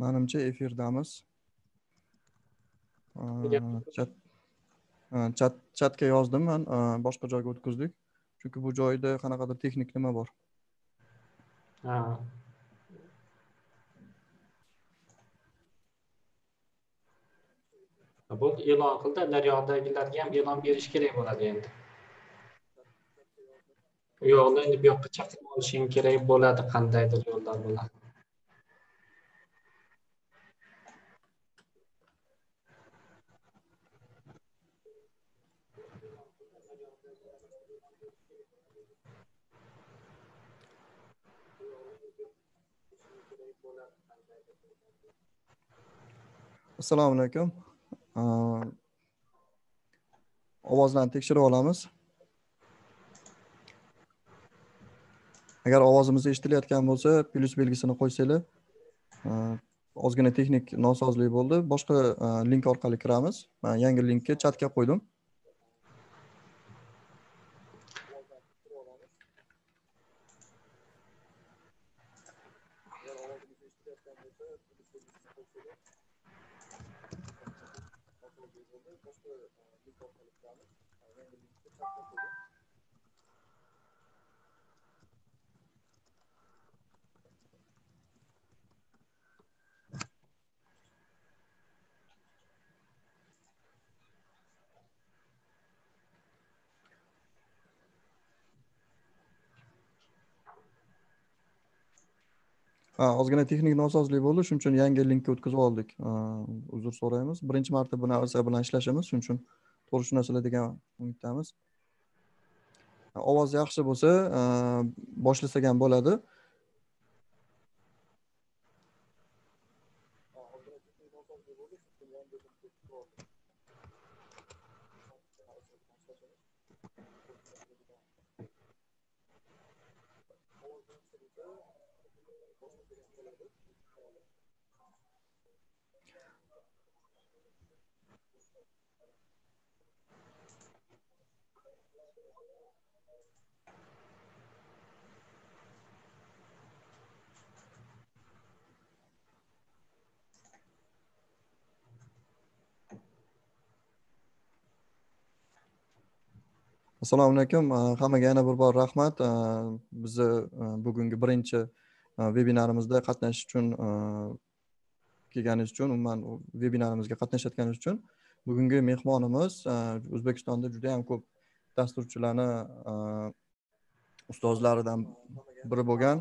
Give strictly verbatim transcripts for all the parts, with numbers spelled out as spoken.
Menimcha efirdamiz. Chat chat chatga yozdim men, boshqa joyga o'tkazdik. Chunki bu joyda qanaqadir texnik nima bor. Ha. Bu e'lon qildi, naryoqdagilarga ham e'lon berish kerak bo'ladi endi. U yoqda endi bu yoqqa chaqirib olishing kerak bo'ladi qandaydir yo'llar bilan. Assalomu alaykum. Ovozlarni tekshirib olamiz. Agar ovozimiz eshitilayotgan bo'lsa, plus belgisini qo'ysanglar. Ozgina texnik nosozlik bo'ldi. Boshqa link orqali kiramiz. Men yangi linkka chatga qo'ydim. Ha, ozgina texnik nosozlik bo'ldi, shuning uchun yangi linkka o'tkazib oldik. Uzr so'raymiz. Birinchi marta bu narsa bilan ishlashimiz, shuning uchun to'g'ri tushunasizlar degan umiddamiz. Ovoz yaxshi bo'lsa, boshlasak ham bo'ladi. Assalomu alaykum. Hammaga yana bir bor rahmat. Bizni bugungi birinchi webinarimizda qatnashish uchun kelganingiz uchun, umuman webinarimizga qatnashayotganingiz uchun. Bugungi mehmonimiz O'zbekistonda juda ham ko'p dasturchilarni ustozlaridan biri bo'lgan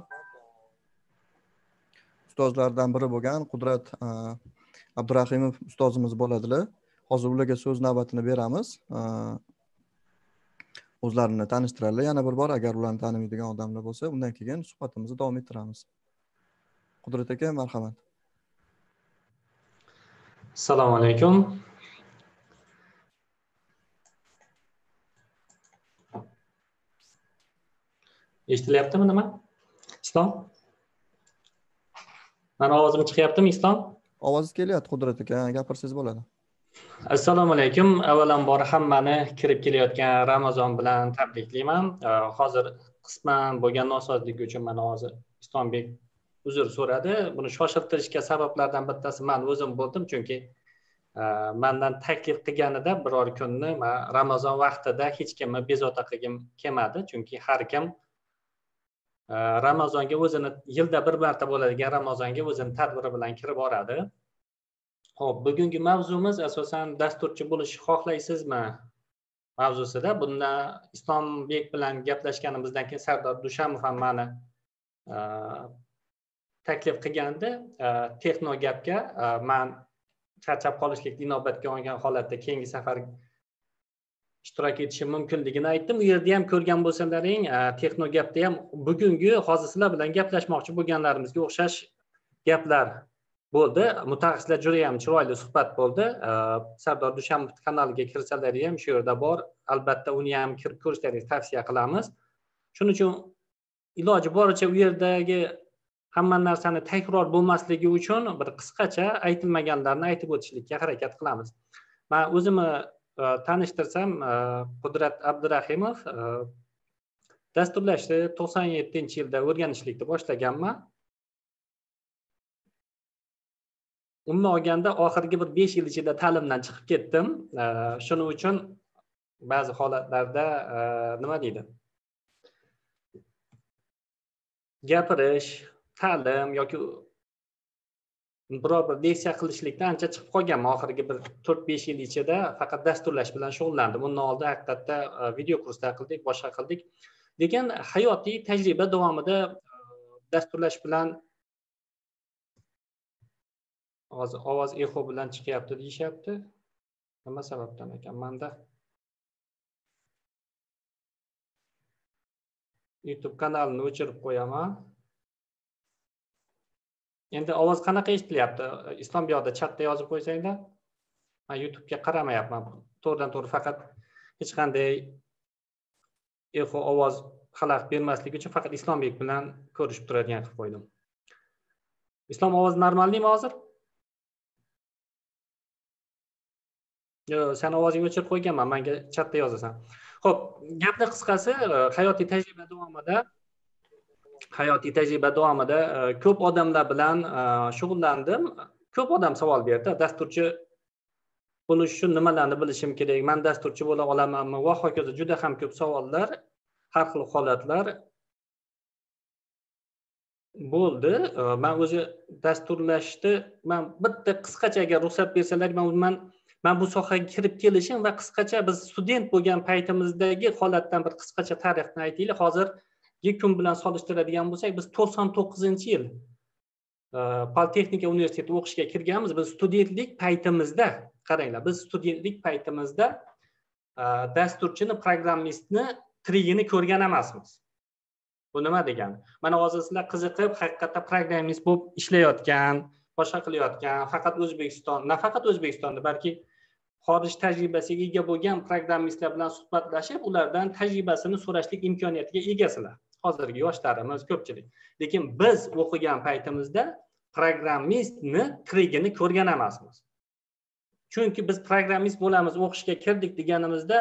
ustozlardan biri bo'lgan Qudrat Abdurahimov ustozimiz bo'ladilar. Hozir ularga so'z navbatini beramiz. O'zlarini tanishtiradilar yana bir bor, agar ularni tanimaydigan odamlar bo'lsa, undan keyin suhbatimizni davom ettiramiz. Qudrat aka, marhamat. Assalomu alaykum. Eshitilyaptimi nima? Islom? Mani ovozim chiqyaptimi, Islom? Ovozingiz kelyapti, Qudrat aka, gapirsangiz bo'ladi. Assalomu alaykum. Avvalambor hammani kirib kelayotgan Ramazon bilan tabriklayman. Hozir qisman bo'lgan nosozlik uchun mana hozir Islombek uzr so'radi. Buni shoshiltirishga sabablardan bittasi men o'zim bo'ldim, chunki mendan taklif qilganida biror kunni Ramazon vaqtida hech kimni bezovta qilgim kelmadi, chunki har kim Ramazonga o'zini yilda bir marta bo'ladigan Ramazonga o'zini tadbiri bilan kirib boradi. Xo'p, bugungi mavzumiz asosan dasturchi bo'lishni xohlaysizmi mavzusida. Bunda Islombek bilan gaplashganimizdan keyin Sardor Dushamov ham meni taklif qilgandi. Texnogapga men charchab qolishlik inobatga olgan holatda keyingi safar ishtirok etishim mumkinligini aytdim. U yerda ham ko'rgan bo'lsalaring, Texnogapda ham bugungi hozir sizlar bilan gaplashmoqchi bo'lganlarimizga o'xshash gaplar bo'ldi. Mutaxassislar juda ham chiroyli suhbat bo'ldi. Sardor Dushamov kanaliga kirsalar ham shu yerda bor. Albatta uni ham kirib ko'rishlaringizni tavsiya qilamiz. Shuning uchun iloji boricha u yerdagi hamma narsani takror bo'lmasligi uchun bir qisqacha aytilmaganlarni aytib o'tishlikka harakat qilamiz. Men o'zimni tanishtirsam, Qudrat Abdurahimov dasturlashni to'qson yettinchi yilda o'rganishlikni boshlaganman. umuman olganda oxirgi bir besh yil ichida ta'limdan chiqib ketdim. Shuning uchun ba'zi holatlarda nima deydi? Gapirish, ta'lim yoki biror bir leksiya qilishlikdan ancha chiqib qolganman oxirgi bir to'rt besh yil ichida faqat dasturlash bilan shug'ullandim. Undan oldin haqiqatda video kurslar qildik, boshqa qildik. Lekin hayotiy tajriba davomida dasturlash bilan hozir ovoz eho bilan chiqyapti deyishyapti. Nima sababdan ekan? Menda YouTube kanalini o'chirib qo'yaman. Endi ovoz qanaqa eshitilyapti? Islom bu yoqda chatda yozib qo'ysanglar. Men YouTube'ga qaramayapman. To'g'ridan to'g'ri faqat hech qanday eho ovoz xalaqit bermaslik uchun faqat Islombek bilan ko'rishib turadigan qilib qo'ydim. Islom ovoz normalmi hozir? Yo, sen ovozingni o'chirib qo'yganman, menga chatda yozasan. Xo'p, gapning qisqasi, hayotiy tajriba davomida hayotiy tajriba davomida ko'p odamlar bilan shug'ullandim. Ko'p odam savol berdi. Dasturchi bo'lish uchun nimalarni bilishim kerak? Men dasturchi bo'la olamanmi? Va hokazo juda ham ko'p savollar, har xil holatlar bo'ldi. Men o'zi dasturlashni men bitta qisqacha agar ruxsat bersalar, men men bu sohaga kirib kelishim va qisqacha biz student bo'lgan paytimizdagi holatdan bir qisqacha tarixni aytaylik. Hozirgi kun bilan solishtiradigan bo'lsak, biz to'qson to'qqizinchi yil Politexnika universitetiga o'qishga kirganmiz. Biz studentlik paytimizda, qaranglar, biz studentlik paytimizda dasturchini, programmistni trigini ko'rgan emasmiz. Bu nima degani? Mana hozir sizlar qiziqib, haqiqatda programmist bo'lib ishlayotgan, boshqa qilayotgan, faqat O'zbekiston, nafaqat O'zbekistonda, balki xorij tajribasiga ega bo'lgan programmistlar bilan suhbatlashib, ulardan tajribasini so'rashlik imkoniyatiga egasizlar. Hozirgi yoshlarimiz ko'pchilik. Lekin biz o'qigan paytimizda programmistni trigini ko'rgan emasmiz. Chunki biz programmist bo'lamiz, o'qishga kirdik deganimizda,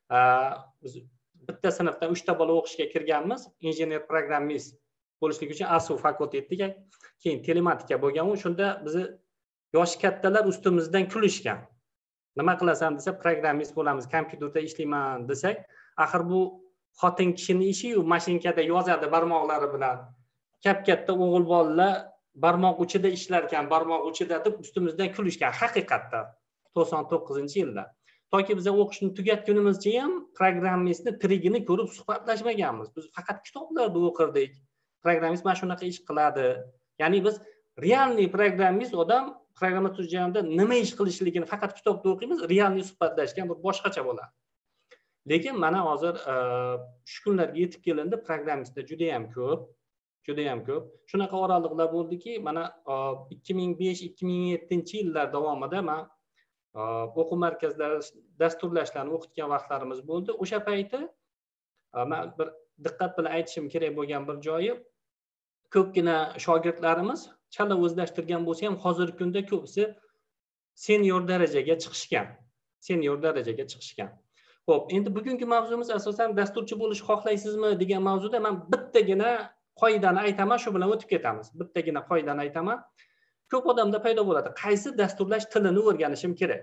biz bitta sinfdan uchta bola o'qishga kirganmiz, injener programmist bo'lishlik uchun A S U fakultetiga, keyin telematika bo'lgan u. Shunda bizni yosh kattalar ustimizdan kulishgan. Nima qilasan desa, programmist bo'lamiz, kompyuterda ishlayman desak, axir bu xotin kishining ishi-yu, mashinkada yozadi barmoqlari bilan. Kap-katta o'g'il bolalar barmoq uchida ishlar ekan, barmoq uchida deb ustimizdan kulishgan haqiqatda to'qson to'qqizinchi yilda. Toki biz o'qishni tugatgunimizcha ham programmistni trigini ko'rib suhbatlashmaganmiz. Biz faqat kitoblarda o'qirdik. Programmist mana shunaqa ish qiladi. Ya'ni biz realniy programmist odam programma tuzganida nima ish qilishligini faqat kitobda o'qiymiz, realniy suhbatlashgan bir boshqacha bo'ladi. Lekin mana hozir shu kunlarga yetib kelindi, programmistlar juda ham ko'p, juda ham ko'p. Shunaqa oraliqlar bo'ldiki, mana ikki ming besh ikki ming yettinchi yillar davomida men o'quv markazlarida dasturlashlarni o'qitgan vaqtlarimiz bo'ldi. O'sha payti men bir diqqat bilan aytishim kerak bo'lgan bir joyi, ko'pgina shogirdlarimiz chala o'zlashtirgan bo'lsa ham hozirgi kunda ko'psi senior darajaga chiqishgan. Senior darajaga chiqishgan. Xo'p, endi bugungi mavzumiz asosan dasturchi bo'lish xohlaysizmi degan mavzuda men bittagina qoidani aytaman, shu bilan o'tib ketamiz. Bittagina qoidani aytaman. Ko'p odamda paydo bo'ladi. Qaysi dasturlash tilini o'rganishim kerak?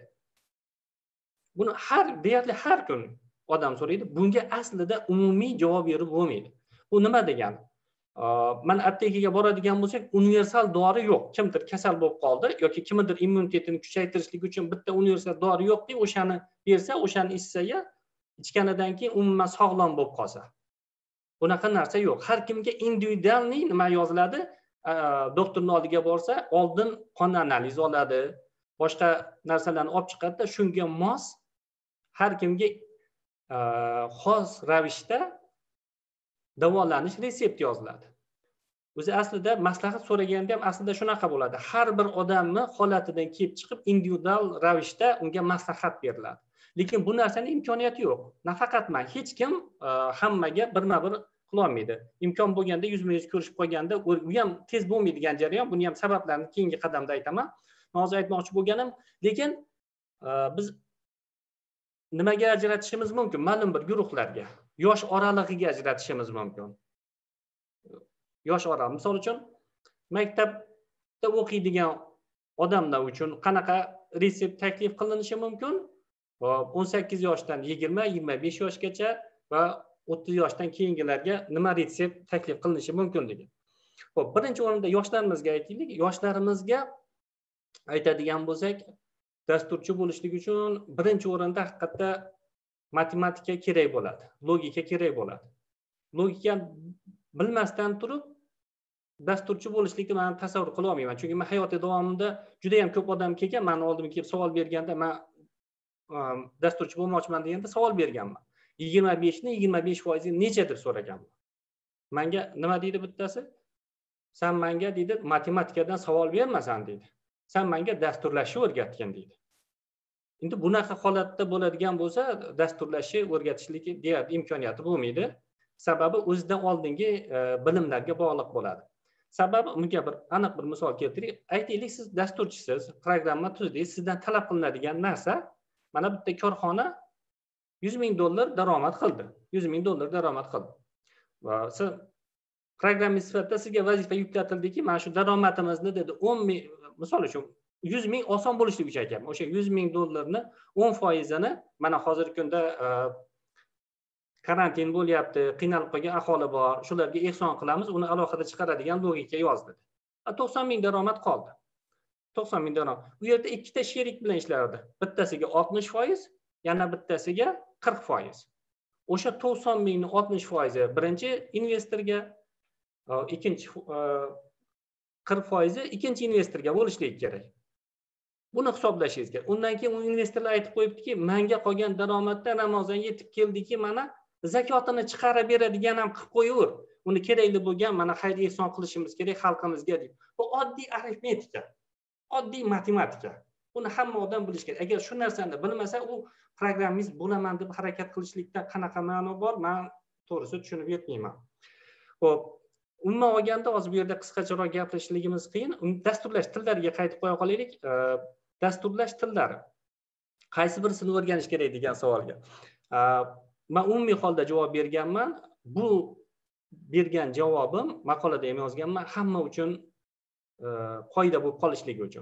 Buni har deyarli har kun odam so'raydi. Bunga aslida umumiy javob berib bo'lmaydi. Bu nima degani? Men aptekaga boradigan bo'lsak, universal dori yo'q. Kimdir kasal bo'lib qoldi yoki kimdir immunitetini kuchaytirishlik uchun bitta universal dori yo'q deb o'shani bersa, o'shani ichsa-ya, ichganidan keyin umuman sog'lom bo'lib qolsa. Bunaqa narsa yo'q. Har kimga individualniy nima yoziladi? Doktorning oldiga borsa, oldin qon analizi oladi, boshqa narsalarni olib chiqadi, shunga mos har kimga xos ravishda davolanish retsepti yoziladi. O'zi aslida maslahat so'raganda ham aslida shunaqa bo'ladi. Har bir odamni holatidan kelib chiqib individual ravishda unga maslahat beriladi. Lekin bu narsaning imkoniyati yo'q. Nafaqat men, hech kim hammaga birma-bir qila olmaydi. Imkon bo'lganda yuzma-yuz ko'rishib qolganda, u ham tez bo'lmaydigan jarayon. Buni ham sabablarini keyingi qadamda aytaman. Hozir aytmoqchi bo'lganim, lekin biz nimaga ajratishimiz mumkin? Ma'lum bir guruhlarga, yosh oralig'iga ajratishimiz mumkin. Yosh oralig', misol uchun maktabda o'qiydigan odamlar uchun qanaqa retsept taklif qilinishi mumkin? o'n sakkiz yoshdan yigirma yigirma besh yoshgacha va o'ttiz yoshdan keyingilarga nima retsept taklif qilinishi mumkinligi. Xo'p, birinchi o'rinda yoshlarimizga aytaylik. Yoshlarimizga aytadigan bo'lsak, dasturchi bo'lishlik uchun birinchi o'rinda haqiqatda matematika kerak bo'ladi, logika kerak bo'ladi. Logika bilmasdan turib dasturchi bo'lishlikni men tasavvur qila olmayman. Chunki men hayotim davomida juda ham ko'p odam kelgan, meni oldimga kelib savol berganda, men dasturchi bo'lmoqchiman deganda savol berganman. yigirma besh ni yigirma besh foiz necha deb so'raganman. Menga nima deydi bittasi? Sen menga deydi matematikadan savol bermasan deydi. Sen menga dasturlashni o'rgatgin deydi. Endi bunaqa holatda bo'ladigan bo'lsa, dasturlashni o'rgatishlik deyarli imkoniyati bo'lmaydi. Sababi o'zidan oldingi bilimlarga bog'liq bo'ladi. Sababi bunga bir aniq bir misol keltirib, aytaylik siz dasturchisiz, programma tuzdingiz, sizdan talab qilinadigan narsa, mana bitta korxona yuz ming dollar daromad qildi. yuz ming dollar daromad qildi. Va siz programmist sifatida sizga vazifa yuklatildiki, mana shu daromadimizni dedi o'n ming, misol uchun yuz ming oson bo'lishligi uchun aytyapman. O'sha yuz ming dollarni o'n foizini mana hozirgi kunda karantin bo'lyapti, qiynalib qolgan aholi bor, shularga ehson qilamiz, uni alohida chiqaradigan logika yozdi. to'qson ming daromad qoldi. to'qson ming daromad. Bu yerda ikkita sherik bilan ishlardi. Bittasiga oltmish foiz, yana bittasiga qirq foiz. O'sha to'qson mingning oltmish foizi birinchi investorga, ikkinchi qirq foizi ikkinchi investorga bo'lishligi kerak. Buni hisoblashingiz kerak. Undan keyin u investorlar aytib qo'yibdiki, menga qolgan daromaddan Ramazon yetib keldiki, mana zakotini chiqarib beradigan ham qilib qo'yaver. Uni kerakli bo'lgan mana xayr ehson qilishimiz kerak xalqimizga deb. Bu oddiy arifmetika, oddiy matematika. Buni hamma odam bilish kerak. Agar shu narsani bilmasa, u programmist bo'laman deb harakat qilishlikda qanaqa ma'no bor? Men to'g'risi tushunib yetmayman. Xo'p, umuman olganda hozir bu yerda qisqacharoq gapirishligimiz qiyin. Dasturlash tillariga qaytib qo'ya qolaylik. Dasturlash tillari qaysi birisini o'rganish kerak degan savolga men umumiy holda javob berganman. Bu bergan javobim maqolada ham yozganman, hamma uchun qoida bo'lib qolishligi uchun.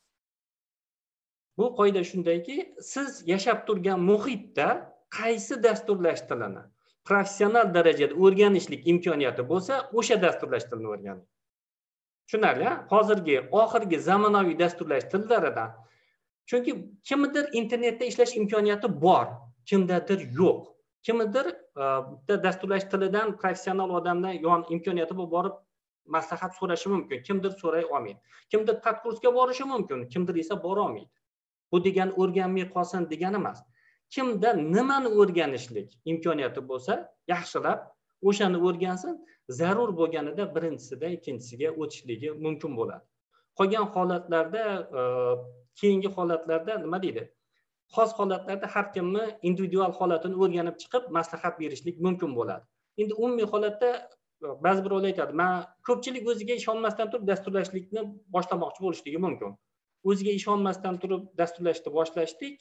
Bu qoida shundayki, siz yashab turgan muhitda qaysi dasturlash tilini professional darajada o'rganishlik imkoniyati bo'lsa, o'sha dasturlash tilini o'rganing. Tushunarli? Hozirgi oxirgi zamonaviy dasturlash tillaridan, chunki kimdir internetda ishlash imkoniyati bor, kimdadir yo'q. Kimdir bitta dasturlash tilidan professional odamdan yon imkoniyati bo'lib borib maslahat so'rashi mumkin, kimdir so'ray olmaydi. Kimdir podkursga borishi mumkin, kimdir esa bora olmaydi. Bu degani o'rganmay qolsin degani emas. Kimda nimani o'rganishlik imkoniyati bo'lsa, yaxshilab o'shani o'rgansin, zarur bo'lganida birinchisida ikkinchisiga o'tishligi mumkin bo'ladi. Qolgan holatlarda, keyingi holatlarda nima deydi? Xos holatlarda har kimni individual holatini o'rganib chiqib maslahat berishlik mumkin bo'ladi. Endi umumiy holatda ba'zi bir o'ylar aytadi, men ko'pchilik o'ziga ishonmasdan turib dasturlashlikni boshlamoqchi bo'lishligi mumkin. O'ziga ishonmasdan turib dasturlashni boshlashdik.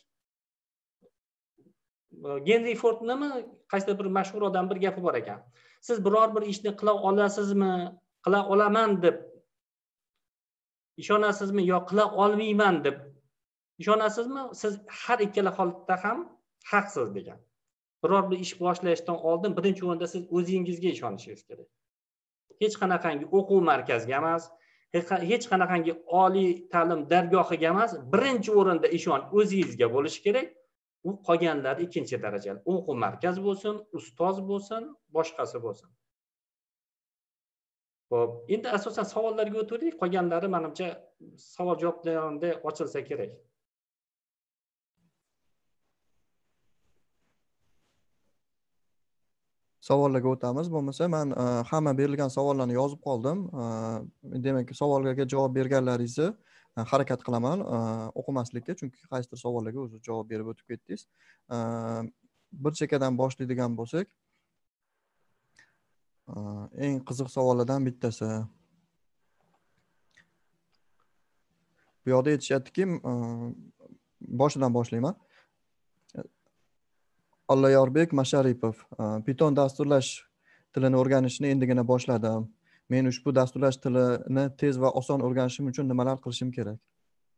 Henry Fordnimi qaysidir bir mashhur odam bir gapi bor ekan. Siz biror bir ishni qila olasizmi, qila olaman deb ishonasizmi yo qila olmayman deb ishonasizmi? Siz har ikkala holatda ham haqsiz degan. Biror bir ish boshlashdan oldin birinchi o'rinda siz o'zingizga ishonishingiz kerak. Hech qanaqangi o'quv markaziga emas, hech qanaqangi oliy ta'lim dargohiga emas, birinchi o'rinda ishonch o'zingizga bo'lishi kerak. U qolganlari ikkinchi darajali. O'quv markazi bo'lsin, ustoz bo'lsin, boshqasi bo'lsin. Xo'p, endi asosan savollarga o'taylik. Qolganlari menimcha savol javoblarda ochilsa kerak. Savollarga o'tamiz. Bo'lmasa, men hamma berilgan savollarni yozib qoldim. Demak, savollarga javob berganlaringizni harakat qilaman o'qimaslikka, chunki qaysidir savollarga o'zi javob berib o'tib ketdingiz. Bir chekkadan boshlaydigan bo'lsak, eng qiziq savollardan bittasi. Bu yerda aytishyaptiki, boshidan boshlayman. Allayorbek Masharipov, Python dasturlash tilini o'rganishni endigina boshladim. Men ushbu dasturlash tilini tez va oson o'rganishim uchun nimalar qilishim kerak?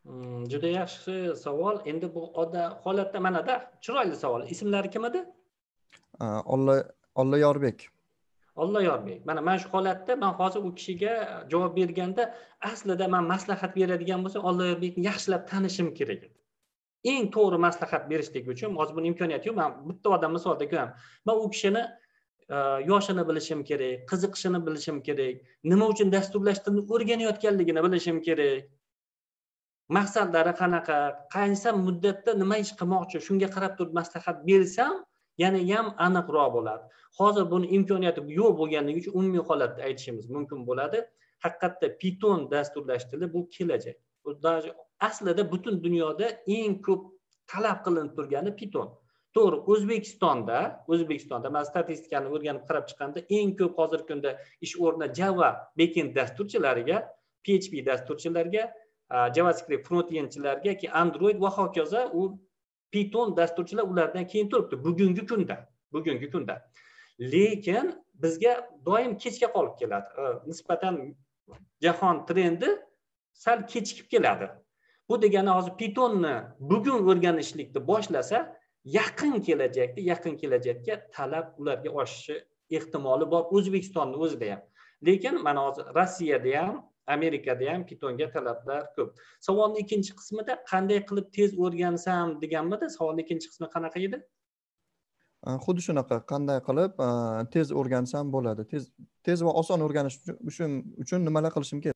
Juda yaxshi savol. Endi bu oda holatda manada chiroyli savol. Ismlari kim edi? Olla Olla Yorbek. Olla Yorbek. Mana men shu holatda men hozir u kishiga javob berganda aslida men maslahat beradigan bo'lsam Olla Yorbekni yaxshilab tanishim kerak edi. Eng to'g'ri maslahat berishlik uchun hozir buni imkoniyati yo'q. Men bitta odam misolda ko'raman. Men u kishini yoshini bilishim kerak, qiziqishini bilishim kerak, nima uchun dasturlashni o'rganayotganligini bilishim kerak. Maqsadlari qanaqa, qaysi muddatda nima ish qilmoqchi, shunga qarab turib maslahat bersam, yana ham aniqroq bo'ladi. Hozir buni imkoniyati yo'q bo'lganligi uchun umumiy holatda aytishimiz mumkin bo'ladi. Haqiqatda Python dasturlash tili bu kelajak. Aslida butun dunyoda eng ko'p talab qilinib turgani Python. To'g'ri, O'zbekistonda, O'zbekistonda men statistikani o'rganib qarab chiqqanda eng ko'p hozirgi kunda ish o'rni Java backend dasturchilariga, P H P dasturchilariga, JavaScript frontendchilarga, ki Android va hokazo u Python dasturchilar ulardan keyin turibdi bugungi kunda, bugungi kunda. Lekin bizga doim kechga qolib keladi. Nisbatan jahon trendi sal kechikib keladi. Bu degani hozir Pythonni bugun o'rganishlikni boshlasa, yaqin kelajakda, yaqin kelajakka talab ularga oshishi ehtimoli bor O'zbekistonning o'zida ham. Lekin mana hozir Rossiyada ham, Amerikada ham Pythonga talablar ko'p. Savolning ikkinchi qismida qanday qilib tez o'rgansam deganmidi? Savolning ikkinchi qismi qanaqa edi? Xuddi shunaqa, qanday qilib tez o'rgansam bo'ladi? Tez tez va oson o'rganish uchun uchun nimalar qilishim kerak?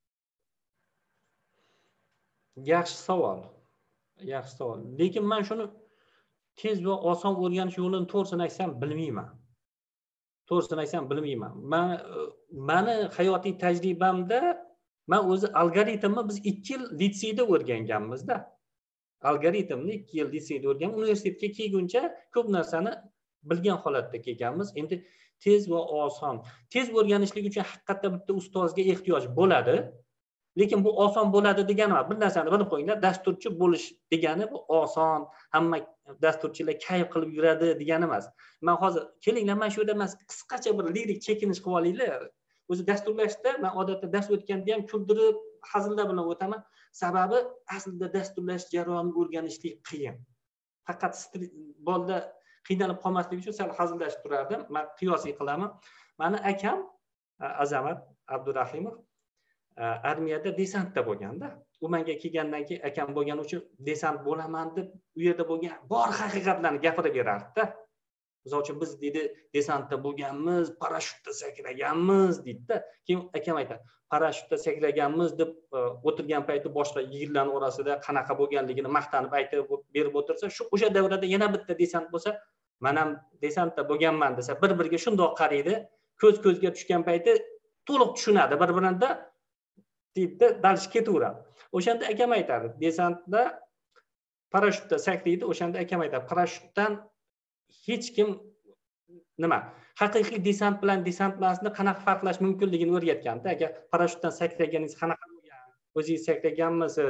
Yaxshi savol. Yaxshi savol. Lekin men shuni tez va oson o'rganish yo'lini to'g'risini aytsam bilmayman. To'g'risini aytsam bilmayman. Men meni hayotiy tajribamda men o'zi algoritmni biz ikki yil litseyda o'rganganmiz-da. Algoritmni ikki yil litseyda o'rgan, universitetga kelguncha ko'p narsani bilgan holatda kelganmiz. Endi tez va oson. Tez o'rganishlik uchun haqiqatda bitta ustozga ehtiyoj bo'ladi. Lekin bu oson bo'ladi degani emas. Bir narsani bilib qo'yinglar, dasturchi bo'lish degani bu oson, hamma dasturchilar kayf qilib yuradi degani emas. Men hozir kelinglar, men shu yerda emas, qisqacha bir lirik chekinish qilib olaylik. O'zi dasturlashda men odatda dars o'tganda ham kuldirib, hazillar bilan o'taman. Sababi aslida dasturlash jarayonini o'rganishlik qiyin. Faqat bolda qiynalib qolmaslik uchun sal hazillashib turardim. Men qiyosiy qilaman. Meni akam Azamat Abdurahimov armiyada desantda bo'lganda, u menga kelgandan keyin akam bo'lgani uchun desant bo'laman deb u yerda bo'lgan bor haqiqatlarni gapirib berardi-da. Misol uchun biz dedi desantda bo'lganmiz, parashyutda sakraganmiz deydi-da. Keyin akam aytadi, parashyutda sakraganmiz deb o'tirgan payti boshqa yigitlarning orasida qanaqa bo'lganligini maqtanib aytib berib o'tirsa, shu o'sha davrda yana bitta desant bo'lsa, men ham desantda bo'lganman desa, bir-biriga shundoq qaraydi, ko'z-ko'zga tushgan payti to'liq tushunadi bir-birini deydi, dalish ketaveradi. O'shanda akam aytadi, desantda parashyutda sakraydi, o'shanda akam aytadi, parashyutdan hech kim nima, haqiqiy desant bilan desant emasni qanaqa farqlash mumkinligini o'rgatganda, agar parashyutdan sakraganingiz qanaqa bo'lgan, o'zingiz sakraganmisiz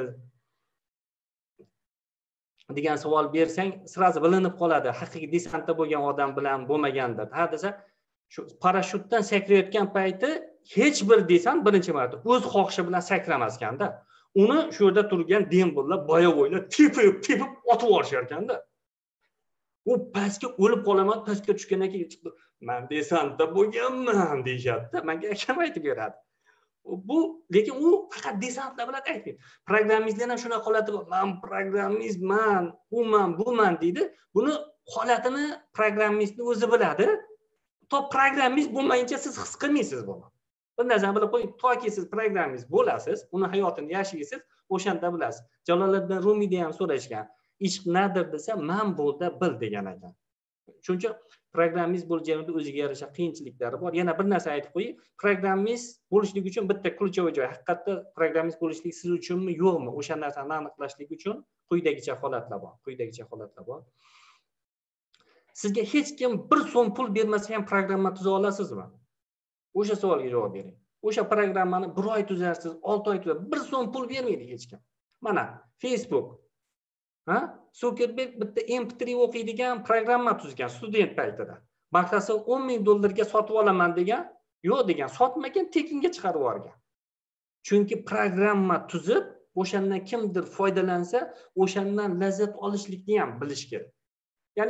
degan savol bersang, sirazi bilinib qoladi, haqiqiy desantda bo'lgan odam bilan bo'lmaganda. Ha desa, shu parashyutdan sakrayotgan payti hech bir desant birinchi marta o'z xohishi bilan sakramas ekanda. Uni shu yerda turgan dembollar, boyavoylar tepib, tepib otib olishar ekanda. U pastga o'lib qolaman, pastga tushgandan keyin chiqdi. Men desantda bo'lganman deyshadi. Menga akam aytib beradi. Bu lekin u faqat desantlar bilan aytmaydi. Programmistlar ham shunaqa holati bor. Men programmistman, uman, buman deydi. Buni holatini programmistni o'zi biladi. To programmist bo'lmayincha siz his qilmaysiz buni. Bir narsani bilib qo'ying, toki siz programmist bo'lasiz, uni hayotini yashaysiz, o'shanda bilasiz. Jaloliddin Rumiyda ham so'rashgan, ishq nadir desa, man bo'lda bil degan ekan. Shuning uchun programmist bo'lish jarayonida o'ziga yarasha qiyinchiliklari bor. Yana bir narsa aytib qo'ying, programmist bo'lishlik uchun bitta ключевой joy, haqiqatda programmist bo'lishlik siz uchunmi, yo'qmi? O'sha narsani aniqlashlik uchun quyidagicha holatlar bor. Quyidagicha holatlar bor. Sizga hech kim bir so'm pul bermasa ham programma tuza olasizmi? O'sha savolga javob bering. O'sha programmani bir oy tuzarsiz, olti oy tuzarsiz, bir so'm pul bermaydi hech kim. Mana Facebook. Ha? Zuckerberg bitta M P три o'qiydigan programma tuzgan student paytida. Baxtasi o'n ming dollarga sotib olaman degan, yo'q degan, sotmagan, tekinga chiqarib yuborgan. Chunki programma tuzib, o'shandan kimdir foydalansa o'shandan lazzat olishlikni ham bilish kerak. ya'ni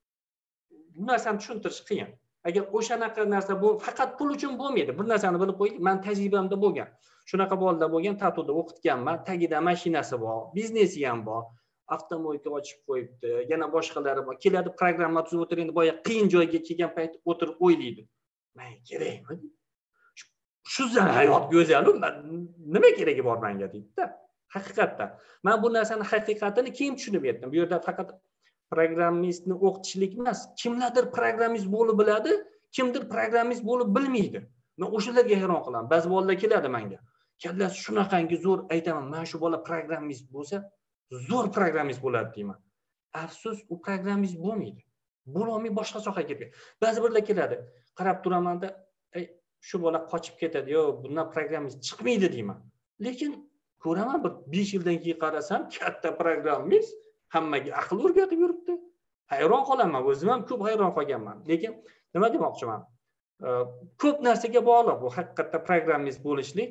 bu narsani tushuntirish qiyin. Agar o'shanaqa narsa bu faqat pul uchun bo'lmaydi. Bir narsani bilib qo'ying, men tajribamda bo'lgan. Shunaqa bolalar bo'lgan, Tatuda o'qitganman, tagida mashinasi bor, biznesi ham bor, avtomobilga ochib qo'yibdi, yana boshqalari bor. Keladi, programma tuzib o'tiradi, boya qiyin joyga kelgan payt o'tirib o'ylaydi. Men kerakmi? Shu zan hayot go'zal, nima keragi bor menga deydi-da. Haqiqatdan. Men bu narsani haqiqatini keyin tushunib yetdim. Bu yerda faqat programmistni o'qitishlik emas, kimlardir programmist bo'lib biladi, kimdir programmist bo'lib bilmaydi. Men o'shalarga hayron qolaman. Ba'zi bolalar keladi menga. Kallasi shunaqangi zo'r, aytaman, men shu bola programmist bo'lsa, zo'r programmist bo'ladi deyman. Afsus, u programmist bo'lmaydi. Bo'lolmay boshqa sohaga ketgan. Ba'zi birlar keladi, qarab turamanda, "Ey, shu bola qochib ketadi, yo, bundan programmist chiqmaydi" deyman. Lekin ko'raman, bir besh yildan keyin qarasam, katta programmist hammaga aql o'rgatib yuribdi. Hayron qolaman, o'zim ham ko'p hayron qolganman. Lekin nima demoqchiman? Ko'p narsaga bog'liq bu haqiqatda programmist bo'lishlik.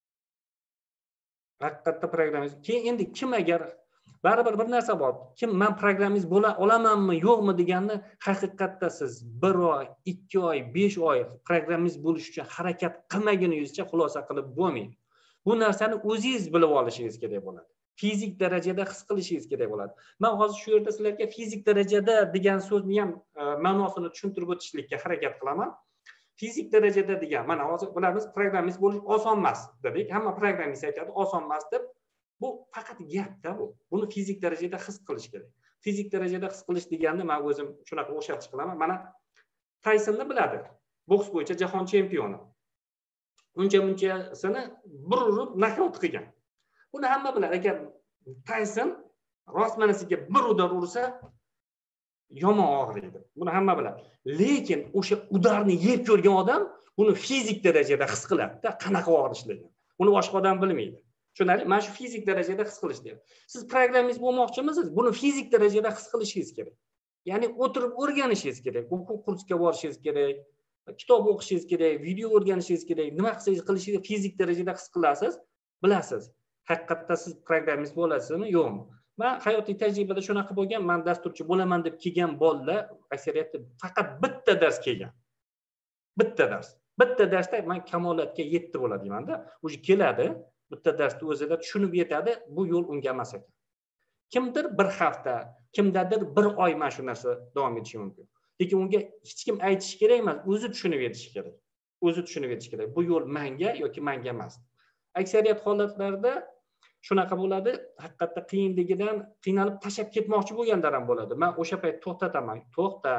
Haqiqatda programmist. Keyin endi kim agar baribir bir narsa bor. Kim men programmist bo'la olamanmi, yo'qmi deganni haqiqatda siz bir oy, ikki oy, besh oy programmist bo'lish uchun harakat qilmaguningizcha xulosa qilib bo'lmaydi. Bu narsani o'zingiz bilib olishingiz kerak bo'ladi. Fizik darajada his qilishingiz kerak bo'ladi. Men hozir shu yerda sizlarga fizik darajada degan so'zni ham ma'nosini tushuntirib o'tishlikka harakat qilaman. Fizik darajada degan, mana hozir bilamiz, programmist bo'lish oson emas dedik. Hamma programmist aytadi, oson emas deb. Bu faqat gapda bu. Buni fizik darajada his qilish kerak. Fizik darajada his qilish deganni men o'zim shunaqa o'xshatish qilaman. Mana Taysonni biladi. Boks bo'yicha jahon chempioni. Uncha-munchasini bir urib nokaut qilgan. Buni hamma biladi. Agar Tayson rostmanasiga bir udar ursa, yomon og'riydi. Buni hamma biladi. Lekin o'sha udarni yeb ko'rgan odam buni fizik darajada his qiladi-da, qanaqa og'rishligini. Uni boshqa odam bilmaydi. Tushunarli? Mana shu fizik darajada his qilish deydi. Siz programmist bo'lmoqchimisiz? Buni fizik darajada his qilishingiz kerak. Ya'ni o'tirib o'rganishingiz kerak, o'quv kursiga borishingiz kerak, kitob o'qishingiz kerak, video o'rganishingiz kerak. Nima qilsangiz qilishingizni fizik darajada his qilasiz, bilasiz. Haqiqatda siz programmist bo'lasizmi, yo'qmi? Men hayotiy tajribada shunaqa bo'lgan, men dasturchi bo'laman deb kelgan bolalar aksariyati faqat bitta dars kelgan. Bitta dars. Bitta darsda men kamolatga yetdi bo'ladi deyman-da. O'zi keladi, bitta darsni o'zida tushunib yetadi, bu yo'l unga emas ekan. Kimdir bir hafta, kimdadir bir oy mana shu narsa davom etishi mumkin. Lekin unga hech kim aytishi kerak emas, o'zi tushunib yetishi kerak. O'zi tushunib yetishi kerak. Bu yo'l menga yoki menga emas. Aksariyat holatlarda shunaqa bo'ladi, haqiqatda qiyinligidan qiynalib tashab ketmoqchi bo'lganlar ham bo'ladi. Men o'sha payt to'xtataman. To'xta.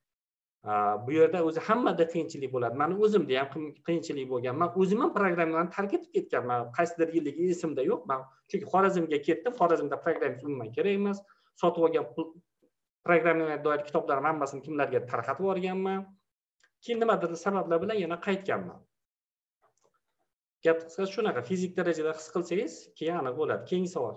Bu yerda o'zi hammada qiyinchilik bo'ladi. Meni o'zimda ham qiyinchilik bo'lgan. Men o'zim ham programmalarni tark etib ketganman. Qaysidir yilligi esimda yo'q. Men chunki Xorazmga ketdim. Xorazmda programmist umuman kerak emas. Sotib olgan programmaga doir kitoblarni hammasini kimlarga tarqatib yuborganman. Keyin nimadir sabablar bilan yana qaytganman. Gap qisqasi shunaqa, fizik darajada his qilsangiz, keyin aniq bo'ladi. Keyingi savol.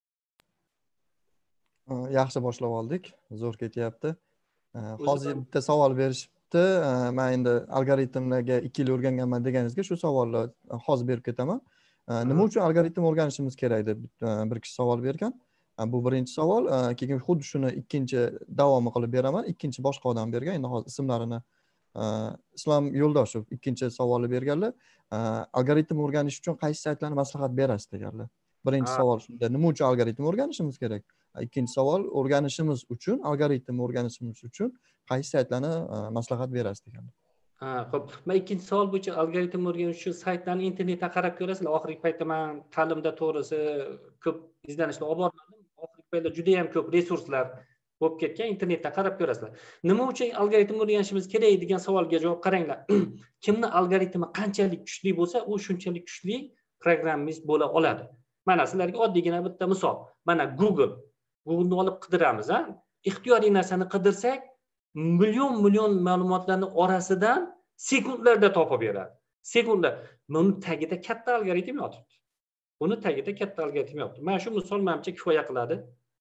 Yaxshi boshlab oldik. Zo'r ketyapti. Hozir bitta savol berishibdi. Men endi algoritmlarga ikki yil o'rganganman deganingizga shu savolni hozir berib ketaman. Nima uchun algoritm o'rganishimiz kerak deb bir kishi savol bergan. Bu birinchi savol. Keyin xuddi shuni ikkinchi davomi qilib beraman. Ikkinchi boshqa odam bergan. Endi hozir ismlarini Islom Yo'ldoshev ikkinchi savolni berganlar. Algoritm o'rganish uchun qaysi saytlarni maslahat berasiz deganlar. Birinchi savol shunda, nima uchun algoritm o'rganishimiz kerak? Ikkinchi savol, o'rganishimiz uchun, algoritm o'rganishimiz uchun qaysi saytlarni maslahat berasiz deganlar. Ha, xo'p. Men ikkinchi savol bo'yicha algoritm o'rganish uchun saytlarni internetdan qarab ko'rasizlar. Oxirgi paytda men ta'limda to'g'risi ko'p izlanishlar olib bormadim. Oxirgi paytda juda ham ko'p resurslar bo'lib ketgan, internetdan qarab ko'rasizlar. Nima uchun algoritm o'rganishimiz kerak degan savolga javob qaranglar. Kimni algoritmi qanchalik kuchli bo'lsa, u shunchalik kuchli programmist bo'la oladi. Mana sizlarga oddiygina bitta misol. Mana Google. Google'ni olib qidiramiz, ha? Ixtiyoriy narsani qidirsak, million-million ma'lumotlarning orasidan sekundlarda topib beradi. Sekundda. Buni tagida katta algoritm yotibdi. Buni tagida katta algoritm yotibdi. Mana shu misol menimcha kifoya qiladi.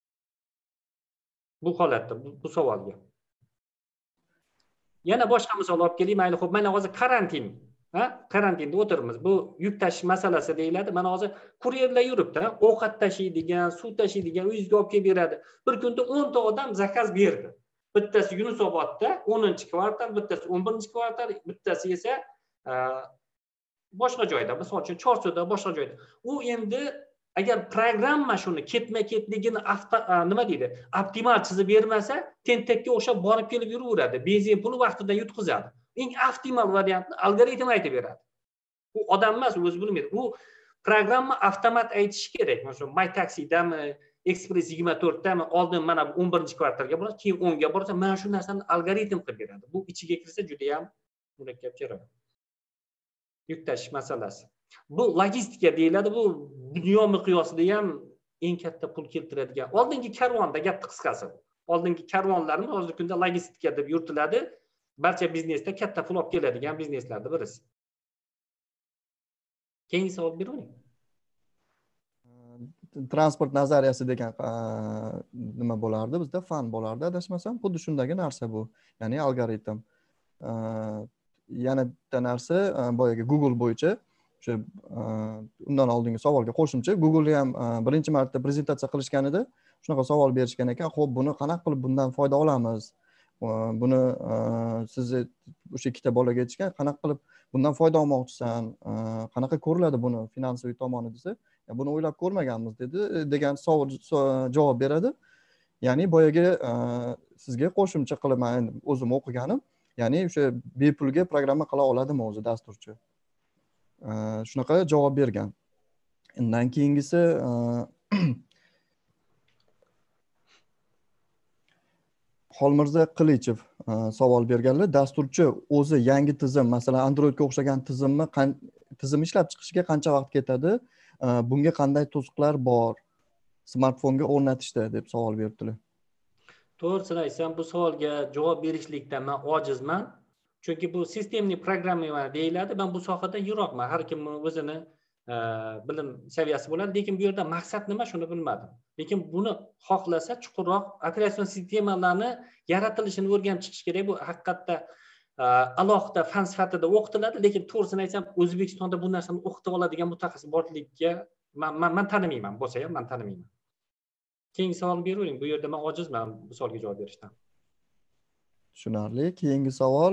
Bu holatda, bu, bu savolga. Yana boshqa misol olib keling. Mayli, xo'p, mana hozir karantin ha karantinda o'tiribmiz. Bu yuk tashish masalasi deyiladi. Mana hozir kuryerlar yuribdi, ovqat tashiydigan, suv tashiydigan, uyingizga olib kelib beradi. Bir kunda o'nta odam zakaz berdi. Bittasi Yunusobodda o'ninchi kvartal, bittasi o'n birinchi kvartal, bittasi esa boshqa joyda, misol uchun Chorsuda, boshqa joyda. U endi agar programma shuni ketma-ketligini nima deydi, optimal chizib bermasa, tentakka o'xshab borib kelib yuraveradi. Benzin puli vaqtida yutqizadi. Eng optimal variantni algoritm aytib beradi. U odam emas, o'zi bilmaydi. U programma avtomat aytishi kerak. Masalan, MyTaxidami, Express yigirma to'rtdami, oldin mana bu o'n birinchi kvartalga boradi, keyin o'nga borsa, mana shu narsani algoritm qilib beradi. Bu ichiga kirsa juda ham murakkab jarayon. Yuk tashish masalasi. Bu logistika deyiladi. Bu dunyo miqyosida ham eng katta pul keltiradigan. Oldingi karvonda gapni qisqasi. Oldingi karvonlarimiz hozirgi kunda logistika deb yuritiladi. Barcha biznesda katta pul olib keladigan bizneslardan birisi. Keyingi savol bering. Transport nazariyasi degan nima bo'lardi? Bizda fan bo'lardi, adashmasam. Xuddi shundagi narsa bu. Ya'ni algoritm. Yana bitta narsa boyagi Google bo'yicha o'sha undan oldingi savolga qo'shimcha Google ham birinchi marta prezentatsiya qilishganida shunaqa savol berishgan ekan, xo'p, buni qanaqa qilib bundan foyda olamiz? Buni sizni o'sha ikkita bolaga aytishgan, qanaqa qilib bundan foyda olmoqchisan? Qanaqa ko'riladi buni finansiy tomoni desa, buni o'ylab ko'rmaganmiz dedi degan savol javob beradi. Ya'ni boyagi sizga qo'shimcha qilib men o'zim o'qiganim, ya'ni o'sha bepulga programma qila oladimi o'zi dasturchi? Shunaqa javob bergan. Undan keyingisi Xolmirza Qilichev savol berganlar, dasturchi o'zi yangi tizim, masalan Androidga o'xshagan tizimni tizim ishlab chiqishga qancha vaqt ketadi? Bunga qanday to'siqlar bor smartfonga o'rnatishda deb savol beribdilar. To'g'risini aytsam, bu savolga javob berishlikdan men ojizman. Chunki bu sistemli programmирование deyiladi. Men bu sohada yiroqman. Har kimning o'zini bilim saviyasi bo'ladi, lekin bu yerda maqsad nima shuni bilmadim. Lekin buni xohlasa chuqurroq operatsion sistemalarni yaratilishini o'rganib chiqish kerak. Bu haqiqatda alohida fan sifatida o'qitiladi, lekin to'g'risini aytsam, O'zbekistonda bu narsani o'qitib oladigan mutaxassis borligiga men men tanimayman, bo'lsa ham men tanimayman. Keyingi savol beravering. Bu yerda men ojizman bu savolga javob berishdan. Tushunarli. Keyingi savol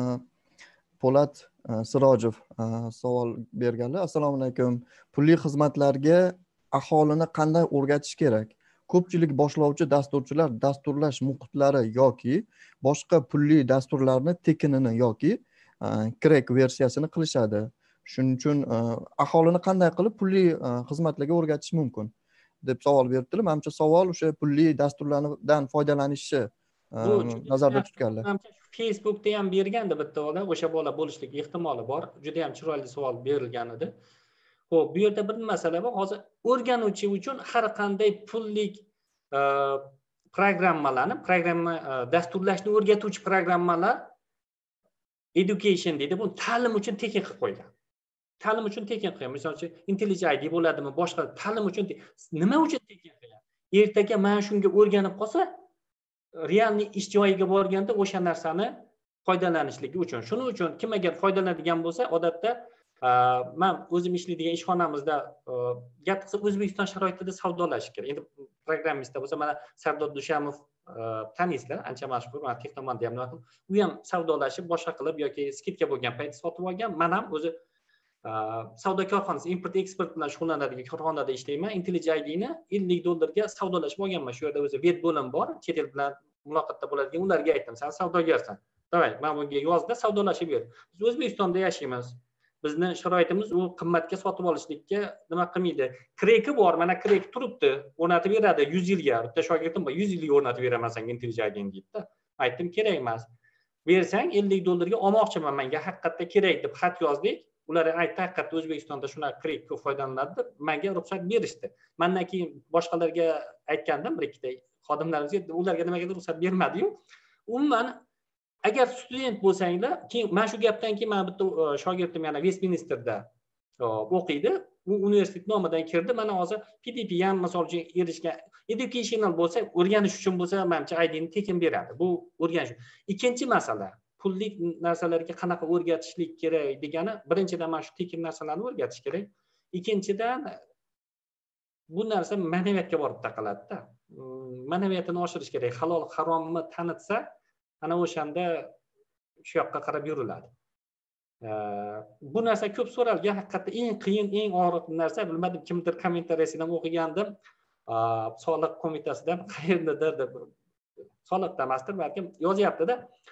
Po'lat Sirojov savol berganlar. Assalomu alaykum. Pulli xizmatlarga aholini qanday o'rgatish kerak? Ko'pchilik boshlovchi dasturchilar dasturlash muhitlari yoki boshqa pulli dasturlarni tekinini yoki crack versiyasini qilishadi. Shuning uchun aholini qanday qilib pulli xizmatlarga o'rgatish mumkin deb savol beribdilar. Menimcha savol o'sha pulli dasturlardan foydalanishi nazarda tutganlar. Facebookda ham berganda bitta bola, o'sha bola bo'lishlik ehtimoli bor. Juda ham chiroyli savol berilgan edi. Xo'p, bu yerda bir masala bor. Hozir o'rganuvchi uchun har qanday pullik programmalarni, programma dasturlashni o'rgatuvchi programmalar education deydi. Bu ta'lim uchun tekin qilib qo'ygan. Ta'lim uchun tekin qilgan. Misol uchun IntelliJ I D bo'ladimi, boshqa ta'lim uchun nima uchun tekin qilgan? Ertaga mana shunga o'rganib qolsa, realniy ish joyiga borganda o'sha narsani foydalanishligi uchun. Shuning uchun kim agar foydalanadigan bo'lsa, odatda men o'zim ishlaydigan ishxonamizda gap qilsa O'zbekiston sharoitida savdolash kerak. Endi programmistda bo'lsa, mana Sardor Dushamov tanisizlar, ancha mashhur, mana Texnomanda ham nima qilib, u ham savdolashib, boshqa qilib yoki skidka bo'lgan payt sotib olgan. Men ham o'zi savdo korxonasi, import eksport bilan shug'ullanadigan korxonada ishlayman. IntelliJ I D ni ellik dollarga savdolashib olganman. Shu yerda o'zi vet bo'lim bor, chet el bilan muloqotda bo'ladigan. Ularga aytdim, sen savdogarsan. Davay, men bunga yozda savdolashib ber. Biz O'zbekistonda yashaymiz. Bizning sharoitimiz u qimmatga sotib olishlikka nima qilmaydi. Kreki bor, mana krek turibdi, o'rnatib beradi yuz yilga. Bitta shogirdim bor, yuz yilga o'rnatib beraman senga IntelliJ I D ni deydi. Aytdim, kerak emas. Bersang ellik dollarga olmoqchiman, menga haqiqatda kerak deb xat yozdik. Ular aytdi, haqiqatda O'zbekistonda shunaqa krek ko'p foydalanadi, menga ruxsat berishdi. Mendan keyin boshqalarga aytgandim, bir ikkita xodimlarimizga, ularga nimaga ruxsat bermadi-yu. Umuman agar student bo'lsanglar, keyin men shu gapdan keyin men bitta shogirdim yana Westminsterda o'qiydi. U universitet nomidan kirdi. Mana hozir P D P ham misol uchun erishgan. Educational bo'lsa, o'rganish uchun bo'lsa, menimcha I D ni tekin beradi. Bu o'rganish. Ikkinchi masala, pullik narsalarga qanaqa o'rgatishlik kerak degani, birinchidan mana shu tekin narsalarni o'rgatish kerak. Ikkinchidan bu narsa ma'naviyatga borib taqaladida. Ma'naviyatini oshirish kerak. Halol, haromni tanitsa, ana o'shanda shu yoqqa qarab yuriladi. Bu narsa ko'p so'ralgan, haqiqatda eng qiyin, eng og'riqli narsa, bilmadim kimdir kommentariyasidan o'qigandim. Soliq qo'mitasidan qayerdadir deb, soliqda emasdir, balkim yozyapti-da.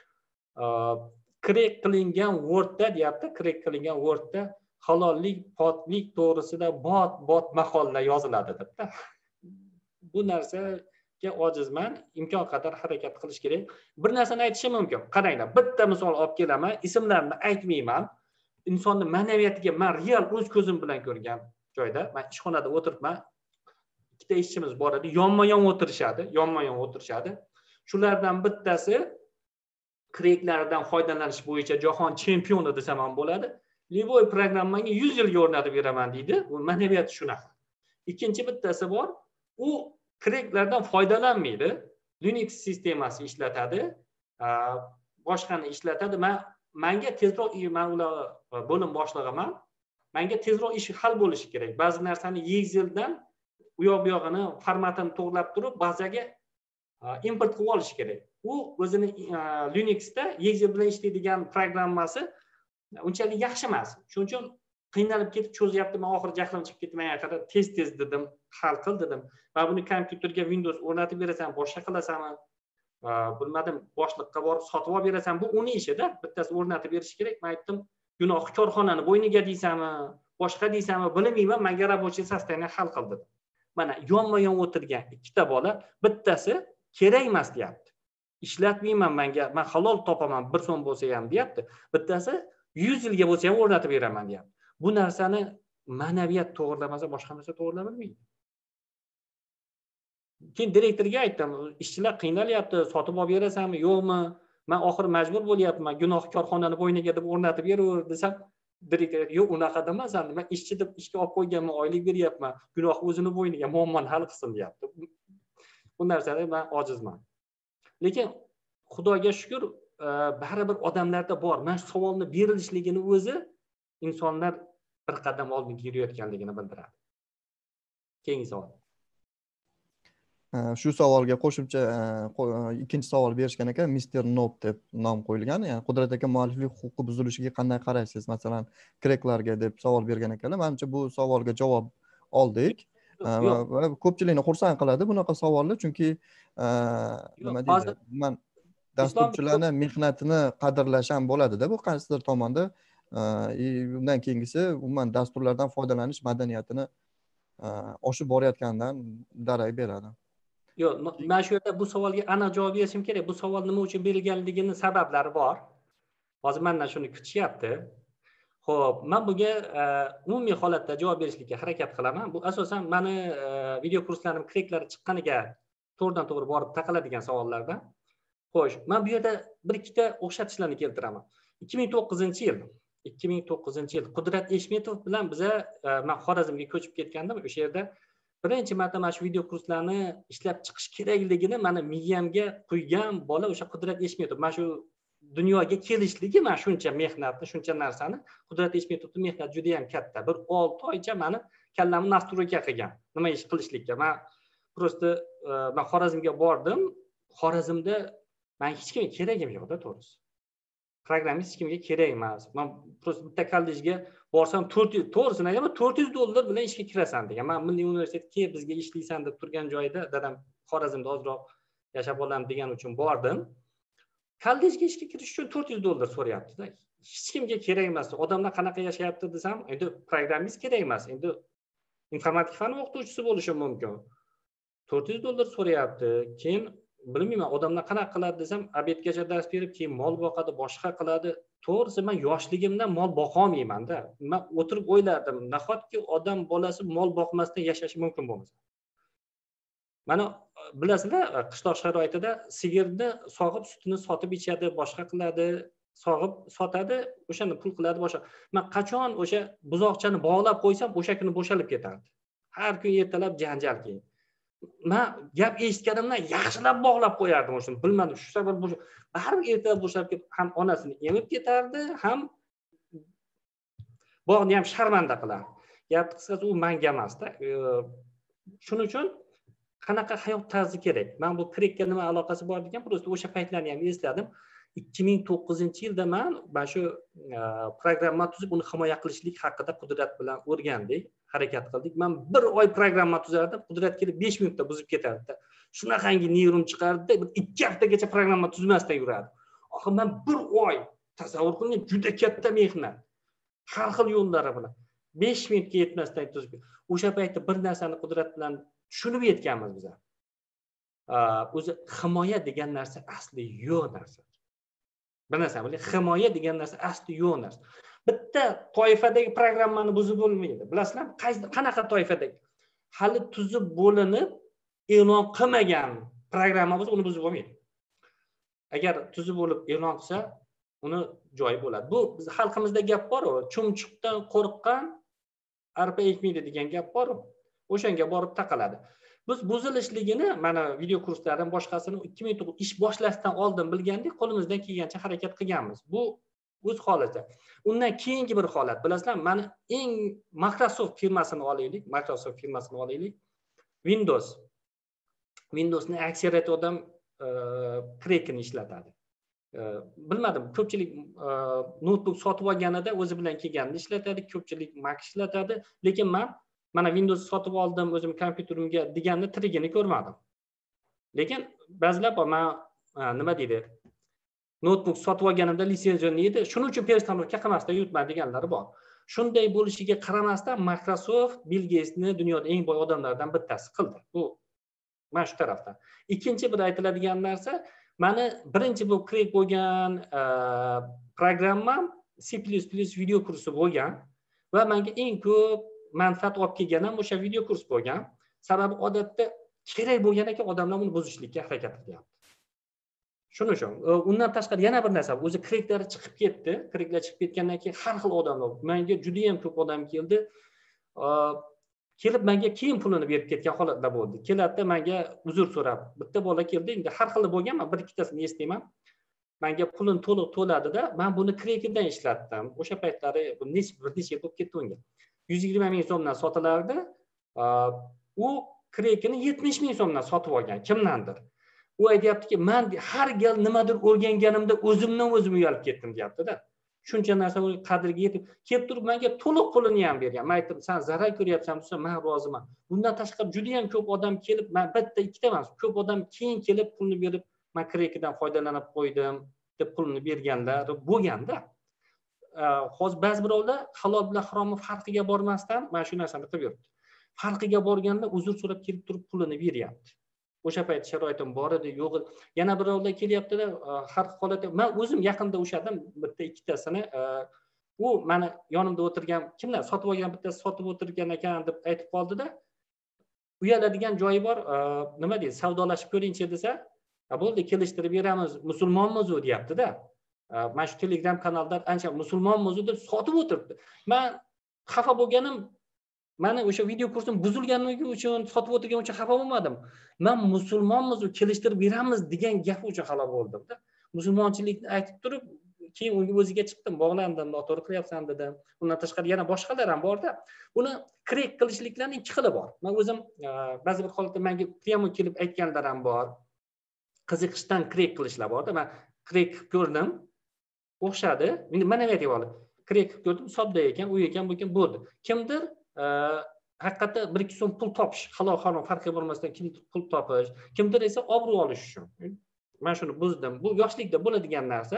Krek qilingan Wordda deyapti, krek qilingan Wordda halollik, poklik to'g'risida bot-bot maqolalar yoziladi debda. Bu narsaga ojizman, imkon qadar harakat qilish kerak. Bir narsani aytishim mumkin. Qaranglar, bitta misol olib kelaman, ismlarini aytmayman. Insonning ma'naviyatiga men real o'z ko'zim bilan ko'rgan joyda, men ishxonada o'tiribman. Ikkita ishchimiz bor edi, yonma-yon o'tirishadi, yonma-yon o'tirishadi. Shulardan bittasi kreklardan foydalanish bo'yicha jahon chempioni desam ham bo'ladi. Liboy programmaga yuz yilga o'rnatib beraman deydi. Bu ma'naviyat shunaqa. Ikkinchi bittasi bor, u kreklardan foydalanmaydi. Linux sistemasi ishlatadi, boshqani ishlatadi. Men menga tezroq, men ular bo'lim boshlig'iman. Menga tezroq ish hal bo'lishi kerak. Ba'zi narsani Exceldan u yoq bu yog'ini formatini to'g'rilab turib, bazaga import qilib olish kerak. U o'zini Linuxda Excel bilan ishlaydigan programmasi unchalik yaxshi emas. Shuning uchun qiynalib ketib cho'zyapti. Men oxiri jahlim chiqib ketmanga qadar tez-tez dedim, hal qil dedim. Va buni kompyuterga Windows o'rnatib berasan, boshqa qilasanmi? Bilmadim, boshliqqa borib sotib olib berasan, bu uning ishida. Bittasi o'rnatib berish kerak. Men aytdim, gunoh korxonani bo'yniga deysanmi, boshqa deysanmi, bilmayman, menga рабочий состояние hal qil dedim. Mana yonma-yon o'tirgan ikkita bola, bittasi kerak emas deyapti. Ishlatmayman menga, men halol topaman, bir so'm bo'lsa ham deyapti. Bittasi yuz yilga bo'lsa ham o'rnatib beraman deyapti. Bu narsani ma'naviyat to'g'rilamasa boshqa narsa to'g'rilamaydi. Keyin direktorga aytdim, ishchilar qiynalyapti, sotib olib berasanmi, yo'qmi? Men oxir majbur bo'lyapman, gunoh korxonani bo'yniga deb o'rnatib beraver desam, direktor yo'q, unaqa demasan, men ishchi deb ishga olib qo'yganman, oylik beryapman, gunoh o'zini bo'yniga, muammoni hal qilsin deyapti. Bu narsada men ojizman. Lekin Xudoga shukr, baribir odamlarda bor. Mana shu savolni berilishligini o'zi insonlar bir qadam oldinga yurayotganligini bildiradi. Keyingi savol. Shu savolga qo'shimcha ikkinchi savol berishgan ekan, mister Nob deb nom qo'yilgan. Ya'ni Qudrat aka mualliflik huquqi buzilishiga qanday qaraysiz? Masalan, kreklarga deb savol bergan ekanlar. Menimcha bu savolga javob oldik. Va ko'pchilikni xursand qiladi bunaqa savollar, chunki nima deydi? Men dasturchilarning mehnatini qadrlash ham bo'ladi-da, bu qaysidir tomonda. Undan keyingisi umuman dasturlardan foydalanish madaniyatini oshib borayotganidan darak beradi. Yo'q, men shu yerda bu savolga aniq javob berishim kerak. Bu savol nima uchun berilganligining sabablari bor. Hozir mendan shuni kutishyapti. Xo'p, men bunga umumiy holatda javob berishga harakat qilaman. Bu asosan meni video kurslarim kreklari chiqqaniga to'g'ridan to'g'ri borib taqaladigan savollardan. Xo'sh, men bu yerda bir ikkita o'xshatishlarni keltiraman. ikki ming to'qqizinchi yil, ikki ming to'qqizinchi yil Qudrat Eshmetov bilan biza men Xorazmga ko'chib ketgandim. O'sha yerda birinchi marta mana shu video kurslarni ishlab chiqish kerakligini meni miyamga quygan bola o'sha Qudrat Eshmetov. Mana shu dunyoga kelishligi, mana shuncha mehnatni, shuncha narsani Qudrat Eshmetovning mehnati juda ham katta. Bir olti oycha meni kallamni nastroyga qilgan. Nima ish qilishlikka. Men prosta men Xorazmga bordim. Xorazmda men hech kimga keragim yo'q-da, to'g'risi. Programmist hech kimga kerak emas. Men prosta bitta kollejga borsam to'rt yuz, to'g'risini aytaman, to'rt yuz dollar bilan ishga kirasan degan. Men Milliy universitetga bizga ishlaysan deb turgan joyda dadam Xorazmda ozroq yashab olaman degan uchun bordim. Kollejga ishga kirish uchun to'rt yuz dollar so'rayapti-da. Hech kimga kerak emas. Odamlar qanaqa yashayapti desam, endi programmist kerak emas. Endi informatika fani o'qituvchisi bo'lishi mumkin. to'rt yuz dollar so'rayapti. Keyin bilmayman, odamlar qanaqa qiladi desam, obedgacha dars berib, keyin mol boqadi, boshqa qiladi. To'g'risi men yoshligimdan mol boqa olmayman-da. Men o'tirib o'ylardim, nahotki odam bolasi mol boqmasdan yashashi mumkin bo'lmasa. Mana bilasizlar, qishloq sharoitida sigirni sog'ib sutini sotib ichadi, boshqa qiladi, sog'ib sotadi, o'shani pul qiladi, boshqa. Men qachon o'sha buzoqchani bog'lab qo'ysam, o'sha kuni bo'shalib ketardi. Har kun ertalab janjal keyin. men gap eshitganimdan yaxshilab bog'lab qo'yardim o'shani. Bilmadim, shu sabab bu baribir ertalab bo'shab ketib ham onasini emib ketardi, ham bog'ni ham sharmanda qilardi. Gap qisqasi u menga emasda. Shuning uchun qanaqa hayot tarzi kerak? Men bu krekka nima aloqasi bor degan, просто o'sha paytlarni ham esladim. ikki ming to'qqizinchi yilda men mana shu programma tuzib, uni himoya qilishlik haqida Qudrat bilan o'rgandik, harakat qildik. Men bir oy programma tuzardim, Qudrat kelib besh minutda buzib ketardi. Shunaqangi neyron chiqardi, ikki haftagacha programma tuzmasdan yurardi. Oxir men bir oy tasavvur qiling, juda katta mehnat. Har xil yo'llari bilan besh minutga yetmasdan tuzib. O'sha paytda bir narsani Qudrat bilan tushunib yetganmiz biz. O'zi himoya degan narsa asli yo'q narsa. Bir narsa biling, himoya degan narsa asli yo'q narsa. Bitta toifadagi programmani buzib bo'lmaydi. Bilasizlarmi? Qaysi qanaqa toifadagi? Hali tuzib bo'linib e'lon qilmagan programma bo'lsa, uni buzib bo'lmaydi. Agar tuzib bo'lib e'lon qilsa, uni joyi bo'ladi. Bu biz xalqimizda gap bor-ku, chumchuqdan qo'rqqan arpa ekmaydi degan gap bor-ku. O'shanga borib taqaladi. Biz buzilishligini mana video kurslaridan boshqasini ikki ming to'qqiz ish boshlashdan oldin bilgandik, qo'limizdan kelgancha harakat qilganmiz. Bu o'z holati. Undan keyingi bir holat, bilasizlar, mana eng Microsoft firmasini olaylik, Microsoft firmasini olaylik. Windows. Windowsni aksariyat odam Crack'ni ishlatadi. Bilmadim, ko'pchilik notebook sotib olganida o'zi bilan kelganini ishlatadi, ko'pchilik Mac ishlatadi, lekin men mana Windows sotib oldim, o'zim kompyuterimga deganni tirigini ko'rmadim. Lekin ba'zilar bor, men nima deydi? Notebook sotib olganimda litsenziyani edi, shuning uchun personalga qilmasdan yutman deganlari bor. Shunday bo'lishiga qaramasdan Microsoft Bill Gatesni dunyoda eng boy odamlardan bittasi qildi. Bu mana shu tarafdan. Ikkinchi bir aytiladigan narsa, mani birinchi bu Crack bo'lgan programmam C plus plus video kursi bo'lgan va menga eng ko'p manfaat olib kelgan ham o'sha video kurs bo'lgan. Sababi odatda kerak bo'lgan ekan odamlar uni buzishlikka harakat qilyapti. Shuning uchun undan tashqari yana bir narsa, o'zi Cracklar chiqib ketdi. Cracklar chiqib ketgandan keyin har xil odamlar, menga juda ham ko'p odam keldi. Kelib menga keyin pulini berib ketgan holatlar bo'ldi. Keladida menga uzr so'rab, bitta bola keldi, endi har xil bo'lgan, men bir ikkitasini eslayman. Menga pulini to'liq to'ladi-da, men buni Crackdan ishlatdim. O'sha paytlari bir necha yil bo'lib ketdi unga. yuz yigirma ming so'mdan sotilardi. U Crackni yetmish ming so'mdan sotib olgan kimdandir. U aytayaptiki, men har gal nimadir o'rganganimda o'zimdan o'zim uyalib ketdim, deyapti-da. Shuncha narsa qadriga yetib, kelib turib menga to'liq pulini ham bergan. Men aytdim, sen zarar ko'ryapsan desa, men roziman. Bundan tashqari juda ham ko'p odam kelib, men bitta ikkita emas, ko'p odam keyin kelib pulni berib, men Crackdan foydalanib qo'ydim deb pulni berganlar bo'lganda. Hozir ba'zi birovlar halol bilan haromni farqiga bormasdan mana shu narsani qilib yuribdi. Farqiga borganda uzr so'rab kelib turib pulini beryapti. O'sha payt sharoitim bor edi, yo'q edi. Yana birovlar kelyapti-da, har holatda men o'zim yaqinda o'shadim, bitta ikkitasini u meni yonimda o'tirgan kimlar sotib olgan bittasi sotib o'tirgan ekan deb aytib qoldi-da. Uyaladigan joyi bor, nima deydi, savdolashib ko'ringchi desa, bo'ldi, kelishtirib beramiz, musulmonmiz u deyapti-da. Mana shu Telegram kanalda ancha musulmonmiz deb sotib o'tiribdi. Men xafa bo'lganim, mana o'sha video kursim buzilganligi uchun sotib o'tirgan uchun xafa bo'lmadim. Men musulmonmiz, kelishtirib beramiz degan gap uchun xafa bo'ldim-da. Musulmonchilikni aytib turib, keyin unga o'ziga chiqdim, bog'landim, noto'g'ri qilyapsan dedim. Undan tashqari yana boshqalar ham bor-da. Uni Crack qilishliklarning ikki xili bor. Men o'zim ba'zi bir holatda menga prямо kelib aytganlar ham bor. Qiziqishdan Crack qilishlar bor-da. Men Crack ko'rdim, o'xshadi. Endi mana nima deyapman. Crack ko'rdim, sodda ekan, u ekan, bu ekan bo'ldi. Kimdir haqiqatda bir ikki so'm pul topish, halol harom farqi bo'lmasdan kimdir pul topish, kimdir esa obro' olish uchun. Men shuni buzdim. Bu yoshlikda bo'ladigan narsa.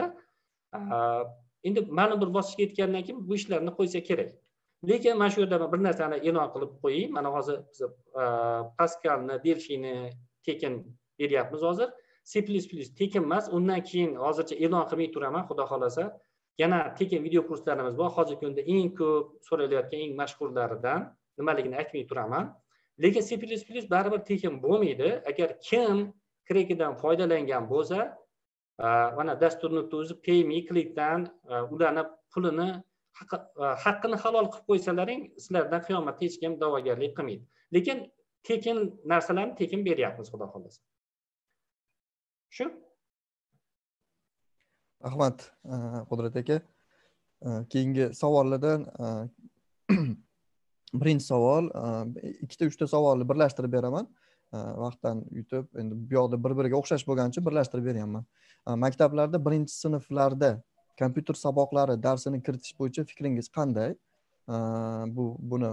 Endi ma'lum bir bosqichga yetgandan keyin bu ishlarni qo'ysa kerak. Lekin mana shu yerda bir narsani e'lon qilib qo'ying. Mana hozir biz Pascalni, Delphini tekin beryapmiz hozir. C plus plus tekin emas. Undan keyin hozircha e'lon qilmay turaman, xudo xolasa. Yana tekin video kurslarimiz bor. Hozirgi kunda eng ko'p so'ralayotgan eng mashhurlaridan nimaligini aytmay turaman. Lekin C plus plus baribir tekin bo'lmaydi. Agar kim Crackdan foydalangan bo'lsa, mana dasturni o'zi pay me Clickdan ularni pulini haqqini halol qilib qo'ysalaring, sizlardan qiyomatda hech kim da'vogarlik qilmaydi. Lekin tekin narsalarni tekin beryapmiz, xudo xohlasa. Shu. Rahmat, Qudrat aka. Keyingi savollardan birinchi savol, ikkita uchta savolni birlashtirib beraman. Vaqtdan yutib, endi bu yoqda bir-biriga o'xshash bo'lgancha birlashtirib beryapman. Maktablarda birinchi sinflarda kompyuter saboqlari darsini kiritish bo'yicha fikringiz qanday? Bu buni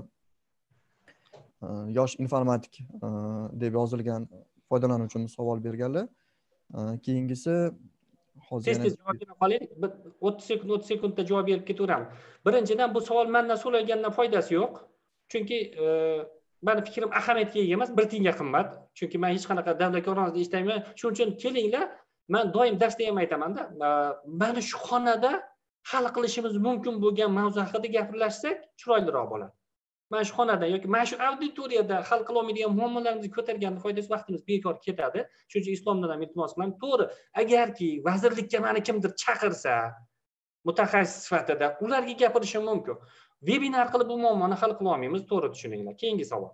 yosh informatik deb yozilgan foydalanuvchimiz savol berganlar. Keyingisi hozir tez tez javob bera qolaylik. o'ttiz sekund o'ttiz sekundda javob berib ketaveramiz. Birinchidan, bu savol mendan so'ralgandan foydasi yo'q. Chunki meni fikrim ahamiyatga ega emas, bir tiyinga qimmat. Chunki men hech qanaqa davlat korxonasida ishlayman. Shuning uchun kelinglar, men doim darsda ham aytaman-da, mana shu xonada hal qilishimiz mumkin bo'lgan mavzu haqida gaplashsak chiroyliroq bo'ladi. Mana shu xonada yoki mana shu auditoriyada hal qila olmaydigan muammolarimizni ko'targanda foydasi vaqtimiz bekor ketadi. Shuning uchun islomdan ham iltimos qilaman. To'g'ri, agarki vazirlikka meni kimdir chaqirsa, mutaxassis sifatida ularga gapirishim mumkin. Webinar qilib bu muammoni hal qila olmaymiz, to'g'ri tushuninglar. Keyingi savol.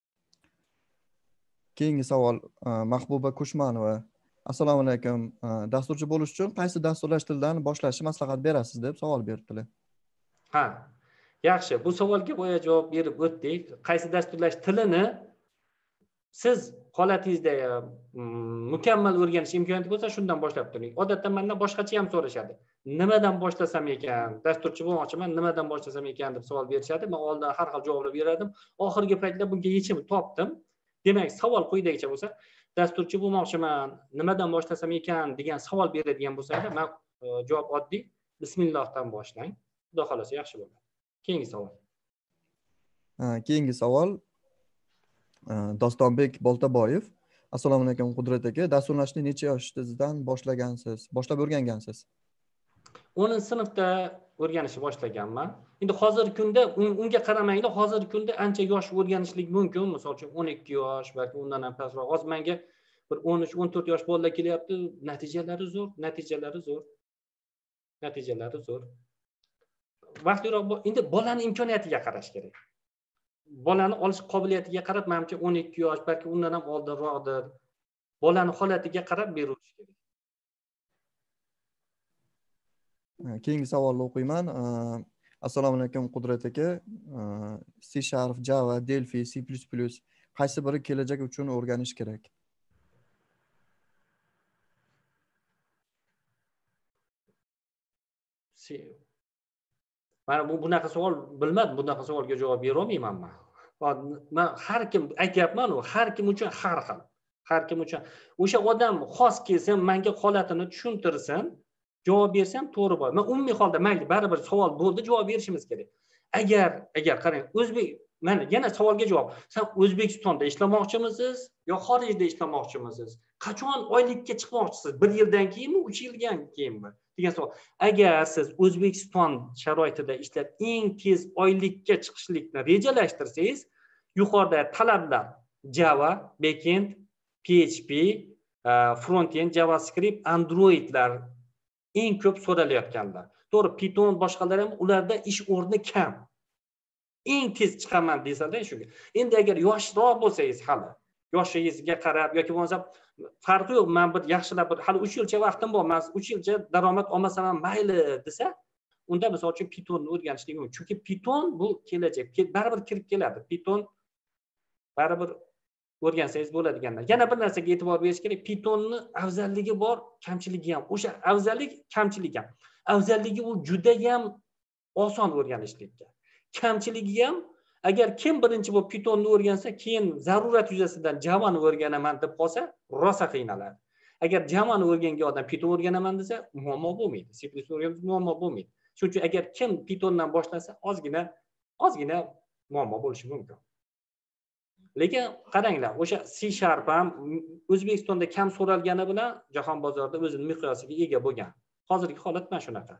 Keyingi savol Mahbuba Kushmanova. Assalomu alaykum. Dasturchi bo'lish uchun qaysi dasturlash tilidan boshlashni maslahat berasiz deb savol berdilar. Ha. Yaxshi, bu savolga boya javob berib o'tdik. Qaysi dasturlash tilini siz holatingizda mukammal o'rganish imkoniyati bo'lsa, shundan boshlab turing. Odatda mendan boshqacha ham so'rashadi. Nimadan boshlasam ekan? Dasturchi bo'lmoqchiman, nimadan boshlasam ekan deb savol berishadi. Men oldin har xil javoblar berardim. Oxirgi paytda bunga yechim topdim. Demak, savol quyidagicha bo'lsa, dasturchi bo'lmoqchiman, nimadan boshlasam ekan degan savol beradigan bo'lsa-da, men javob oddiy, bismillohdan boshlang. Xudo xolasa yaxshi bo'ladi. Keyingi savol. Keyingi savol Dostonbek Boltaboyev. Assalomu alaykum Qudrat aka. Dasturlashni necha yoshingizdan boshlagansiz? Boshlab o'rgangansiz? o'ninchi sinfda o'rganishni boshlaganman. Endi hozirgi kunda unga qaramanglar, hozirgi kunda ancha yosh o'rganishlik mumkin. Misol uchun o'n ikki yosh, balki undan ham pastroq. Hozir menga bir o'n uch o'n to'rt yosh bolalar kelyapti. Natijalari zo'r, natijalari zo'r. Natijalari zo'r. Vaqtliroq endi bolani imkoniyatiga qarash kerak. Bolani olish qobiliyatiga qarab, menimcha o'n ikki yosh, balki undan ham oldinroqdir. Bolani holatiga qarab berilish kerak. Keyingi savolni o'qiyman. Assalomu alaykum Qudrat aka. C Sharp, Java, Delphi, C plus plus qaysi biri kelajak uchun o'rganish kerak? Mana bu bunaqa savol bilmadim, bunaqa savolga javob bera olmayman men. Men har kim aytyapman, u har kim uchun har xil. Har kim uchun o'sha odam xos kelsin, menga holatini tushuntirsin, javob bersam to'g'ri bo'ladi. Men umumiy holda mayli, baribir savol bo'ldi, javob berishimiz kerak. Agar agar qarang, o'zbek mana yana savolga javob. Sen O'zbekistonda ishlamoqchimisiz yo xorijda ishlamoqchimisiz? Qachon oylikka chiqmoqchisiz? bir yildan keyinmi, uch yildan keyinmi? degan savol. Agar siz O'zbekiston sharoitida ishlab eng tez oylikka chiqishlikni rejalashtirsangiz, yuqorida talablar Java, backend, P H P, frontend, JavaScript, Androidlar eng ko'p so'ralayotganlar. To'g'ri, Python boshqalar ham ularda ish o'rni kam. Eng tez chiqaman desada shunga. Endi agar yoshroq bo'lsangiz hali, yoshingizga qarab yoki bo'lmasa farqi yo'q, men bir yaxshilab bir hali uch yilcha vaqtim bor, men uch yilcha daromad olmasam ham mayli desa, unda misol uchun Pythonni o'rganishlik mumkin. Chunki Python bu kelajak, baribir kirib keladi. Python baribir o'rgansangiz bo'ladiganlar. Yana bir narsaga e'tibor berish kerak. Pythonni afzalligi bor, kamchiligi ham. O'sha afzallik, kamchiligi ham. Afzalligi u juda ham oson o'rganishlikka. Kamchiligi ham, agar kim birinchi bo'lib Pythonni o'rgansa, keyin zarurat yuzasidan Javani o'rganaman deb qolsa, rosa qiynaladi. Agar Javani o'rgangan odam Python o'rganaman desa, muammo bo'lmaydi. C plus plus o'rgansa muammo bo'lmaydi. Shuning uchun agar kim Pythondan boshlasa, ozgina ozgina muammo bo'lishi mumkin. Lekin qaranglar, o'sha C Sharp ham O'zbekistonda kam so'ralgani bilan jahon bozorida o'zining miqyosiga ega bo'lgan. Hozirgi holat mana shunaqa.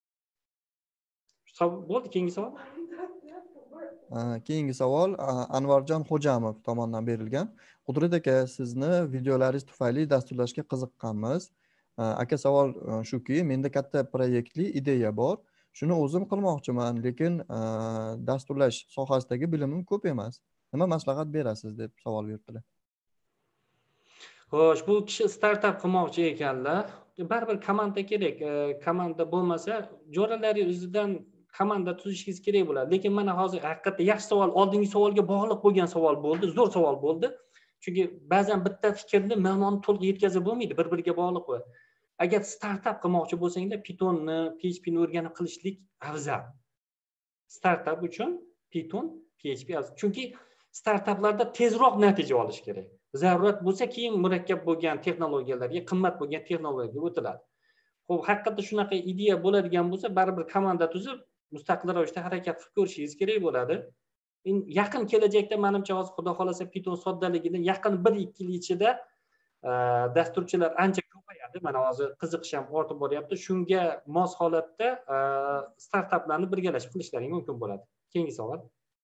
Bo'ldi, keyingi savol. Keyingi savol Anvarjon Xo'jamov tomonidan berilgan. Qudrat aka, sizni videolaringiz tufayli dasturlashga qiziqqanmiz. Aka, savol shuki, menda katta proyektli ideya bor. Shuni o'zim qilmoqchiman, lekin dasturlash sohasidagi bilimim ko'p emas. nima maslahat berasiz deb savol beribdilar. Xo'sh, bu kishi startap qilmoqchi ekanlar. Baribir komanda kerak. Komanda bo'lmasa, jo'ralari o'zidan komanda tuzishingiz kerak bo'ladi. Lekin mana hozir haqiqatda yaxshi savol, oldingi savolga bog'liq bo'lgan savol bo'ldi, zo'r savol bo'ldi. Chunki ba'zan bitta fikrni ma'noni to'liq yetkazib bo'lmaydi, bir-biriga bog'liq bo'ladi. Agar startap qilmoqchi bo'lsanglar, Pythonni, P H P ni o'rganib qilishlik afzal. Startap uchun Python, P H P afzal. Chunki startaplarda tezroq natija olish kerak. Zarurat bo'lsa, keyin murakkab bo'lgan texnologiyalarga, qimmat bo'lgan texnologiyaga o'tiladi. Xo'p, haqiqatda shunaqa ideya bo'ladigan bo'lsa, baribir komanda tuzib, mustaqil ravishda harakat qilib ko'rishingiz kerak bo'ladi. Yaqin kelajakda menimcha hozir xudo xolasa Python soddaligidan yaqin bir ikki yil ichida dasturchilar ancha ko'payadi. Mana hozir qiziqish ham ortib boryapti. Shunga mos holatda startaplarni birgalashib qilishlaring mumkin bo'ladi. Keyingi savol.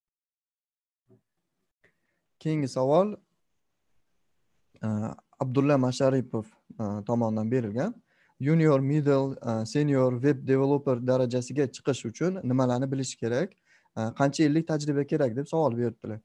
Keyingi savol Abdulla Masharipov tomonidan berilgan. Junior, middle, senior web developer darajasiga chiqish uchun nimalarni bilish kerak? Qancha yillik tajriba kerak deb savol beribdilar.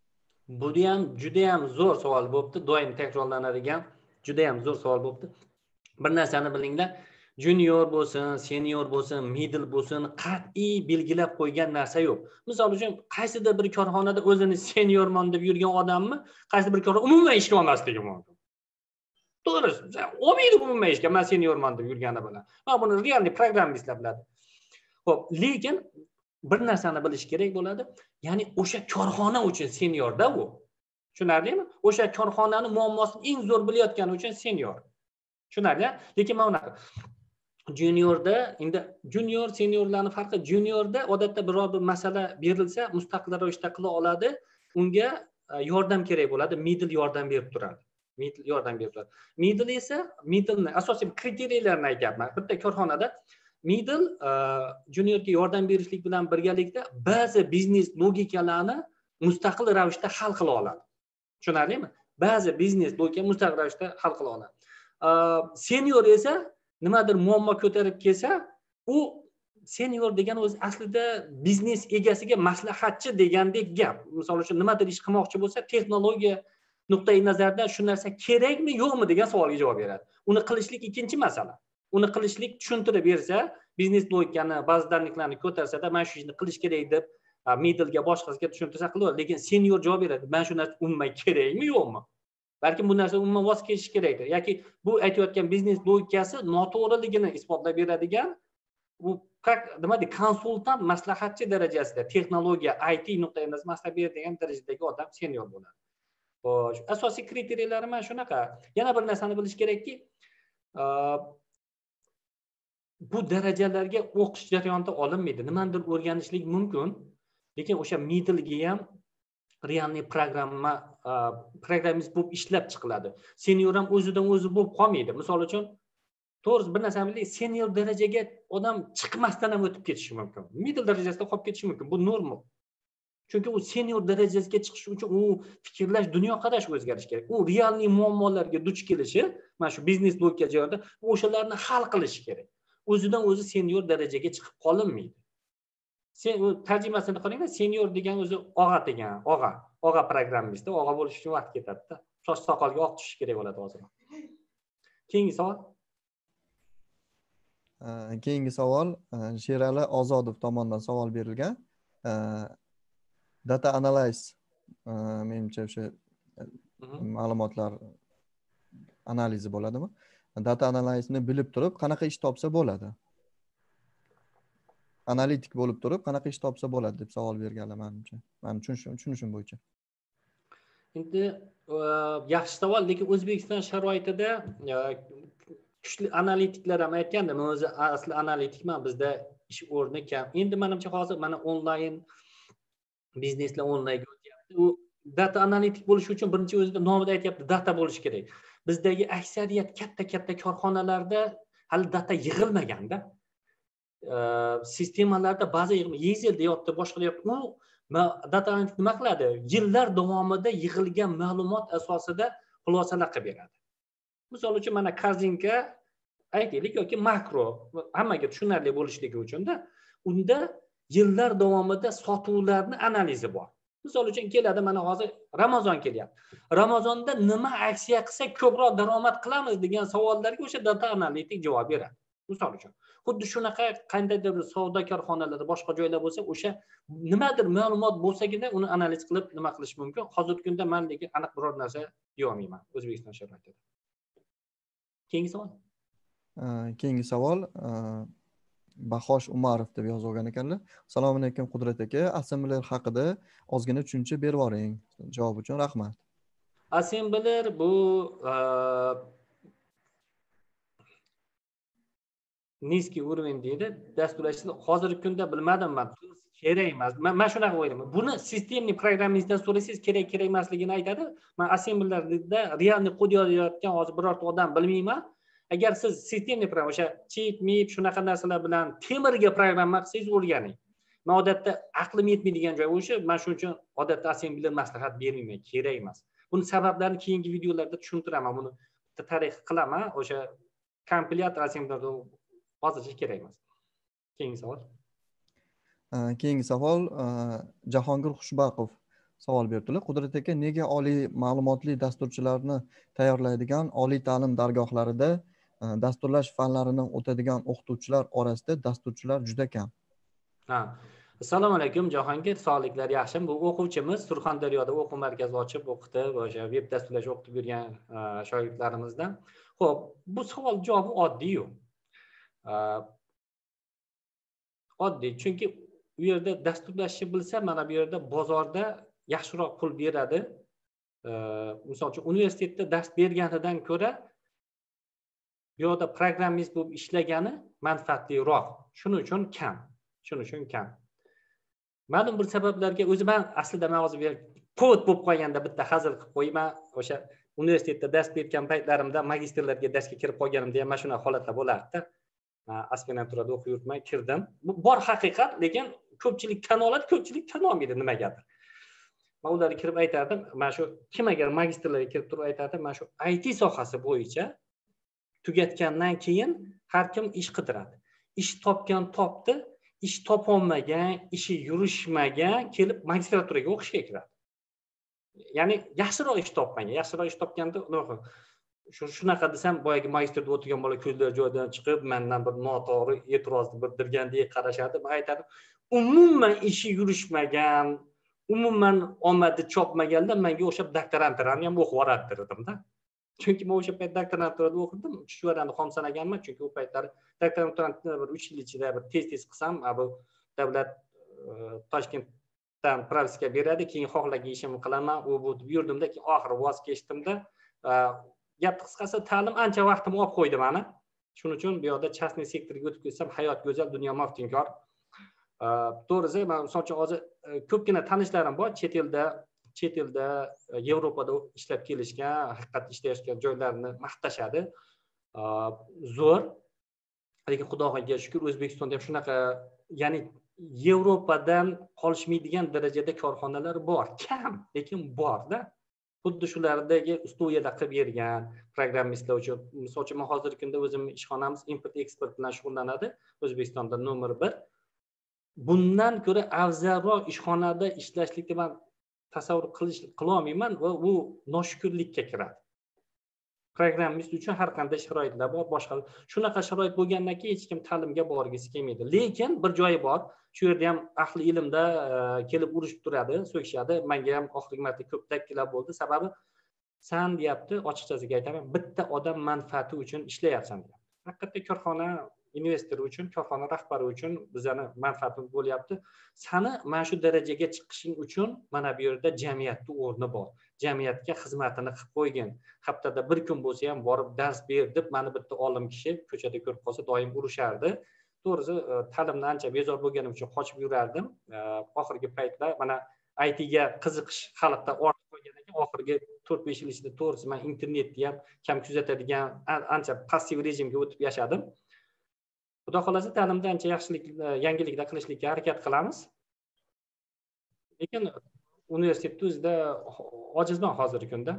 Bu ham juda ham zo'r savol bo'libdi, doim takrorlanadigan, juda ham zo'r savol bo'libdi. Bir narsani bilinglar, junior bo'lsin, senior bo'lsin, middle bo'lsin, qat'iy belgilab qo'ygan narsa yo'q. Misol uchun, qaysidir bir korxonada o'zini seniorman deb yurgan odammi, qaysidir bir korxonada umuman ishga olmasligi mumkin. To'g'ri, olmaydi umuman ishga, men seniorman deb yurgani bilan. Mana buni realniy programmistlar biladi. Xo'p, lekin bir narsani bilish kerak bo'ladi. Ya'ni o'sha korxona uchun seniorda u. Tushunarlimi? O'sha korxonaning muammosini eng zo'r bilayotgani uchun senior. Tushunarli? Lekin mana unaqa juniorda, endi junior seniorlarning farqi, juniorda odatda biror bir masala berilsa, mustaqil ravishda qila oladi, unga yordam kerak bo'ladi, middle yordam berib turadi. Middle yordam berib turadi. Middle esa middle asosiy kriteriyalarni aytyapman. Bitta korxonada middle juniorga yordam berishlik bilan birgalikda ba'zi biznes logikalarni mustaqil ravishda hal qila oladi. Tushunarlimi? Ba'zi biznes logika mustaqil ravishda hal qila oladi. Senior esa nimadir muammo ko'tarib kelsa, u senior degan o'zi aslida biznes egasiga maslahatchi degandek gap. Misol uchun nimadir ish qilmoqchi bo'lsa, texnologiya nuqtai nazardan shu narsa kerakmi, yo'qmi degan savolga javob beradi. Uni qilishlik ikkinchi masala. Uni qilishlik tushuntirib bersa, biznes logikani, ba'zilarniklarni ko'tarsa-da, men shu ishni qilish kerak deb middle'ga boshqasiga tushuntirsa qiladi. Lekin senior javob beradi, men shu narsa umuman kerakmi, yo'qmi? Balki bu narsa umuman voz kechish kerakdir. Yoki bu aytayotgan biznes logikasi noto'g'riligini isbotlab beradigan bu nima deydi, konsultant, maslahatchi darajasida texnologiya, I T nuqtai nazar maslahat beradigan darajadagi odam senior bo'ladi. Xo'sh, asosiy kriteriyalar mana shunaqa. Yana bir narsani bilish kerakki, bu darajalarga o'qish jarayonida olinmaydi. Nimadir o'rganishlik mumkin, lekin o'sha middle'ga ham realniy programma programmist bo'lib ishlab chiqiladi. Senior ham o'zidan o'zi bo'lib qolmaydi. Misol uchun, to'g'risi bir narsani biling, senior darajaga odam chiqmasdan ham o'tib ketishi mumkin. Middle darajasida qolib ketishi mumkin. Bu normal. Chunki u senior darajasiga chiqish uchun u fikrlash, dunyoqarash o'zgarishi kerak. U realniy muammolarga duch kelishi, mana shu biznes logika joyida o'shalarni hal qilish kerak. O'zidan o'zi senior darajaga chiqib qolinmaydi. Sen tarjimasini qaranglar, senior degan o'zi og'a degan, og'a, og'a programmist, og'a bo'lish uchun vaqt ketadi-da. Soch soqolga oq tushish kerak bo'ladi hozir. Keyingi savol. Keyingi savol Sherali Ozodov tomonidan savol berilgan. Data analyze, menimcha o'sha ma'lumotlar analizi bo'ladimi? Data analizini bilib turib, qanaqa ish topsa bo'ladi? Analitik bo'lib turib, qanaqa ish topsa bo'ladi deb savol berganlar menimcha. Men tushunishim bo'yicha. Endi yaxshi savol, lekin O'zbekiston sharoitida kuchli analitiklar ham aytganda, men o'zi asli analitikman, bizda ish o'rni kam. Endi menimcha hozir mana onlayn bizneslar onlaynga o'tyapti. U data analitik bo'lish uchun birinchi o'zida nomida aytyapti, data bo'lish kerak. Bizdagi aksariyat katta-katta korxonalarda hali data yig'ilmaganda, sistemalarda ba'zi Excel'da yotdi, boshqa yotdi. U data analitik nima qiladi? Yillar davomida yig'ilgan ma'lumot asosida xulosalar qilib beradi. Misol uchun mana korzinka aytaylik yoki makro, hammaga tushunarli bo'lishligi uchun-da, unda yillar davomida sotuvlarni analizi bor. Misol uchun keladi, mana hozir Ramazon kelyapti. Ramazonda nima aksiya qilsak ko'proq daromad qilamiz degan savollarga o'sha data analitik javob beradi. Misol uchun, xuddi shunaqa qandaydir bir savdo korxonalarida boshqa joylar bo'lsa, o'sha nimadir ma'lumot bo'lsagina uni analiz qilib nima qilish mumkin. Hozirgi kunda men lekin aniq biror narsa deyolmayman O'zbekiston sharoitida. Keyingi savol. Keyingi savol Bahosh Umarov deb yozib olgan ekanlar. Assalomu alaykum Qudrat aka, assembler haqida ozgina tushuncha berib boring. Javob uchun rahmat. Assembler bu niskiy уровень deydi. Dasturlashni hozirgi kunda bilmadim men. Kerak emas. Men shunaqa o'ylayman. Buni sistemli programmistdan so'rasangiz kerak kerak emasligini aytadi. Men assemblerda realniy kod yozayotgan hozir birorta odam bilmayman. Agar siz sistemli program o'sha chip, mip shunaqa narsalar bilan temirga programma qilsangiz o'rganing. Men odatda aqlim yetmaydigan joy o'sha, men shuning uchun odatda assembler maslahat bermayman, kerak emas. Buni sabablarini keyingi videolarda tushuntiraman. Buni tarix qilaman. O'sha kompilyator assembler hozircha kerak emas. Keyingi savol. Keyingi savol Jahongir Xushbaqov savol berdilar. Qudrat aka, nega oliy ma'lumotli dasturchilarni tayyorlaydigan oliy ta'lim dargohlarida dasturlash fanlarini o'tadigan o'qituvchilar orasida dasturchilar juda kam? Ha. Assalomu alaykum Jahongir, sog'liklar yaxshimi? Bu o'quvchimiz Surxondaryoda o'quv markazi ochib o'qitib, o'sha veb dasturlash o'qitib yurgan shogirdlarimizdan. Xo'p, bu savol javobi oddiy-yu. Oddiy, chunki u yerda dasturlashni bilsa, mana bu yerda bozorda yaxshiroq pul beradi. Misol uchun universitetda dars berganidan ko'ra bu yerda programmist bo'lib ishlagani manfaatliroq. Shuning uchun kam. Shuning uchun kam. Ma'lum bir sabablarga o'zi men aslida men hozir kod bo'lib qolganda bitta hazil qilib qo'yman. O'sha universitetda dars bergan paytlarimda magistrlarga darsga kirib qolganimda ham mana shunaqa holatlar bo'lardi. Aspiranturada o'qib yurtmay kirdim. Bu bor haqiqat, lekin ko'pchilik tan oladi, ko'pchilik tan olmaydi nimagadir. Men ularga kirib aytardim, mana shu kim agar magistrlarga kirib turib aytardim, mana shu I T sohasi bo'yicha tugatgandan keyin har kim ish qidiradi. Ish topgan topdi, ish topolmagan, ishi yurishmagan kelib magistraturaga o'qishga kiradi. Ya'ni yaxshiroq ish topmagan, yaxshiroq ish topganda shunaqa desam, boyagi magistrda o'tirgan bola ko'zlari joyidan chiqib, mendan bir noto'g'ri e'tirozni bildirgandek qarashadi. Men aytadim, umuman ishi yurishmagan, umuman omadi chopmaganda menga o'sha doktoranturani ham o'qib yuborardim-da. Chunki men o'sha payt doktoranturada o'qidim, chuchvarani xom sanaganman, chunki u paytlar doktoranturani bir uch yil ichida bir tez-tez qilsam, bu davlat Toshkentdan propiska beradi, keyin xohlagan ishimni qilaman, u bu deb yurdimda, keyin oxiri voz kechdimda. Gap qisqasi, ta'lim ancha vaqtimni olib qo'ydi meni. Shuning uchun bu yerda частный sektorga o'tib ketsam, hayot go'zal, dunyo maftunkor. To'g'risi, men misol uchun hozir ko'pgina tanishlarim bor, chet elda, chet elda, Yevropada ishlab kelishgan, haqiqatda ishlayotgan joylarini maqtashadi. Zo'r. Lekin Xudoga shukr, O'zbekistonda ham shunaqa, ya'ni Yevropadan qolishmaydigan darajada korxonalar bor, kam, lekin bor-da. Xuddi shulardagi ustuviyada qilib bergan programmistlar uchun, misol uchun hozirgi kunda o'zimning ishxonamiz import eksport bilan shug'ullanadi, O'zbekistonda nomer bir. Bundan ko'ra afzalroq ishxonada ishlashlikni men tasavvur qilish qila olmayman va u noshukrlikka kiradi. Programmist uchun har qanday sharoitlar bor, boshqa shunaqa sharoit bo'lgandan keyin hech kim ta'limga borgisi kelmaydi. Lekin bir joyi bor, shu yerda ham ahli ilmda kelib urushib turadi, so'kishadi. Menga ham oxirgi marta ko'p dakkilar bo'ldi. Sababi san deyapti, ochiqchasiga aytaman, bitta odam manfaati uchun ishlayapsan deyapti. Haqiqatda korxona investor uchun, korxona rahbari uchun bizani manfaatimiz bo'lyapti. Sani mana shu darajaga chiqishing uchun mana bu yerda jamiyatning o'rni bor. Jamiyatga xizmatini qilib qo'ygin. Haftada bir kun bo'lsa ham borib dars ber deb meni bitta olim kishi ko'chada ko'rib qolsa doim urushardi. To'g'risi, ta'limdan ancha bezor bo'lganim uchun qochib yurardim. Oxirgi paytlar mana I T ga qiziqish xalqda ortib qolgan ekan. Oxirgi to'rt besh yil ichida to'g'risi men internetni ham kam kuzatadigan, ancha passiv rejimga o'tib yashadim. Xudo xolasa ta'limda ancha yaxshilik, yangiliklar qilishlikka harakat qilamiz. Lekin universitetda o'zida ojizman hozirgi kunda.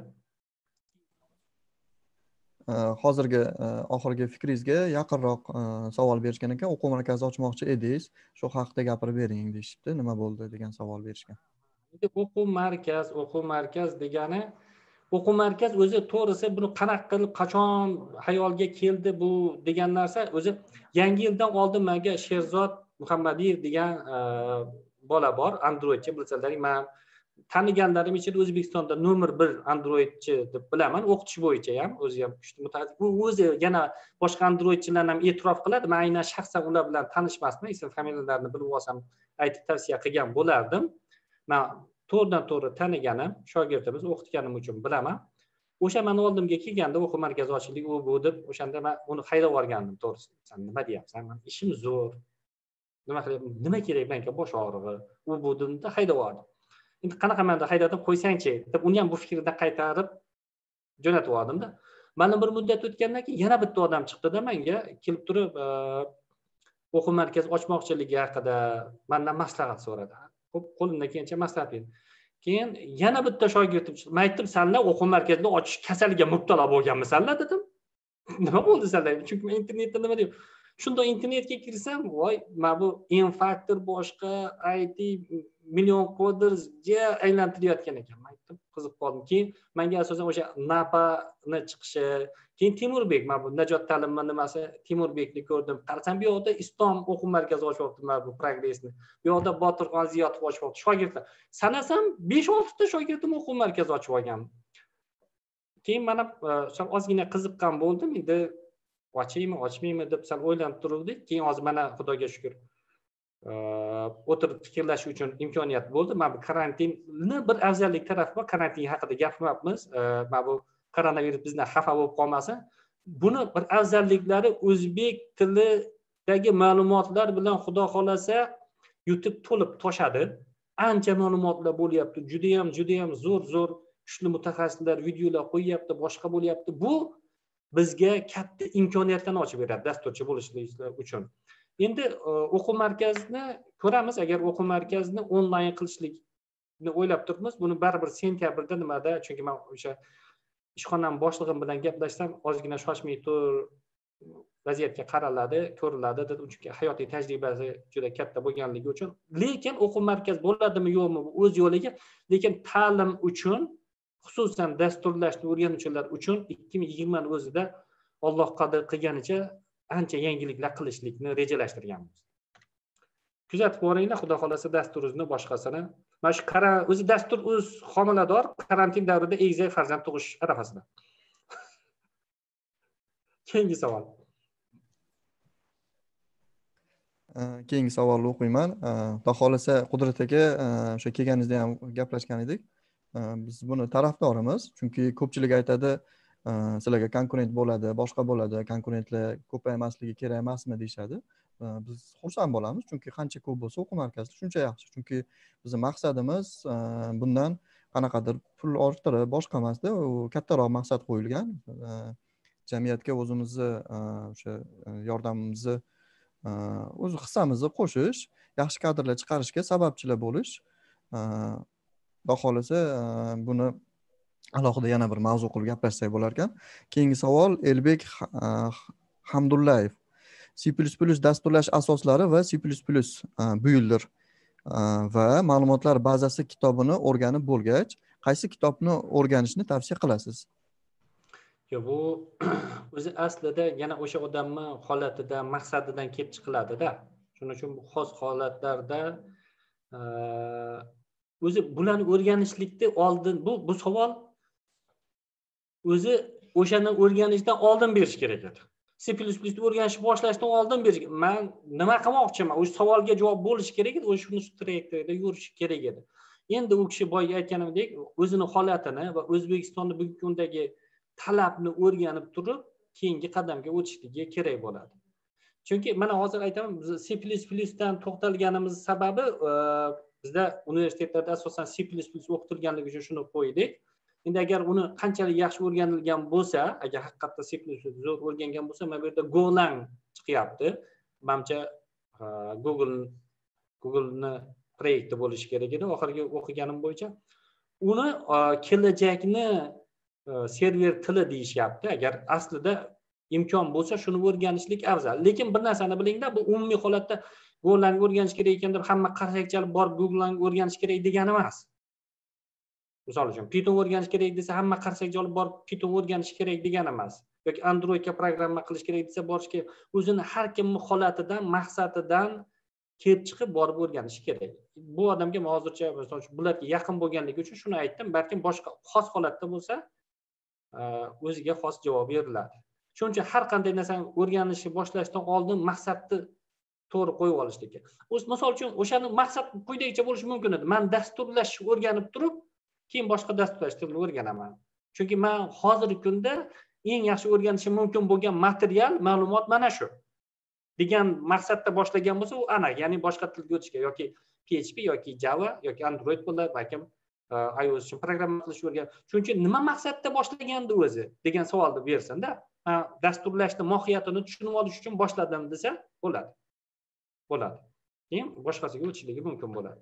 Hozirgi oxirgi fikringizga yaqinroq savol berishgan ekan. O'quv markazi ochmoqchi edingiz, shu haqida gapirib bering deyishibdi. Nima bo'ldi degan savol berishgan. o'quv markaz, o'quv markaz degani o'quv markaz o'zi to'g'risi buni qanaqa qilib qachon hayolga keldi bu degan narsa o'zi yangi yildan oldin menga Sherzod Muhammadiyev degan bola bor, Androidchi bilsalaring, men taniganlarim ichida O'zbekistonda nomer bir Androidchi deb bilaman, o'qitish bo'yicha ham o'zi ham kuchli mutaxassis. U o'zi yana boshqa Androidchilarni ham e'tirof qiladi. Men aynan shaxsan ular bilan tanishmasman, ism familiyalarini bilib olsam aytib tavsiya qilgan bo'lardim. Men to'g'ridan to'g'ri taniganim, shogirdimiz, o'qitganim uchun bilaman. O'sha meni oldimga kelganda o'quv markazi ochildi, u bu deb o'shanda men uni haydab yuborgandim to'g'risi. Sen nima deyapsan? Men ishim zo'r. Nima qilyapman? Nima kerak menga bosh og'rig'i? U bu debda haydab yubordim. Endi qanaqa menda haydatib qo'ysangchi deb uni ham bu fikrdan qaytarib jo'natib yubordim-da. Mana bir muddat o'tgandan keyin yana bitta odam chiqdi-da menga kelib turib o'quv markazi ochmoqchiligi haqida mendan maslahat so'radi. Xo'p, qo'limdan kelgancha maslahat berdim. Keyin yana bitta shogirdim chiqdi. Men aytdim, "Senlar o'quv markazini ochish kasaliga mubtalo bo'lganmisanlar?" dedim. "Nima bo'ldi senlar?" Chunki men internetda nima deyman? Shunda internetga kirsam, voy, mana bu N-faktor boshqa, I T million koderga aylantirayotgan ekan. Men aytdim, qiziq qoldim. Keyin menga asosan o'sha Napani chiqishi, keyin Temurbek, mana bu Najot ta'limmi nimasi, Temurbekni ko'rdim. Qarasam bu yoqda Islom o'quv markazi ochyapti, mana bu Progressni. Bu yoqda Botirxon Ziyodov ochyapti. Shogirdlar. Sanasam besh olti ta shogirdim o'quv markazi ochib olgan. Keyin mana ozgina qiziqqan bo'ldim. Endi ochaymi, ochmaymi deb sal o'ylanib turuvdik. Keyin hozir mana Xudoga shukr, o'tirib fikrlash uchun imkoniyat bo'ldi. Mana bu karantinni bir afzallik tarafi bor. Karantin haqida gapirmayapmiz. Mana bu koronavirus bizdan xafa bo'lib qolmasin. Buni bir afzalliklari o'zbek tilidagi ma'lumotlar bilan Xudo xolasa YouTube to'lib toshadi. Ancha ma'lumotlar bo'lyapti. Juda ham, juda ham zo'r-zo'r kuchli mutaxassislar videolar qo'yyapti, boshqa bo'lyapti. Bu bizga katta imkoniyatlarni ochib beradi dasturchi bo'lishlik uchun. Endi o'quv markazini ko'ramiz, agar o'quv markazini onlayn qilishlikni o'ylab turibmiz. Buni baribir sentyabrda nimada, chunki men o'sha ishxonam boshlig'im bilan gaplashsam, ozgina shoshmay tur, vaziyatga qaraladi, ko'riladi dedi. Chunki hayotiy tajribasi juda katta bo'lganligi uchun. Lekin o'quv markazi bo'ladimi, yo'qmi, o'z yo'liga, lekin ta'lim uchun, xususan dasturlashni o'rganuvchilar uchun ikki ming yigirmani o'zida Alloh qadr qilganicha ancha yangiliklar qilishlikni rejalashtirganmiz. Kuzatib boringlar, Xudo xolasa dasturimizni boshqasini. Mana shu qara o'zi dastur o'z homilador, karantin davrida egizak farzand tug'ish arafasida. Keyingi savol. Keyingi savolni o'qiyman. Xudo xolasa Qudrat aka, o'sha kelganingizda ham gaplashgan edik. Biz buni tarafdorimiz, chunki ko'pchilik aytadi, sizlarga konkurent bo'ladi, boshqa bo'ladi, konkurentlar ko'paymasligi kerak emasmi deyshadi. Biz xursand bo'lamiz, chunki qancha ko'p bo'lsa o'quv markazi shuncha yaxshi. Chunki bizning maqsadimiz bundan qanaqadir pul orttirib, boshqa emasda, u kattaroq maqsad qo'yilgan. Jamiyatga o'zimizni o'sha yordamimizni, o'z hissamizni qo'shish, yaxshi kadrlar chiqarishga sababchilar bo'lish. Xudo xolasa buni alohida yana bir mavzu qilib gaplashsak bo'lar ekan. Keyingi savol Elbek Hamdullayev. C plus plus dasturlash asoslari va C plus plus builder va ma'lumotlar bazasi kitobini o'rganib bo'lgach, qaysi kitobni o'rganishni tavsiya qilasiz? Yo, bu o'zi aslida yana o'sha odamni holatidan, maqsadidan kelib chiqiladi-da. Shuning uchun bu xos holatlarda o'zi bularni o'rganishlikda oldin bu bu savol o'zi o'shani o'rganishdan oldin berish kerak edi. C plus plus ni o'rganishni boshlashdan oldin berish. Men nima qilmoqchiman? O'sha savolga javob bo'lishi kerak edi, o'sha shuni trayektoriyada yurish kerak edi. Endi u kishi boya aytganimdek, o'zini holatini va O'zbekistonda bugungi kundagi talabni o'rganib turib, keyingi qadamga o'tishligi kerak bo'ladi. Chunki mana hozir aytaman, biz C plus plus dan to'xtalganimiz sababi bizda universitetlarda asosan C plus plus o'qitilganligi uchun shuni qo'ydik. Endi agar uni qanchalik yaxshi o'rganilgan bo'lsa, agar haqiqatda C plus plus zo'r o'rgangan bo'lsa, mana bu yerda Golang chiqyapti. Menimcha Google Google'ni proyekti bo'lishi kerak edi, oxirgi o'qiganim bo'yicha. Uni kelajakni server tili deyishyapti. Agar aslida imkon bo'lsa, shuni o'rganishlik afzal. Lekin bir narsani bilinglar, bu umumiy holatda Golang o'rganish kerak ekan deb hamma qarsakchalik borib Google'ni o'rganish kerak degani emas. Misol uchun Python o'rganish kerak desa, hamma qarsakchi olib borib Python o'rganish kerak degani emas. Yoki Androidga programma qilish kerak desa, borish kerak. O'zini har kimning holatidan, maqsadidan kelib chiqib borib o'rganish kerak. Bu odamga hozircha misol uchun bularga yaqin bo'lganligi uchun shuni aytdim. Balkim boshqa xos holatda bo'lsa, o'ziga xos javob beriladi. Shuning uchun har qanday narsani o'rganishni boshlashdan oldin maqsadni to'g'ri qo'yib olishlik kerak. O'z misol uchun o'shani maqsad quyidagicha bo'lishi mumkin edi. Men dasturlashni o'rganib turib, keyin boshqa dasturlash tilini o'rganaman. Chunki men hozirgi kunda eng yaxshi o'rganishim mumkin bo'lgan material, ma'lumot mana shu degan maqsadda boshlagan bo'lsa, u aniq, ya'ni boshqa tilga o'tishga yoki P H P yoki Java yoki Android bo'lar, balkim iOS uchun programma qilish o'rgan. Shuning uchun nima maqsadda boshlagandi o'zi degan savolni bersin-da. Dasturlashning mohiyatini tushunib olish uchun boshladim desa, bo'ladi. Bo'ladi. Keyin boshqasiga o'tishligi mumkin bo'ladi.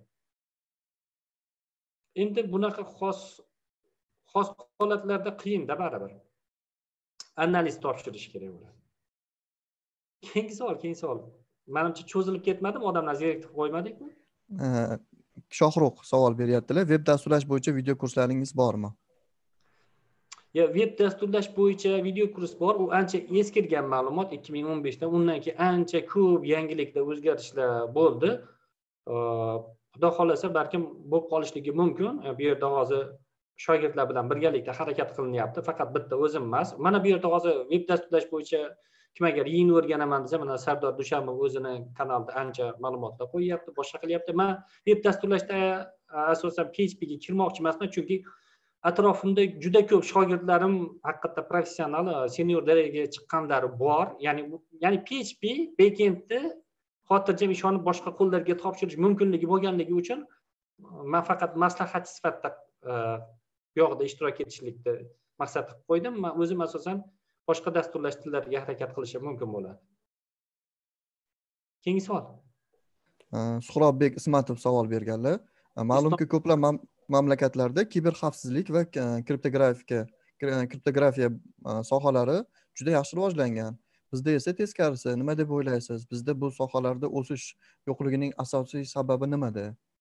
Endi bunaqa xos xos holatlarda qiyin-da baribir. Analiz topshirish kerak bo'ladi. Keyingi savol, keyingi savol. Menimcha cho'zilib ketmadim, odamlar zerikib qo'ymadikmi? Shohruh savol beryaptilar. Web dasturlash bo'yicha video kurslaringiz bormi? Ya, web dasturlash bo'yicha video kurs bor. U ancha eskirgan ma'lumot ikki ming o'n beshda. Undan keyin ancha ko'p yangiliklar, o'zgarishlar bo'ldi. Xudo xolasa balkim bo'lib qolishligi mumkin. Bu yerda hozir shogirdlar bilan birgalikda harakat qilinyapti. Faqat bitta o'zim emas. Mana bu yerda hozir web dasturlash bo'yicha kim agar yeni o'rganaman desa, mana Sardor Dushanbov o'zini kanalida ancha ma'lumotlar qo'yyapti, boshqa qilyapti. Men web dasturlashda asosan P H P ga kirmoqchi emasman, chunki atrofimda juda ko'p shogirdlarim haqiqatda professional, senior darajaga chiqqanlari bor. Ya'ni ya'ni P H P backendni xotirjam ishonib boshqa qo'llarga topshirish mumkinligi bo'lganligi uchun men faqat maslahatchi sifatida bu yoqda ishtirok etishlikni maqsad qilib qo'ydim. Men o'zim asosan boshqa dasturlash tillariga harakat qilishim mumkin bo'ladi. Keyingi savol. Suhrobbek Ismatov savol berganlar. Ma'lumki ko'plab mamlakatlarda kiber xavfsizlik va kriptografika kriptografiya sohalari juda yaxshi rivojlangan. Bizda esa teskarisi. Nima deb o'ylaysiz? Bizda bu sohalarda o'sish yo'qligining asosiy sababi nimada?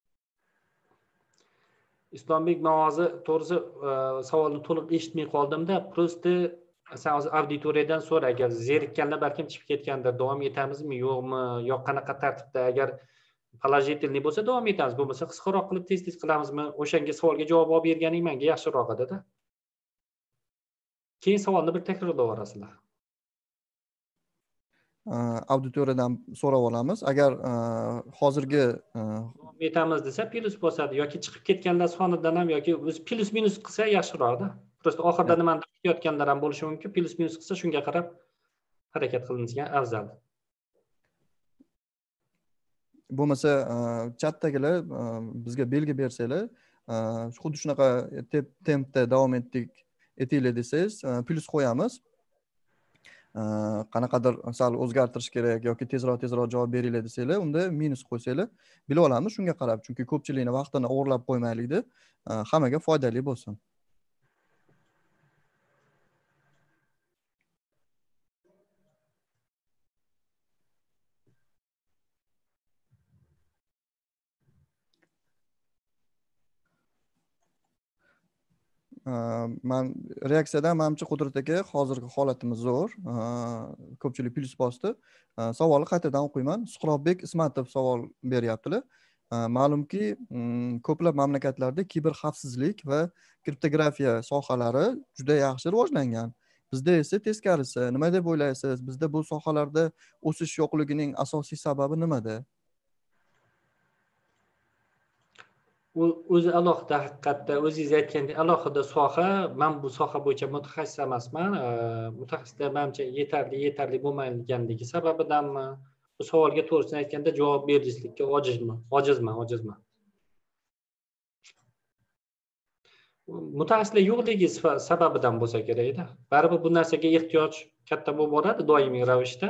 Islombek, men hozir to'g'risi savolni to'liq eshitmay qoldim-da, prosta sen hozir auditoriyadan so'ra, agar zerikkanlar balkim chiqib ketgandir, davom etamizmi, yo'qmi, yo qanaqa tartibda, agar положительный bo'lsa davom etamiz, bo'lmasa qisqaroq qilib tez-tez qilamizmi? O'shanga savolga javob olib berganing menga yaxshiroq edi-da. Keyin savolni bir takrorlab o'rasizlar. Auditoriyadan so'rab olamiz. Agar hozirgi davom etamiz desa plus bosadi yoki chiqib ketganlar sonidan ham yoki o'zi plus minus qilsa yaxshiroq-da. Prosta oxirida nimani kutayotganlar ham bo'lishi mumkin. Plus minus qilsa shunga qarab harakat qilingan afzal. Bo'lmasa chatdagilar bizga belgi bersanglar, xuddi shunaqa tempda davom etdik, etinglar desangiz, plus qo'yamiz. Qanaqadir sal o'zgartirish kerak yoki tezroq tezroq javob beringlar desanglar, unda minus qo'ysanglar, bila olamiz shunga qarab, chunki ko'pchilikni vaqtini o'g'irlab qo'ymaylikda, hammaga foydali bo'lsin. Men reaksiyadan menimcha Qudrat aka hozirgi holatimiz zo'r. Ko'pchilik plus bosdi. Savolni qaytadan o'qiyman. Suhrobbek Ismatov savol beryaptilar. Ma'lumki, ko'plab mamlakatlarda kiber xavfsizlik va kriptografiya sohalari juda yaxshi rivojlangan. Bizda esa teskarisi. Nima deb o'ylaysiz? Bizda bu sohalarda o'sish yo'qligining asosiy sababi nimada? O'zi alohida haqiqatda o'zingiz aytgandek alohida soha. Men bu soha bo'yicha mutaxassis emasman. Mutaxassislar menimcha yetarli yetarli bo'lmaganligi sababidanmi? Bu savolga to'g'risini aytganda javob berishlikka ojizman, ojizman, ojizman. Mutaxassislar yo'qligi sababidan bo'lsa kerak-da. Baribir bu narsaga ehtiyoj katta bo'lib boradi doimiy ravishda.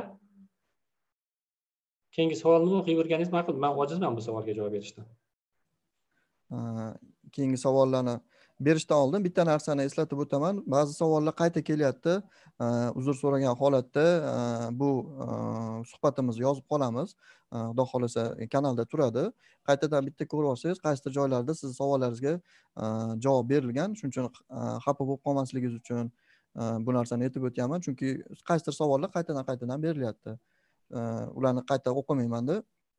Keyingi savolni o'qib o'rganishingiz ma'qul. Men ojizman bu savolga javob berishdan. Keyingi savollarni berishdan oldin bitta narsani eslatib o'taman. Ba'zi savollar qayta kelyapti. Uzr so'ragan holatda bu suhbatimizni yozib qolamiz. Xudo xolasa kanalda turadi. Qaytadan bitta ko'rib olsangiz, qaysidir joylarda sizning savollaringizga javob berilgan. Shuning uchun xafa bo'lib qolmasligingiz uchun bu narsani aytib o'tyaman. Chunki qaysidir savollar qaytadan qaytadan berilyapti. Ularni qayta o'qimayman-da.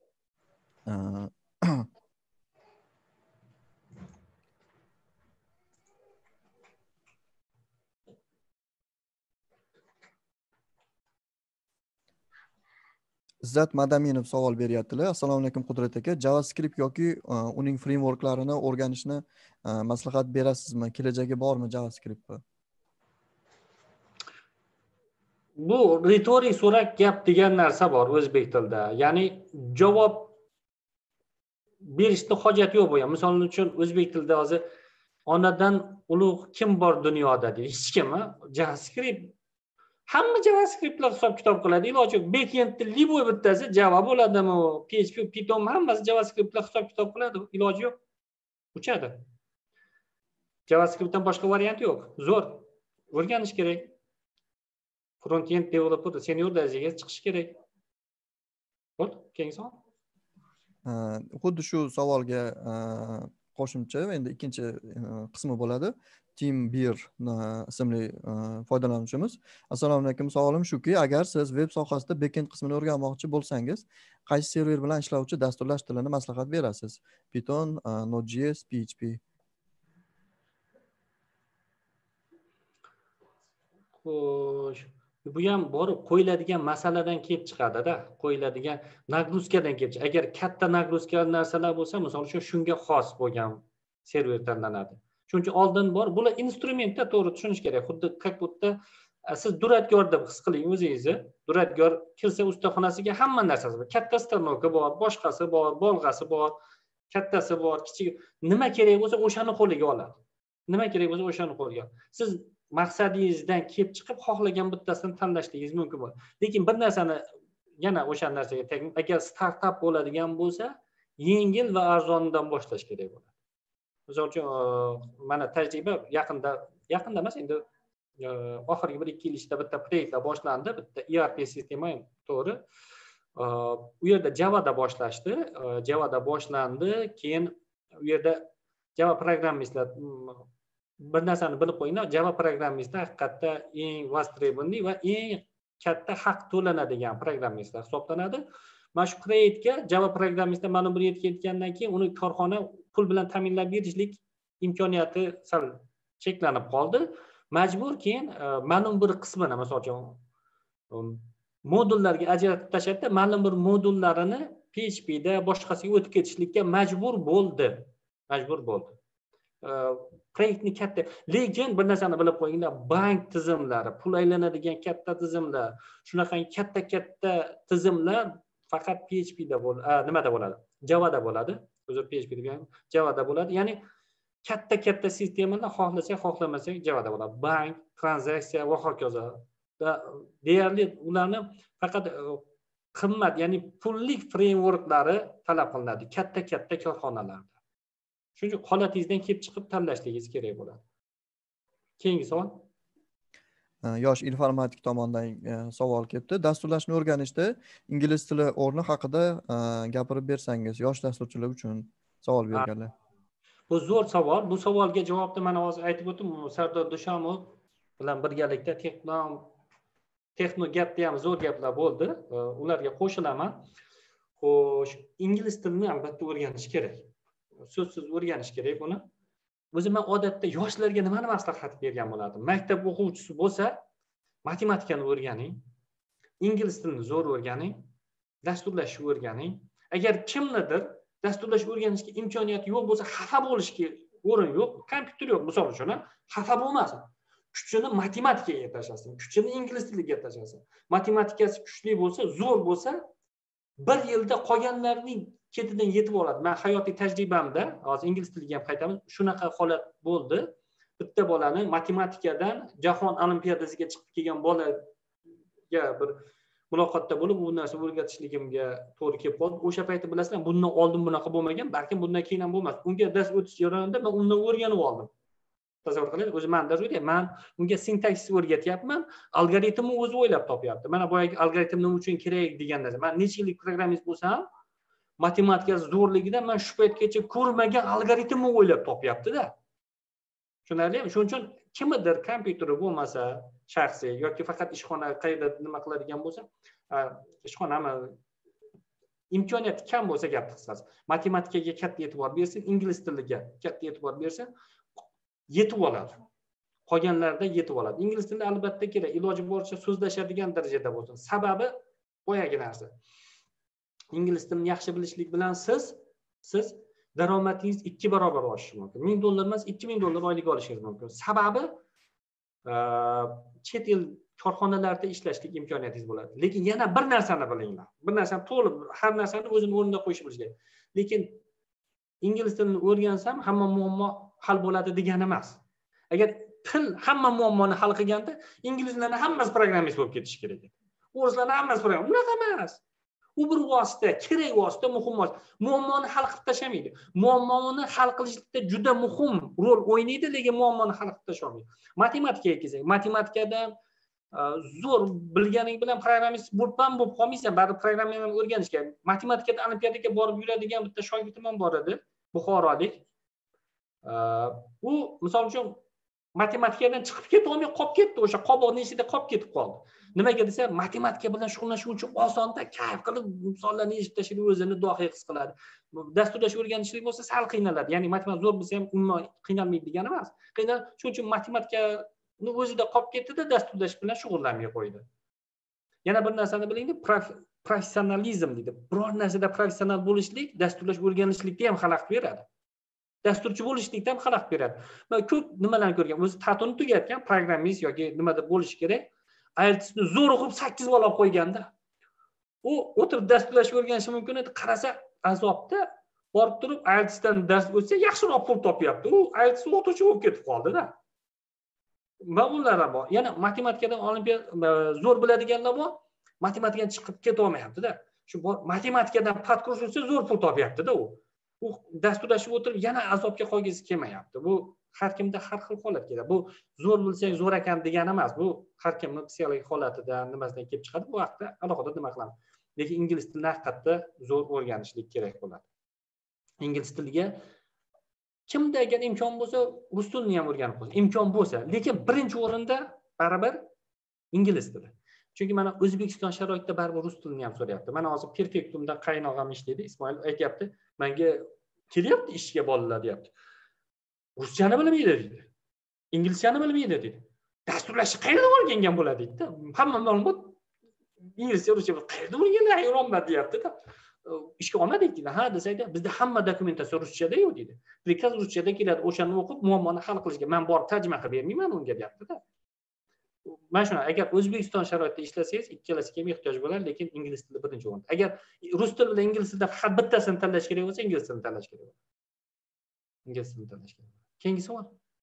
Izzat Madaminov savol beryaptilar. Assalomu alaykum Qudrat aka. JavaScript yoki uning frameworklarini o'rganishni maslahat berasizmi? Kelajagi bormi JavaScriptda? Bu ritorik so'rak gap degan narsa bor o'zbek tilida. Ya'ni javob berishda hojat yo'q bo'lgan. Misol uchun o'zbek tilida hozir onadan ulug' kim bor dunyoda deydi. Hech kim, JavaScript hamma JavaScriptlar hisob kitob qiladi. Iloji yo'q. Backendda liboy bittasi Java bo'ladimi, P H P, Python hammasi JavaScriptlar hisob kitob qiladi. Iloji yo'q. Uchadi. JavaScriptdan boshqa variant yo'q. Zo'r. O'rganish kerak. Front-end developer senior darajaga chiqish kerak. Bo'ldi, keyingi savol. Xuddi shu savolga qo'shimcha endi ikkinchi qismi bo'ladi. TeamBeer ismli foydalanuvchimiz. Assalomu alaykum. Savolim shuki, agar siz web sohasida backend qismini o'rganmoqchi bo'lsangiz, qaysi server bilan ishlovchi dasturlash tilini maslahat berasiz? Python, Node.js, P H P. Xo'sh, bu ham borib qo'yiladigan masaladan kelib chiqadi-da, qo'yiladigan nagruzkadan kelib chiqadi. Agar katta nagruzka narsalar bo'lsa, misol uchun shunga xos bo'lgan server tanlanadi. Shuning uchun oldin bor, bular instrumentda to'g'ri tushunish kerak. Xuddi как будто siz duradgor deb his qiling o'zingizni. Duradgor kirsa ustaxonasiga hamma narsasi bor. Katta stanok'i bor, boshqasi bor, bolg'asi bor, kattasi bor, kichigi. Nima kerak bo'lsa o'shani qo'liga oladi. Nima kerak bo'lsa o'shani qo'liga oladi. Siz maqsadingizdan kelib chiqib xohlagan bittasini tanlashligingiz mumkin bo'ladi. Lekin bir narsani yana o'sha narsaga teging. Agar startap bo'ladigan bo'lsa, yengil va arzondan boshlash kerak bo'ladi. Misol uchun mana tajriba yaqinda, yaqinda emas, endi oxirgi bir ikki yil ichida bitta proyektlar boshlandi, bitta E R P sistema to'g'ri. U yerda Java'da boshlashdi, Java'da boshlandi, keyin u yerda Java programmistlar bir narsani bilib qo'yinglar, Java programmistlar haqiqatda eng востребованный va eng katta haq to'lanadigan programmistlar hisoblanadi. Mana shu proyektga Java programmistlar ma'lum bir yerga yetgandan keyin uni korxona pul bilan ta'minlab berishlik imkoniyati sal cheklanib qoldi. Majbur keyin ma'lum bir qismini, masalan uchun modullarga ajratib tashladi, ma'lum bir modullarini P H P da boshqasiga o'tib ketishlikka majbur bo'ldi. Majbur bo'ldi. Proyektni katta, lekin bir narsani bilib qo'yinglar, bank tizimlari, pul aylanadigan katta tizimlar, shunaqa katta-katta tizimlar faqat P H P da bo'ladi, nimada bo'ladi? Java'da bo'ladi. O'zi P H P degan Java'da bo'ladi. Ya'ni katta-katta sistemalar xohlasak, xohlamasak Java'da bo'ladi. Bank, tranzaksiya va hokazo. Deyarli ularni faqat qimmat, ya'ni pullik frameworklari talab qilinadi katta-katta korxonalarda. Shuning uchun holatingizdan kelib chiqib tanlashligingiz kerak bo'ladi. Keyingi savol. Yosh informatik tomonidan savol kelibdi. Dasturlashni o'rganishda ingliz tili o'rni haqida gapirib bersangiz, yosh dasturchilar uchun savol berganlar. Bu zo'r savol. Bu savolga javobni mana hozir aytib o'tdim. Sardor Dushamov bilan birgalikda texno texno gapda ham zo'r gaplar bo'ldi. Ularga qo'shilaman. Xo'sh, ingliz tilini albatta o'rganish kerak. So'zsiz o'rganish kerak buni. O'zim men odatda yoshlarga nimani maslahat bergan bo'lardim? Maktab o'quvchisi bo'lsa, matematikani o'rganing, ingliz tilini zo'r o'rganing, dasturlashni o'rganing. Agar kimnidir dasturlash o'rganishga imkoniyati yo'q bo'lsa, xafa bo'lishga o'rin yo'q. Kompyuter yo'q, misol uchun, xafa bo'lmasin. Kuchini matematikaga tashlasin, kuchini ingliz tiliga tashlasin. Matematikasi kuchli bo'lsa, zo'r bo'lsa, bir yilda qolganlarning ketidan yetib oladi. Men hayotiy tajribamda, hozir ingliz tiliga ham qaytamiz, shunaqa holat bo'ldi. Bitta bolani matematikadan jahon olimpiadasiga chiqib kelgan bolaga bir muloqotda bo'lib, bu narsa o'rgatishligimga to'g'ri kelib qoldi. O'sha paytda bilasizlar, bundan oldin bunaqa bo'lmagan, balkim bundan keyin ham bo'lmas. Unga dars o'tish jarayonida men undan o'rganib oldim. tasavvur qiling, o'zi menda shunday, men unga sintaksis o'rgatyapman, algoritmni o'zi o'ylab topyapti. Mana boyagi algoritm nima uchun kerak degan narsa. Men necha yillik programmist bo'lsam, matematika zo'rligidan men shu paytgacha ko'rmagan algoritmni o'ylab topyapti-da. Tushunarlimi? Shuning uchun kimdir kompyuteri bo'lmasa, shaxsiy yoki faqat ishxona qayerda nima qiladigan bo'lsa, ishxonami imkoniyati kam bo'lsa gap qisqasi, matematikaga katta e'tibor bersin, ingliz tiliga katta e'tibor bersin, yetib oladi. Qolganlarda yetib oladi. Ingliz tilida albatta kerak, iloji boricha so'zlashadigan darajada bo'lsin. Sababi boyagi narsa. Ingliz tilini yaxshi bilishlik bilan siz siz daromadingiz ikki barobar oshishi mumkin. ming dollar emas, ikki ming dollar oylik olishingiz mumkin. Sababi chet el korxonalarda ishlashlik imkoniyatingiz bo'ladi. Lekin yana bir narsani bilinglar. Bir narsani to'liq har narsani o'zini o'rnida qo'yishib bilish kerak. Lekin ingliz tilini o'rgansam hamma muammo hal bo'ladi degani emas. Agar til hamma muammoni hal qilganda, inglizlarning hammasi programmist bo'lib ketishi kerak edi. O'zlarning hammasi programmist. Unaqa emas. U bir vosita, kerak vosita, muhim vosita. Muammoni hal qilib tashamaydi. Muammoni hal qilishda juda muhim rol o'ynaydi, lekin muammoni hal qilib tashamaydi. Matematikaga kelsak, matematikada zo'r bilganing bilan programmist bo'lib bo'lib qolmaysan, baribir programmani o'rganish kerak. Matematikada olimpiadaga borib yuradigan bitta shogirdim ham bor edi, buxorolik. U misol uchun matematikadan chiqib keta olmay qolib ketdi, o'sha qoboqning ichida qolib ketib qoldi. Nimaga desa, matematika bilan shug'ullanishuvchi osonda kayf qilib misollarni yechib tashlaydi, o'zini dohiy his qiladi. Dasturlash o'rganishlik bo'lsa sal qiynaladi. Ya'ni matematika zo'r bo'lsa ham umuman qiynalmaydi degani emas. Qiynal, shuning uchun matematikani o'zida qolib ketdi-da, dasturlash bilan shug'ullanmay qo'ydi. Yana bir narsani bilingda, professionalizm deydi. Biror narsada professional bo'lishlik, dasturlash o'rganishlikda ham xalaqit beradi. Dasturchi bo'lishlikda ham xalaqit beradi. Men ko'p nimalarni ko'rgan. O'zi ta'tilni tugatgan programmist yoki nimada bo'lish kerak. I E L T S'ni zo'r o'qib sakkiz balo qo'yganda, u o'tirib dasturlash o'rganishi mumkin edi. Qarasa, azobda borib turib I E L T S'dan dars o'tsa, yaxshiroq pul topyapti. U I E L T S o'qituvchi bo'lib ketib qoldi-da. Ma'lumlar ham bor. Yana matematikadan olimpiya zo'r biladiganlar bor, matematikadan chiqib keta olmayapti-da. Shu matematikadan podkurs o'tsa zo'r pul topyapti-da u. U dasturlashib o'tirib yana azobga qolgisi kelmayapti. Bu har kimda har xil holat keladi. Bu zo'r bilsang zo'r ekan degani emas. Bu har kimning psixologik holatidan, nimasidan kelib chiqadi. Bu vaqtda alohida nima qilamiz. Lekin ingliz tilini haqiqatda zo'r o'rganishlik kerak bo'ladi. Ingliz tiliga kimda agar imkon bo'lsa, rus tilini ham o'rganib qo'ysin. Imkon bo'lsa, lekin birinchi o'rinda baribir ingliz tili. Chunki mana O'zbekiston sharoitida baribir rus tilini ham so'rayapti. Mana hozir Perfektumda qaynog'am ishlaydi, Ismoil aytayapti, menga kelyapti ishga bolalar deyapti. Ruschani bilmaydi deydi. Inglizchani bilmaydi deydi. Dasturlashni qayerdan o'rgangan bo'ladi deydi. Hamma ma'lumot inglizcha, ruscha qayerdan o'rgangan hayronman deyapti-da. Ishga olmadik deydi. Ha desaydi, bizda hamma dokumentatsiya ruschada-yu deydi. Prikaz ruschada keladi, o'shani o'qib muammoni hal qilishga men borib tarjima qilib bermayman unga deyapti-da. Mana shuna, agar O'zbekiston sharoitida ishlasangiz, ikkalasiga ham ehtiyoj bo'ladi, lekin ingliz tili birinchi o'rinda. Agar rus tili bilan ingliz tilida faqat bittasini tanlash kerak bo'lsa, ingliz tilini tanlash kerak bo'ladi. Ingliz tilini tanlash kerak bo'ladi. Keyingi savol.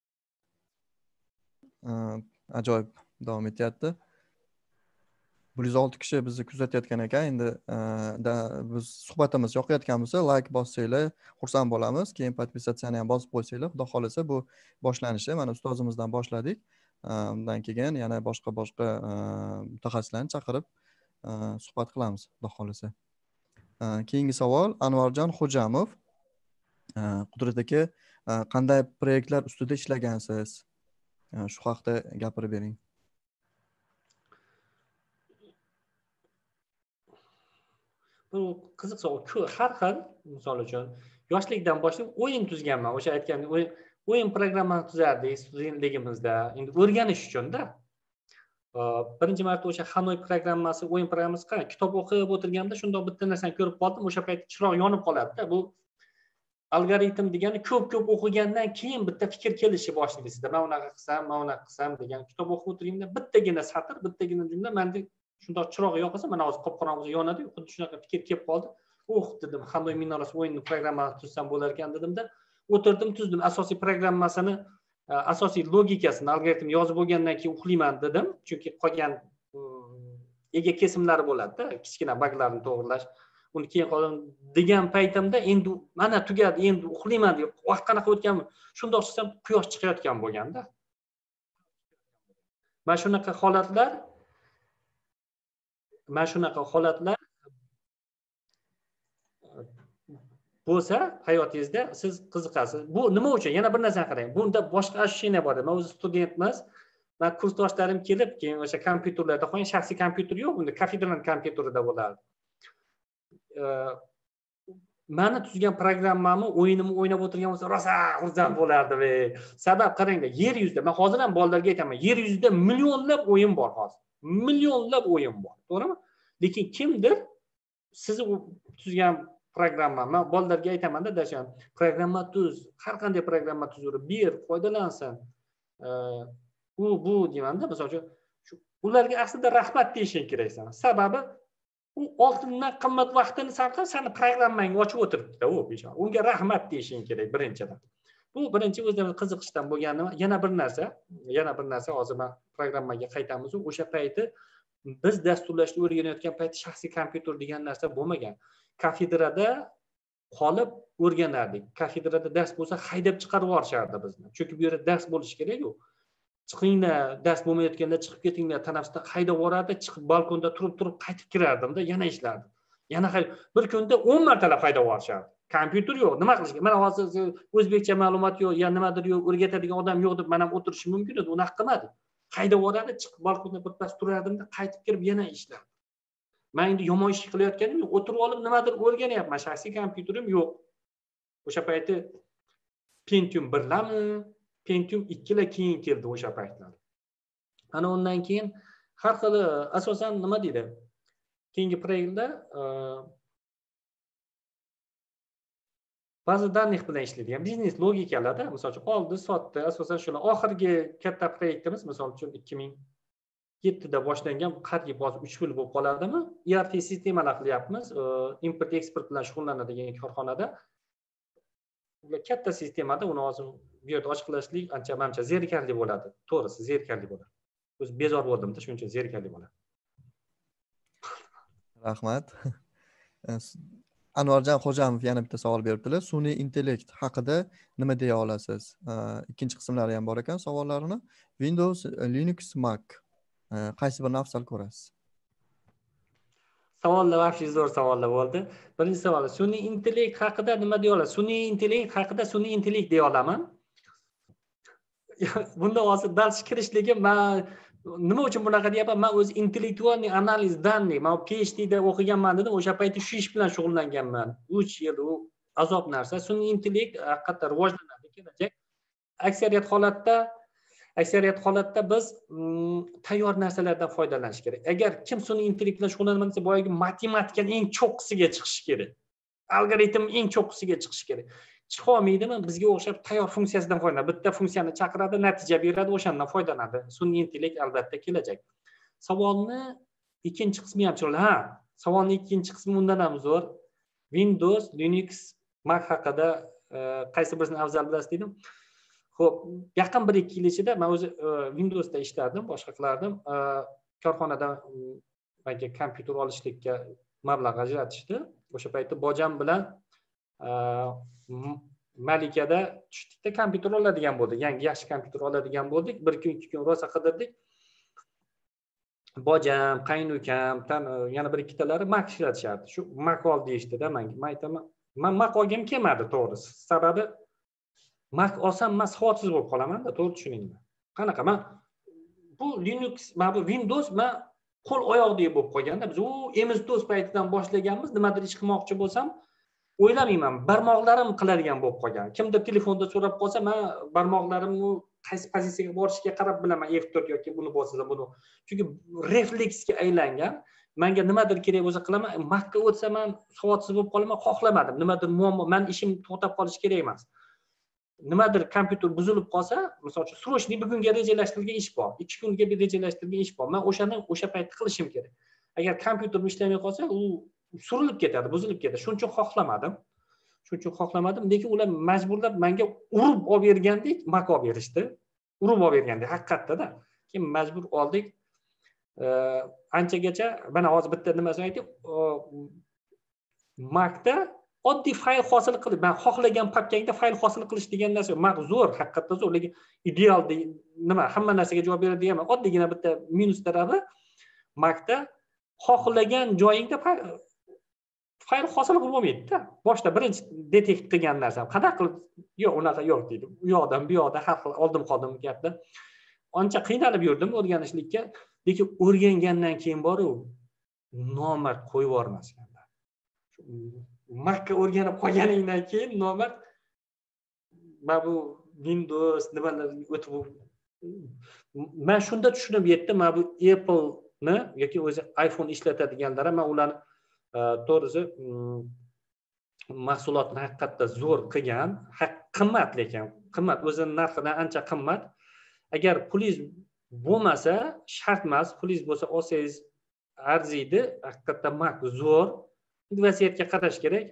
Ajoyib davom etyapti. bir yuz olti kishi bizni kuzatayotgan ekan. Endi biz suhbatimiz yoqayotgan bo'lsa, like bossanglar, xursand bo'lamiz. Keyin podpisatsiyani ham bosib qo'ysanglar, xudo xolasa bu boshlanishi. Mana ustozimizdan boshladik. Undan keyin yana boshqa boshqa mutaxassislarni chaqirib suhbat qilamiz, xudo xolasa. Keyingi savol Anvarjon Xo'jamov. Qudrat aka, qanday proyektlar ustida ishlagansiz? Shu haqda gapirib bering. Bu qiziq savol. Har xil, misol uchun, yoshlikdan boshlab o'yin tuzganman. O'sha aytgan o'yin o'yin programmani tuzardik studentligimizda. Endi o'rganish uchun-da. Birinchi marta o'sha Hanoy programmasi, o'yin programmasi qara, kitob o'qib o'tirganimda shundoq bitta narsani ko'rib qoldim. O'sha payt chiroq yonib qoladi-da. Bu algoritm degani ko'p-ko'p o'qigandan keyin bitta fikr kelishi boshlaydi sizda. Men unaqa qilsam, men unaqa qilsam degan kitob o'qib o'tirganimda bittagina satr, bittagina jumla menda shundoq chiroq yoqsa, mana hozir qop-qorong'i yonadi, xuddi shunaqa fikr kelib qoldi. "Oh" dedim, "Hanoy minorasi o'yinni programmasini tuzsam bo'lar ekan" dedim-da, o'tirdim, tuzdim. Asosiy programmasini, asosiy logikasini, algoritmni yozib bo'lgandan keyin uxlayman dedim. Chunki qolgan ega kesimlari bo'ladi-da, kichkina baglarni to'g'rilash. uni keyin qolaman degan paytimda endi mana tugadi, endi uxlayman deb vaqt qanaqa o'tgan, shundoq chiqsam quyosh chiqayotgan bo'lganda. Mana shunaqa holatlar mana shunaqa holatlar bo'lsa hayotingizda siz qiziqasiz. Bu nima uchun? Yana bir narsani qarang. Bunda boshqa ощущение bor. Men o'zi studentmas. Men kursdoshlarim kelib, keyin o'sha kompyuterlarda qo'ying, shaxsiy kompyuter yo'q, bunda kafedraning kompyuterida bo'ladi. Meni tuzgan programmamni, o'yinimni o'ynab o'tirgan bo'lsa, rosa xursand bo'lardim. Sabab qaranglar, yer yuzida, men hozir ham bolalarga aytaman, yer yuzida millionlab o'yin bor hozir. Millionlab o'yin bor, to'g'rimi? Lekin kimdir sizni tuzgan programma, men bolalarga aytaman-da, dashan, programma tuz, har qanday programma tuzuri ber, foydalansin. U bu deyman-da, misol uchun, ularga aslida rahmat deyishing keraksan. Sababi u oltindan qimmat vaqtini sarflab seni programmangni ochib o'tiribdi-da, u bechora. Unga rahmat deyishing kerak birinchidan. Bu birinchi o'zimiz qiziqishdan bo'lgani. Yana bir narsa, yana bir narsa hozir men programmaga qaytamiz. O'sha payti biz dasturlashni o'rganayotgan payt shaxsiy kompyuter degan narsa bo'lmagan. Kafedrada qolib o'rganardik. Kafedrada dars bo'lsa haydab chiqarib yuborishardi bizni. Chunki bu yerda dars bo'lishi kerak-ku. Chiqinglar, dars bo'lmayotganda chiqib ketinglar, tanaffusda haydab yuborardi, chiqib balkonda turib-turib qaytib kirardim-da, yana ishlardim. Yana bir kunda o'n martalab haydab yuborishardi. Kompyuter yo'q, nima qilishga? Mana hozir o'zbekcha ma'lumot yo'q, ya nimadir yo'q, o'rgatadigan odam yo'q deb men ham o'tirishim mumkin edi, unaqa qilmadim. Haydab yuborardi, chiqib balkonda birpas turardim-da, qaytib kirib yana ishlardim. Men endi yomon ish qilayotganim yo'q, o'tirib olib nimadir o'rganyapman, shaxsiy kompyuterim yo'q. O'sha payti Pentium birlami, Pentium ikkilar keyin keldi o'sha paytlar. Ana undan keyin har xil asosan nima deydi? Keyingi proyektda baza данных bilan ishlaydigan biznes logikalarda, misol uchun oldi, sotdi, asosan shular. Oxirgi katta proyektimiz, misol uchun ikki ming yettida boshlangan, qariyb hozir uch yil bo'lib qoladimi? E R P sistemalar qilyapmiz. Import eksport bilan shug'ullanadigan korxonada. Ular katta sistemada uni hozir bu yerda ochiqlashlik ancha mancha zerikarli bo'ladi. To'g'risi, zerikarli bo'ladi. O'z bezor bo'ldim-da, shuning uchun zerikarli bo'ladi. Rahmat. Anvarjon Xo'jamov yana bitta savol beribdilar. Sun'iy intellekt haqida nima deya olasiz? Ikkinchi qismlari ham bor ekan savollarini. Windows, Linux, Mac qaysi birini afzal ko'rasiz? Savollar vaqti zo'r savollar bo'ldi. Birinchi savol, sun'iy intellekt haqida nima deya olasiz? Sun'iy intellekt haqida sun'iy intellekt deya olaman. Bunda hozir dars kirishligim, men nima uchun bunaqa deyapman? Men o'zi intellektualniy analiz данных, men PhD da o'qiganman dedim, o'sha paytda shu ish bilan shug'ullanganman. uch yil u azob narsa. Sun'iy intellekt haqiqatdan rivojlanadi, kelajak. Aksariyat holatda Aksariyat holatda biz tayyor narsalardan foydalanish kerak. Agar kim sun'iy intellekt bilan shug'ullanmasa, boyagi matematikaning eng cho'qqisiga chiqish kerak. Algoritm eng cho'qqisiga chiqish kerak. Chiqa olmaydimi? Bizga o'xshab tayyor funksiyasidan foydalanadi. Bitta funksiyani chaqiradi, natija beradi, o'shandan foydalanadi. Sun'iy intellekt albatta kelajak. Savolni ikkinchi qismi ham chiqadi. Ha, savolning ikkinchi qismi undan ham zo'r. Windows, Linux, Mac haqida qaysi birini afzal bilasiz dedim. Xo'p, yaqin bir ikki yil ichida men o'zi Windowsda ishlardim, boshqa qilardim. Korxonada menga kompyuter olishlikka mablag' ajratishdi. O'sha paytda bojam bilan Malikada tushdikda, kompyuter oladigan bo'ldik. Yangi yaxshi kompyuter oladigan bo'ldik. Bir kun, ikki kun rosa qidirdik. Bojam, qaynukam, yana bir ikkitalari Mac ishlatishardi. Shu Mac ol deyishdi-da menga. Men aytaman, men Mac olgim kelmadi, to'g'risi. Sababi Mac olsam men savodsiz bo'lib qolaman-da, to'g'ri tushuningmi? Qanaqa? Men bu Linux, men bu Windows men qo'l oyoqdek bo'lib qolganda, biz u M S DOS paytidan boshlaganmiz, nimadir ish qilmoqchi bo'lsam, o'ylamayman, barmoqlarim qiladigan bo'lib qolgan. Kimdir telefonda so'rab qolsa, men barmoqlarimni qaysi pozitsiyaga borishiga qarab bilaman, F to'rt yoki buni bo'lsa, buni. Chunki refleksga aylangan. Menga nimadir kerak bo'lsa qilaman. Macga o'tsa men savodsiz bo'lib qolaman, xohlamadim. Nimadir muammo, men ishim to'xtab qolishi kerak emas. Nimadir kompyuter buzilib qolsa, misol uchun srochniy bugunga rejalashtirilgan ish bor, ikki kunga bir rejalashtirilgan ish bor. Men o'shani o'sha paytda qilishim kerak. Agar kompyuter ishlamay qolsa, u surilib ketadi, buzilib ketadi. Shuning uchun xohlamadim. Shuning uchun xohlamadim, lekin ular majburlab menga urib olib bergandek Mac olib berishdi. Urib olib bergandek, haqiqatda-da. Keyin majbur oldik. Anchagacha, mana hozir bitta nimasini aytib, Macda oddiy fayl hosil qilib, men xohlagan papkangda fayl hosil qilish degan narsa Mac zo'r, haqiqatda zo'r, lekin ideal nima, hamma narsaga javob beradi emas. Oddiygina bitta minus tarafi Macda xohlagan joyingda fayl hosil qilib bo'lmaydi-da. Boshda birinchi detekt qilgan narsam qanaqa qilib, yo'q, unaqa yo'q deydi. U yoqdan bu yoqda har xil oldim-qoldim gapda. Ancha qiynalib yurdim o'rganishlikka, lekin o'rgangandan keyin boru nomard qo'yib yubormasganlar. Macga o'rganib qolganingdan keyin nomard mana bu Windows nimalar o'tib men shunda tushunib yetdim, mana bu Apple ni yoki o'zi iPhone ishlatadiganlar ham ularni to'g'risi mahsulotni haqiqatda zo'r qilgan, qimmat lekin qimmat o'zining narxidan ancha qimmat. Agar pulingiz bo'lmasa, shart emas, pulingiz bo'lsa olsangiz arziydi. Haqiqatda Mac zo'r. Vasiyatga qarash kerak.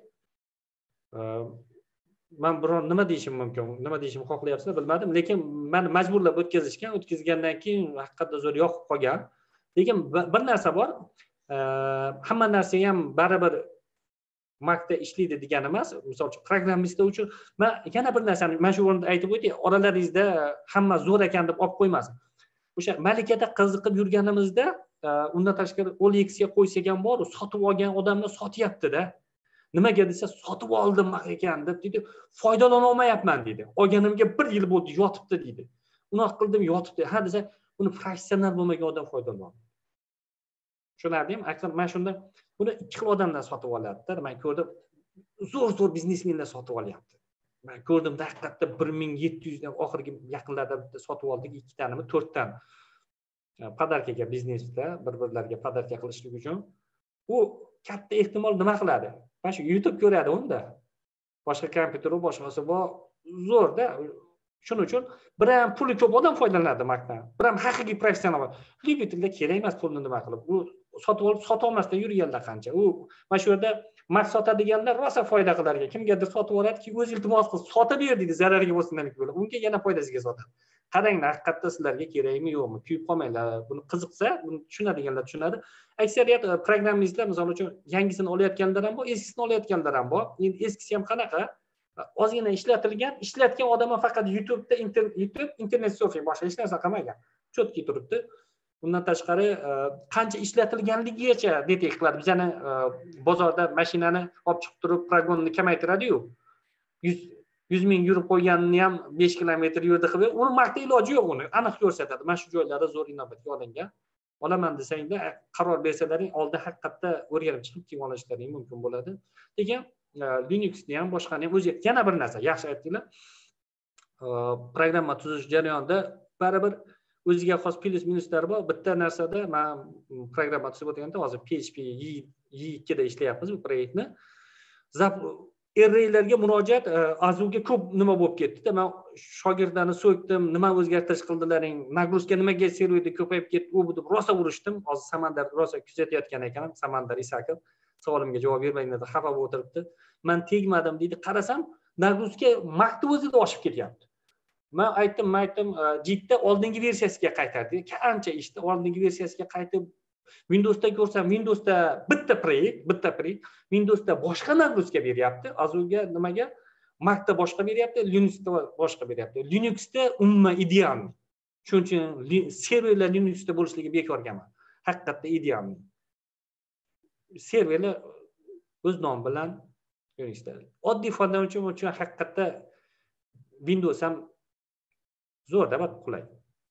Men biron nima deyishim mumkin, nima deyishimni xohlayapsizlar bilmadim, lekin meni majburlab o'tkazishgan, o'tkazgandan keyin haqiqatda zo'r yoqib qolgan. Lekin bir narsa bor, hamma narsa ham baribir Macda ishlaydi degan emas. Misol uchun programmistlar uchun men yana bir narsani mana shu o'rinda aytib o'tay, oralaringizda hamma zo'r ekan deb olib qo'ymasin. O'sha malikada qiziqib yurganimizda, undan tashqari O L X ga qo'ysak ham bor, sotib olgan odamlar sotyapti-da. Nimaga desa, sotib oldim Mac ekan deb deydi, foydalana olmayapman deydi. Olganimga bir yil bo'ldi, yotibdi deydi. Unaqa qildim, yotibdi. Ha desa, uni professional bo'lmagan odam foydalanadi. Tushunardim? Aslida men shunda buni ikki xil odamlar sotib oladi-da. Men ko'rdim, zo'r-zo'r biznesmenlar sotib olyapti. Men ko'rdim, haqiqatda bir ming yetti yuz dan oxirgi yaqinlarda sotib oldik, ikki tanimi, to'rt tan. Podarkaga biznesda bir-birlariga podarka qilishlik uchun u katta ehtimol nima qiladi? Mana shu YouTube ko'radi unda. Boshqa kompyuter, boshqasi bor, zo'rda. Shuning uchun bir ham puli ko'p odam foydalanadi Macdan. Bir ham haqiqiy professional. Libitlarda kerak emas pulni nima qilib. U sotib olib sota olmasdan yurganlar qancha. U mana shu yerda Mac sotadiganlar rosa foyda qilarga. Kimgadir sotib oladiki, o'zi iltimos qilib sotib ber deydi, zarariga bo'lsinlik bo'lib. Unga yana foydasiga sotadi. Qaranglar, haqiqatda sizlarga kerakmi, yo'qmi? Kuyib qolmanglar. Buni qiziqsa, buni tushunadiganlar tushunadi. Aksariyat programmistlar, misol uchun, yangisini olayotganlar ham bor, eskisini olayotganlar ham bor. Endi eskisi ham qanaqa? Ozgina ishlatilgan, ishlatgan odam faqat YouTube'da YouTube, internet surfing boshqa hech narsa qilmagan. Chotki turibdi. Bundan tashqari qancha ishlatilganligigacha detekt qiladi. Bizani bozorda mashinani olib chiqib turib, progonni kamaytiradi-yu. yuz ming yurib qo'yganini ham besh kilometr yurdi qilib, uni Macda iloji yo'q uni. Aniq ko'rsatadi. Mana shu joylari zo'r inobatga olingan. Olaman desangda, qaror bersalaring, oldin haqiqatda o'rganib chiqib kelib olishlaring mumkin bo'ladi. Lekin Linuxni ham boshqani ham o'zi yana bir narsa, yaxshi aytdinglar. Programma tuzish jarayonida baribir o'ziga xos plus minuslari bor. Bitta narsada men programma tuzib o'tganda hozir P H P Y ikki da ishlayapmiz bu proyektni. Arraylarga murojaat Azuga ko'p nima bo'lib ketdi-da. Men shogirdlarni so'kdim, nima o'zgartirish qildilaring, nagruzka nimaga serverda ko'payib ketdi, u bu deb rosa urishdim. Hozir Samandar rosa kuzatayotgan ekan, Samandar Isakov savolimga javob bermaydi, xafa bo'lib o'tiribdi. Men tegmadim deydi. Qarasam, nagruzka Macda o'zida oshib ketyapti. Men aytdim, men aytdim, Jitda oldingi versiyasiga qaytardi. Qancha ishda oldingi versiyasiga qaytib Windowsda ko'rsam, Windowsda bitta proyekt, bitta proyekt, Windowsda boshqa nagruzka beryapti, Azuga nimaga? Macda boshqa beryapti, Linuxda boshqa beryapti. Linuxda umuman ideal. Shuning uchun serverlar Linuxda bo'lishligi bekorga emas. Haqiqatda ideal. Serverlar o'z nomi bilan Linuxda. Oddiy foydalanuvchi uchun haqiqatda Windows ham zo'rda va qulay.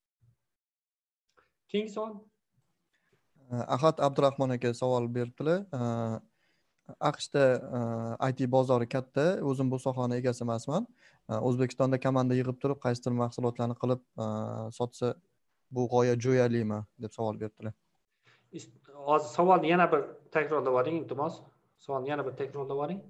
Keyingi savol. Ahad Abdurahmon aka savol beribdilar. AQShda I T bozori katta, o'zim bu sohaning egasi emasman. O'zbekistonda komanda yig'ib turib, qaysidir mahsulotlarni qilib sotsa, bu g'oya jo'yalimi deb savol beribdilar. Hozir savolni yana bir takrorlab o'ring, iltimos. Savolni yana bir takrorlab o'ring.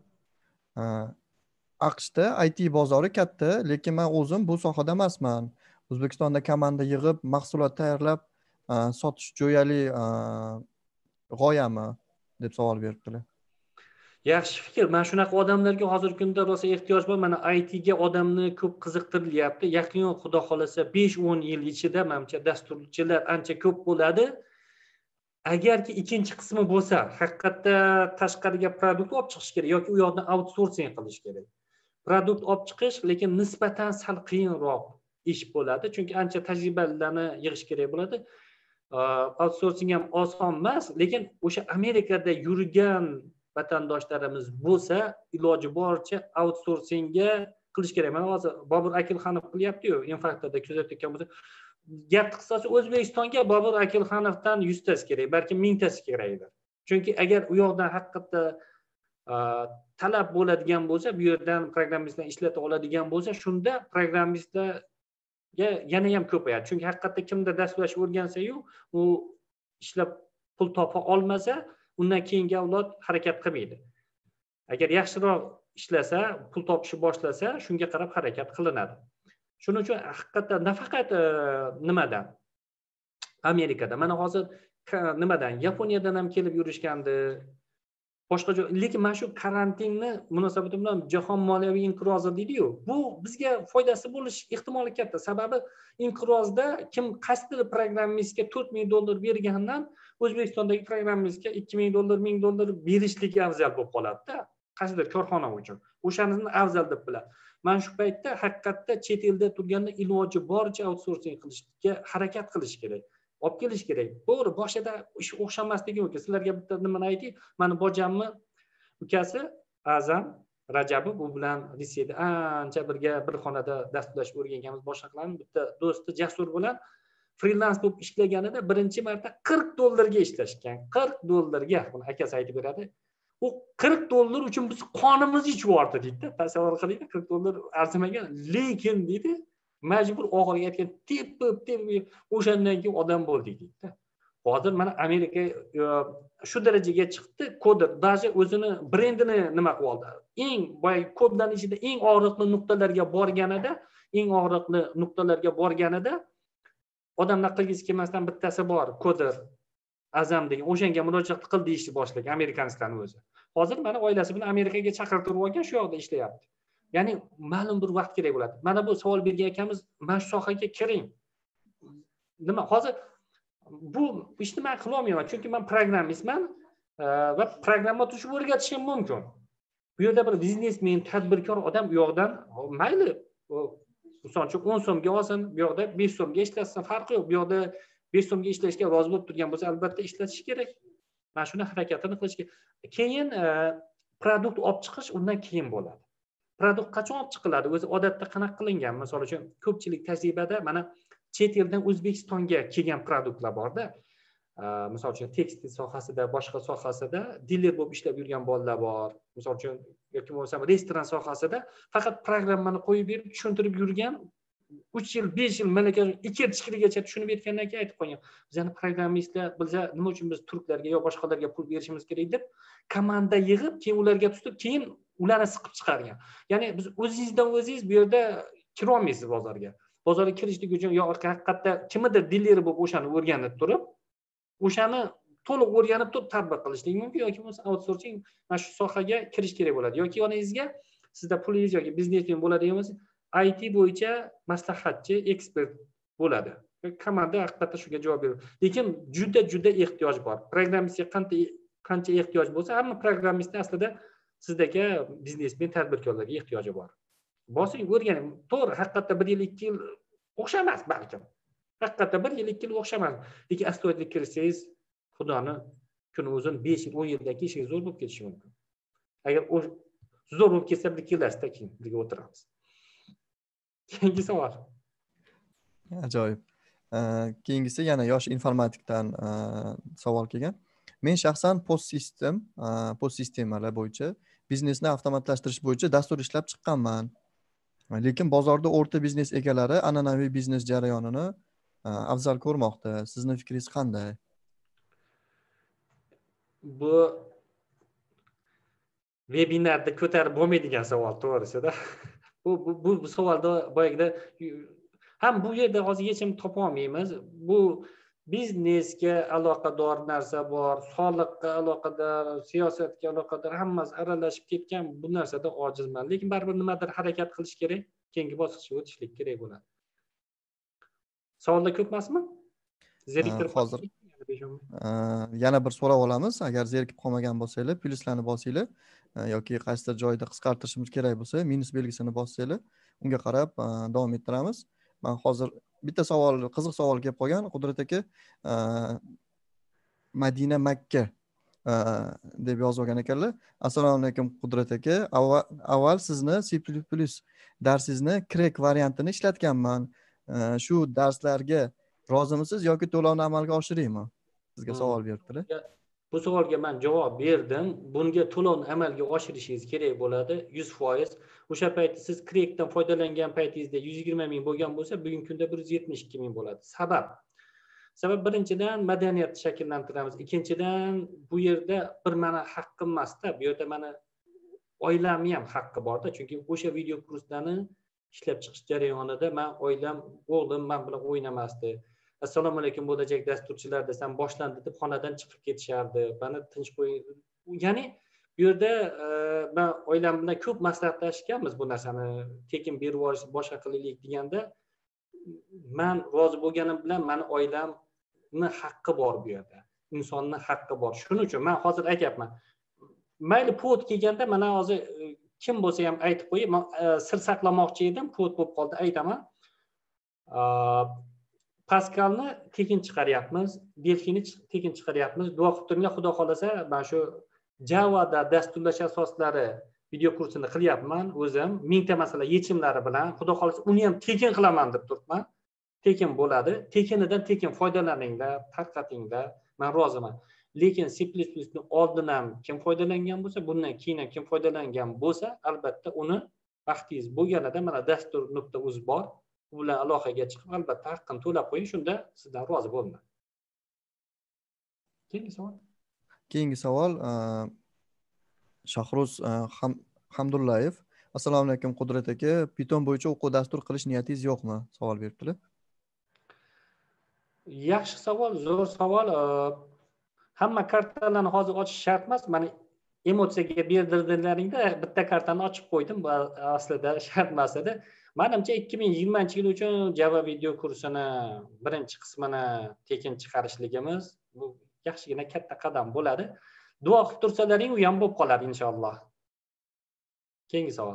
AQShda I T bozori katta, lekin men o'zim bu sohada emasman. O'zbekistonda komanda yig'ib, mahsulot tayyorlab sotish jo'yali g'oyami deb savol beribdilar. Yaxshi fikr. Men shunaqa odamlarga hozirgi kunda rosa ehtiyoj bor. Mana I T ga odamni ko'p qiziqtirilyapti. Yaqin xudo xolasa besh o'n yil ichida menimcha dasturchilar ancha ko'p bo'ladi. agarki ikkinchi qismi bo'lsa, haqiqatda tashqariga produkt olib chiqish kerak yoki u yoqdan outsourcing qilish kerak. Produkt olib chiqish lekin nisbatan sal qiyinroq ish bo'ladi, chunki ancha tajribalarni yig'ish kerak bo'ladi. Outsourcing ham oson emas, lekin o'sha Amerikada yurgan vatandoshlarimiz bo'lsa, iloji boricha outsourcingga qilish kerak. Mana hozir Bobur Akilxonov qilyapti-yu, Infaktda kuzatayotgan bo'lsa, gap qisqasi O'zbekistonga Bobur Akilxonovdan yuztasi kerak, balki mingtasi kerakdir. Chunki agar u yoqdan haqiqatda talab bo'ladigan bo'lsa, bu yerdan programmistlarni ishlata oladigan bo'lsa, shunda programmistlarga yana ham ko'payadi. Chunki haqiqatda kimdir dasturlash o'rgansa-yu, u ishlab pul topa olmasa, undan keyingi avlod harakat qilmaydi. Agar yaxshiroq ishlasa, pul topishni boshlasa, shunga qarab harakat qilinadi. Shuning uchun haqiqatdan nafaqat nimadan Amerikada, mana hozir nimadan Yaponiyadan ham kelib yurishgandi. Boshqa joy, lekin mana shu karantinni munosabati bilan jahon moliyaviy inqirozi deydi-yu, bu bizga foydasi bo'lish ehtimoli katta. Sababi inqirozda kim qaysidir programmistga to'rt ming dollar bergandan O'zbekistondagi programmistga ikki ming dollar, ming dollar berishlik afzal bo'lib qoladi-da. Qaysidir korxona uchun. O'shaning afzal deb biladi. Mana shu paytda haqiqatda chet elda turganda iloji boricha outsourcing qilishga harakat qilish kerak. Olib kelish kerak. To'g'ri, boshida ish o'xshamasligi mumkin. Sizlarga bitta nimani aytay, mani bojamni ukasi Azam Rajabov, u bilan liseyda ancha birga bir xonada dasturlash o'rganganmiz, boshqa qilamiz. Bitta do'sti Jasur bilan freelance bo'lib ishlaganida birinchi marta qirq dollarga ishlashgan. qirq dollarga, buni akasi aytib beradi. U qirq dollar uchun biz qonimizni ichib yubordi deydi. Tasavvur qiling, qirq dollar arzimagan, lekin deydi, majbur oxiriga aytgan tepib tepib o'shandan keyin odam bo'ldik deydi. Hozir mana Amerika shu darajaga chiqdi, koder даже o'zini brendini nima qilib oldi. Eng boy kodlarning ichida eng og'riqli nuqtalarga borganida, eng og'riqli nuqtalarga borganida odamlar qilgisi kelmasdan bittasi bor, koder Azam degan, o'shanga murojaat qil deyishni boshlagan amerikanistlarning o'zi. Hozir mana oilasi bilan Amerikaga chaqirtirib olgan, shu yoqda ishlayapti. Ya'ni ma'lum bir vaqt kerak bo'ladi. Mana bu savol bergan akamiz, mana shu sohaga kiring. Nima? Hozir bu ishni men qila olmayman, chunki men programmistman va programma tuzishni o'rgatishim mumkin. Bu yerda bir biznesmen, tadbirkor odam u yoqdan mayli, misol uchun o'n so'mga olsin, bu yoqda besh so'mga ishlatsin, farqi yo'q. Bu yoqda besh so'mga ishlashga rozi bo'lib turgan bo'lsa, albatta ishlatish kerak. Mana shuni harakatini qilish kerak. Keyin produkt olib chiqish undan keyin bo'ladi. Produkt qachon olib chiqiladi? O'zi odatda qanaqa qilingan? Misol uchun ko'pchilik tajribada mana chet eldan O'zbekistonga kelgan produktlar borda. Misol uchun tekstil sohasida, boshqa sohasida diler bo'lib ishlab yurgan bolalar bor. Misol uchun yoki bo'lmasa restoran sohasida faqat programmani qo'yib berib tushuntirib yurgan, uch yil, besh yil malaka ikki-ichkirigacha tushunib yetgandan keyin aytib qo'ygan. Bizani programmistlar bilsa, nima uchun biz turklarga yo boshqalarga pul berishimiz kerak deb komanda yig'ib, keyin ularga tutib, keyin ularni siqib chiqargan. Ya'ni biz o'zingizdan o'zingiz bu yerda kira olmaysiz bozorga. Bozorga kirishlik uchun yo haqiqatda kimdir dileri bo'lib o'shani o'rganib turib, o'shani to'liq o'rganib turib tatbiq qilishlik mumkin yoki bo'lmasa outsourcing mana shu sohaga kirish kerak bo'ladi. Yoki yoningizga sizda pulingiz yoki biznesmen bo'ladigan bo'lsa, I T bo'yicha maslahatchi, ekspert bo'ladi. Komanda haqiqatda shunga javob beradi. Lekin juda juda ehtiyoj bor. Programmistga qancha qancha ehtiyoj bo'lsa, hamma programmistning aslida sizdagi biznesmen, tadbirkorlarga ehtiyoji bor. Bosing, o'rganing. To'g'ri, haqiqatda bir yil, ikki yil o'xshamas balkim. Haqiqatda bir yil, ikki yil o'xshamas. Lekin astoydil kirsangiz, Xudoni kuni uzun besh yil, o'n yildan keyin ishingiz zo'r bo'lib ketishi mumkin. Agar u zo'r bo'lib ketsa, bir kelasizda keyin birga o'tiramiz. Keyingi savol. Ajoyib. Keyingisi yana yosh informatikdan savol kelgan. Men shaxsan post sistem, post sistemalar bo'yicha biznesni avtomatlashtirish bo'yicha dastur ishlab chiqqanman. Lekin bozorda o'rta biznes egalari an'anaviy biznes jarayonini afzal ko'rmoqda. Sizning fikringiz qanday? Bu vebinarda ko'tarib bo'lmaydigan savol, to'g'risida. Bu bu bu savolda boyagida ham bu yerda hozir yechim topa olmaymiz. Bu biznesga aloqador narsa bor, soliqqa aloqador, siyosatga aloqador, hammasi aralashib ketgan. Bu narsada ojizman. Lekin baribir nimadir harakat qilish kerak, keyingi bosqichga o'tishlik kerak bo'ladi. Savollar ko'pmasmi? Zeriktirib hozir yana bir so'rab olamiz. Agar zerikib qolmagan bo'lsanglar, plyuslarni bosinglar yoki qaysidir joyda qisqartirishimiz kerak bo'lsa, minus belgisini bossanglar, unga qarab davom ettiramiz. Men hozir bitta savol, qiziq savol kelib qolgan. Qudrat aka, Madina Makka deb yozib olgan ekanlar. Assalomu alaykum Qudrat aka. Avval sizni C plus plus darsingizni Crack variantini ishlatganman. Shu darslarga rozimisiz yoki to'lovni amalga oshiraymi? Sizga savol beribdilar. Bu savolga men javob berdim. Bunga to'lovni amalga oshirishingiz kerak bo'ladi yuz foiz. O'sha paytda siz Crackdan foydalangan paytingizda yuz yigirma ming bo'lgan bo'lsa, bugungi kunda bir yuz yetmish ikki ming bo'ladi. Sabab Sabab birinchidan madaniyatni shakllantiramiz. Ikkinchidan bu yerda bir meni haqqim emasda, bu yerda meni oilamning ham haqqi borda. Chunki o'sha video kurslarni ishlab chiqish jarayonida men oilam, o'g'lim men bilan o'ynamasdi. Assalomu alaykum bo'lajak dasturchilar desam boshlandi deb xonadan chiqib ketishardi. Meni tinch qo'ying. Ya'ni bu yerda men oilam bilan ko'p maslahatlashganmiz bu narsani tekin berib yuborish, boshqa qilaylik deganda men rozi bo'lganim bilan meni oilamni haqqi bor bu yerda. Insonning haqqi bor. Shuning uchun men hozir aytyapman. Mayli pot kelganda mana hozir kim bo'lsa ham aytib qo'yay, men sir saqlamoqchi edim, pot bo'lib qoldi, aytaman. Pascalni tekin chiqaryapmiz, Delfinni tekin chiqaryapmiz. Duo qilib turinglar, Xudo xolasa, men shu Javada dasturlash asoslari video kursini qilyapman o'zim, mingta masala yechimlari bilan. Xudo xolasa uni ham tekin qilaman deb turibman. Tekin bo'ladi. Tekinidan tekin foydalaninglar, tarqatinglar. Men roziman. Lekin C plus plus ni oldin ham kim foydalangan bo'lsa, bundan keyin ham kim foydalangan bo'lsa, albatta uni vaqtingiz bo'lganida mana dastur nuqta uz bor. Bu bilan aloqaga chiqib, albatta haqqini to'lab qo'ying, shunda sizdan rozi bo'laman. Keyingi savol. Keyingi savol Shahruz Hamdullayev. Assalomu alaykum Qudrat aka. Python bo'yicha o'quv dastur qilish niyatingiz yo'qmi? Savol beribdilar. Yaxshi savol, zo'r savol. Hamma kartalarni hozir ochish shart emas. Mana emotsiyaga berdirdilaringda bitta kartani ochib qo'ydim. Bu aslida shart emas edi. Menimcha ikki ming yigirmanchi yil uchun Java video kursini birinchi qismini tekin chiqarishligimiz bu yaxshigina katta qadam bo'ladi. Duo qilib tursalaring, u ham bo'lib qoladi inshaalloh. Keyingi savol.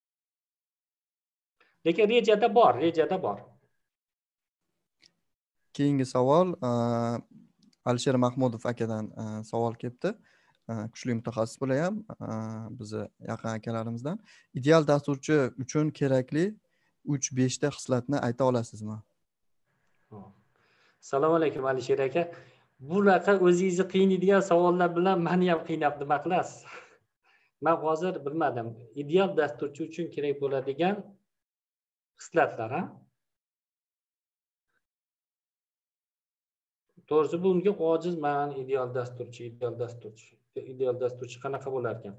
Lekin rejada bor, rejada bor. Keyingi savol Alisher Mahmudov akadan savol kelibdi. Kuchli mutaxassis bo'la ham bizni yaqin akalarimizdan. Ideal dasturchi uchun kerakli uch besh ta xislatni ayta olasizmi? Assalomu alaykum Alisher aka. Bunaqa o'zingizni qiynaydigan savollar bilan meni ham qiynab nima qilasiz? Men hozir bilmadim. Ideal dasturchi uchun kerak bo'ladigan xislatlar, ha? To'g'risi bunga ojizman. Ideal dasturchi, ideal dasturchi, ideal dasturchi qanaqa bo'lar ekan?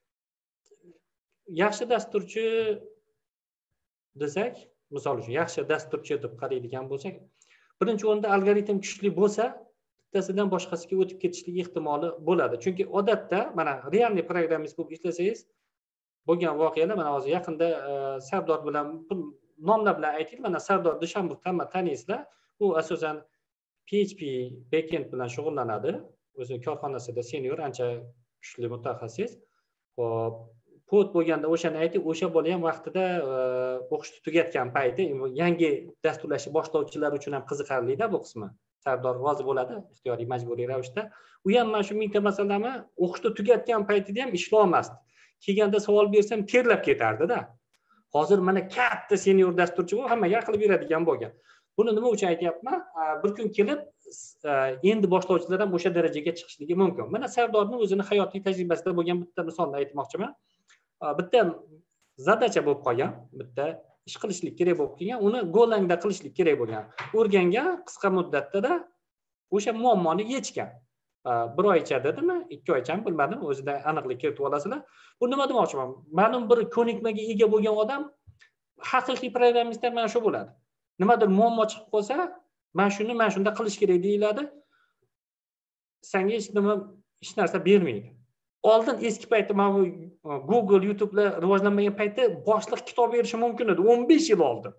Yaxshi dasturchi desak, misol uchun yaxshi dasturchi deb qaraydigan bo'lsak, birinchi o'rinda algoritm kuchli bo'lsa, bittasidan boshqasiga o'tib ketishlik ehtimoli bo'ladi. Chunki odatda mana realniy programmist bo'lib ishlasangiz, bo'lgan voqealar mana hozir yaqinda Sardor bilan nomlar bilan aytaylik, mana Sardor Dushanbov hamma taniysizlar. U asosan P H P backend bilan shug'ullanadi. O'zi korxonasida senior, ancha kuchli mutaxassis. Xo'p, pod bo'lganda o'shani aytib, o'sha bola ham vaqtida o'qishni tugatgan payti yangi dasturlashni boshlovchilar uchun ham qiziqarli-da bu qismi. Sardor rozi bo'ladi, ixtiyoriy majburiy ravishda. U ham mana shu mingta masalani o'qishni tugatgan paytida ham ishlolmasdi. Kelganda savol bersam terlab ketardi-da. Hozir mana katta senior dasturchi bu hammaga qilib beradigan bo'lgan. Buni nima uchun aytyapman? Bir kun kelib endi boshlovchilar ham o'sha darajaga chiqishligi mumkin. Mana Sardorning o'zining hayotiy tajribasida bo'lgan bitta misolni aytmoqchiman. Bitta zadacha bo'lib qolgan, bitta ish qilishlik kerak bo'lib kelgan, uni Golangda qilishlik kerak bo'lgan. O'rgangan qisqa muddatda o'sha muammoni yechgan. Bir oy ichida dedimi, ikki oychami bilmadim, o'zida aniqlik kiritib olasizlar. Bu nima demoqchiman? Ma'lum bir ko'nikmaga ega bo'lgan odam haqiqiy programmistlar mana shu bo'ladi. Nimadir muammo chiqib qolsa, men shuni men shunda qilish kerak deyiladi. Senga hech nima hech narsa bermaydi. Oldin eski paytda mana Google, YouTube'lar rivojlanmagan paytda boshliq kitob berishi mumkin edi, o'n besh yil oldin.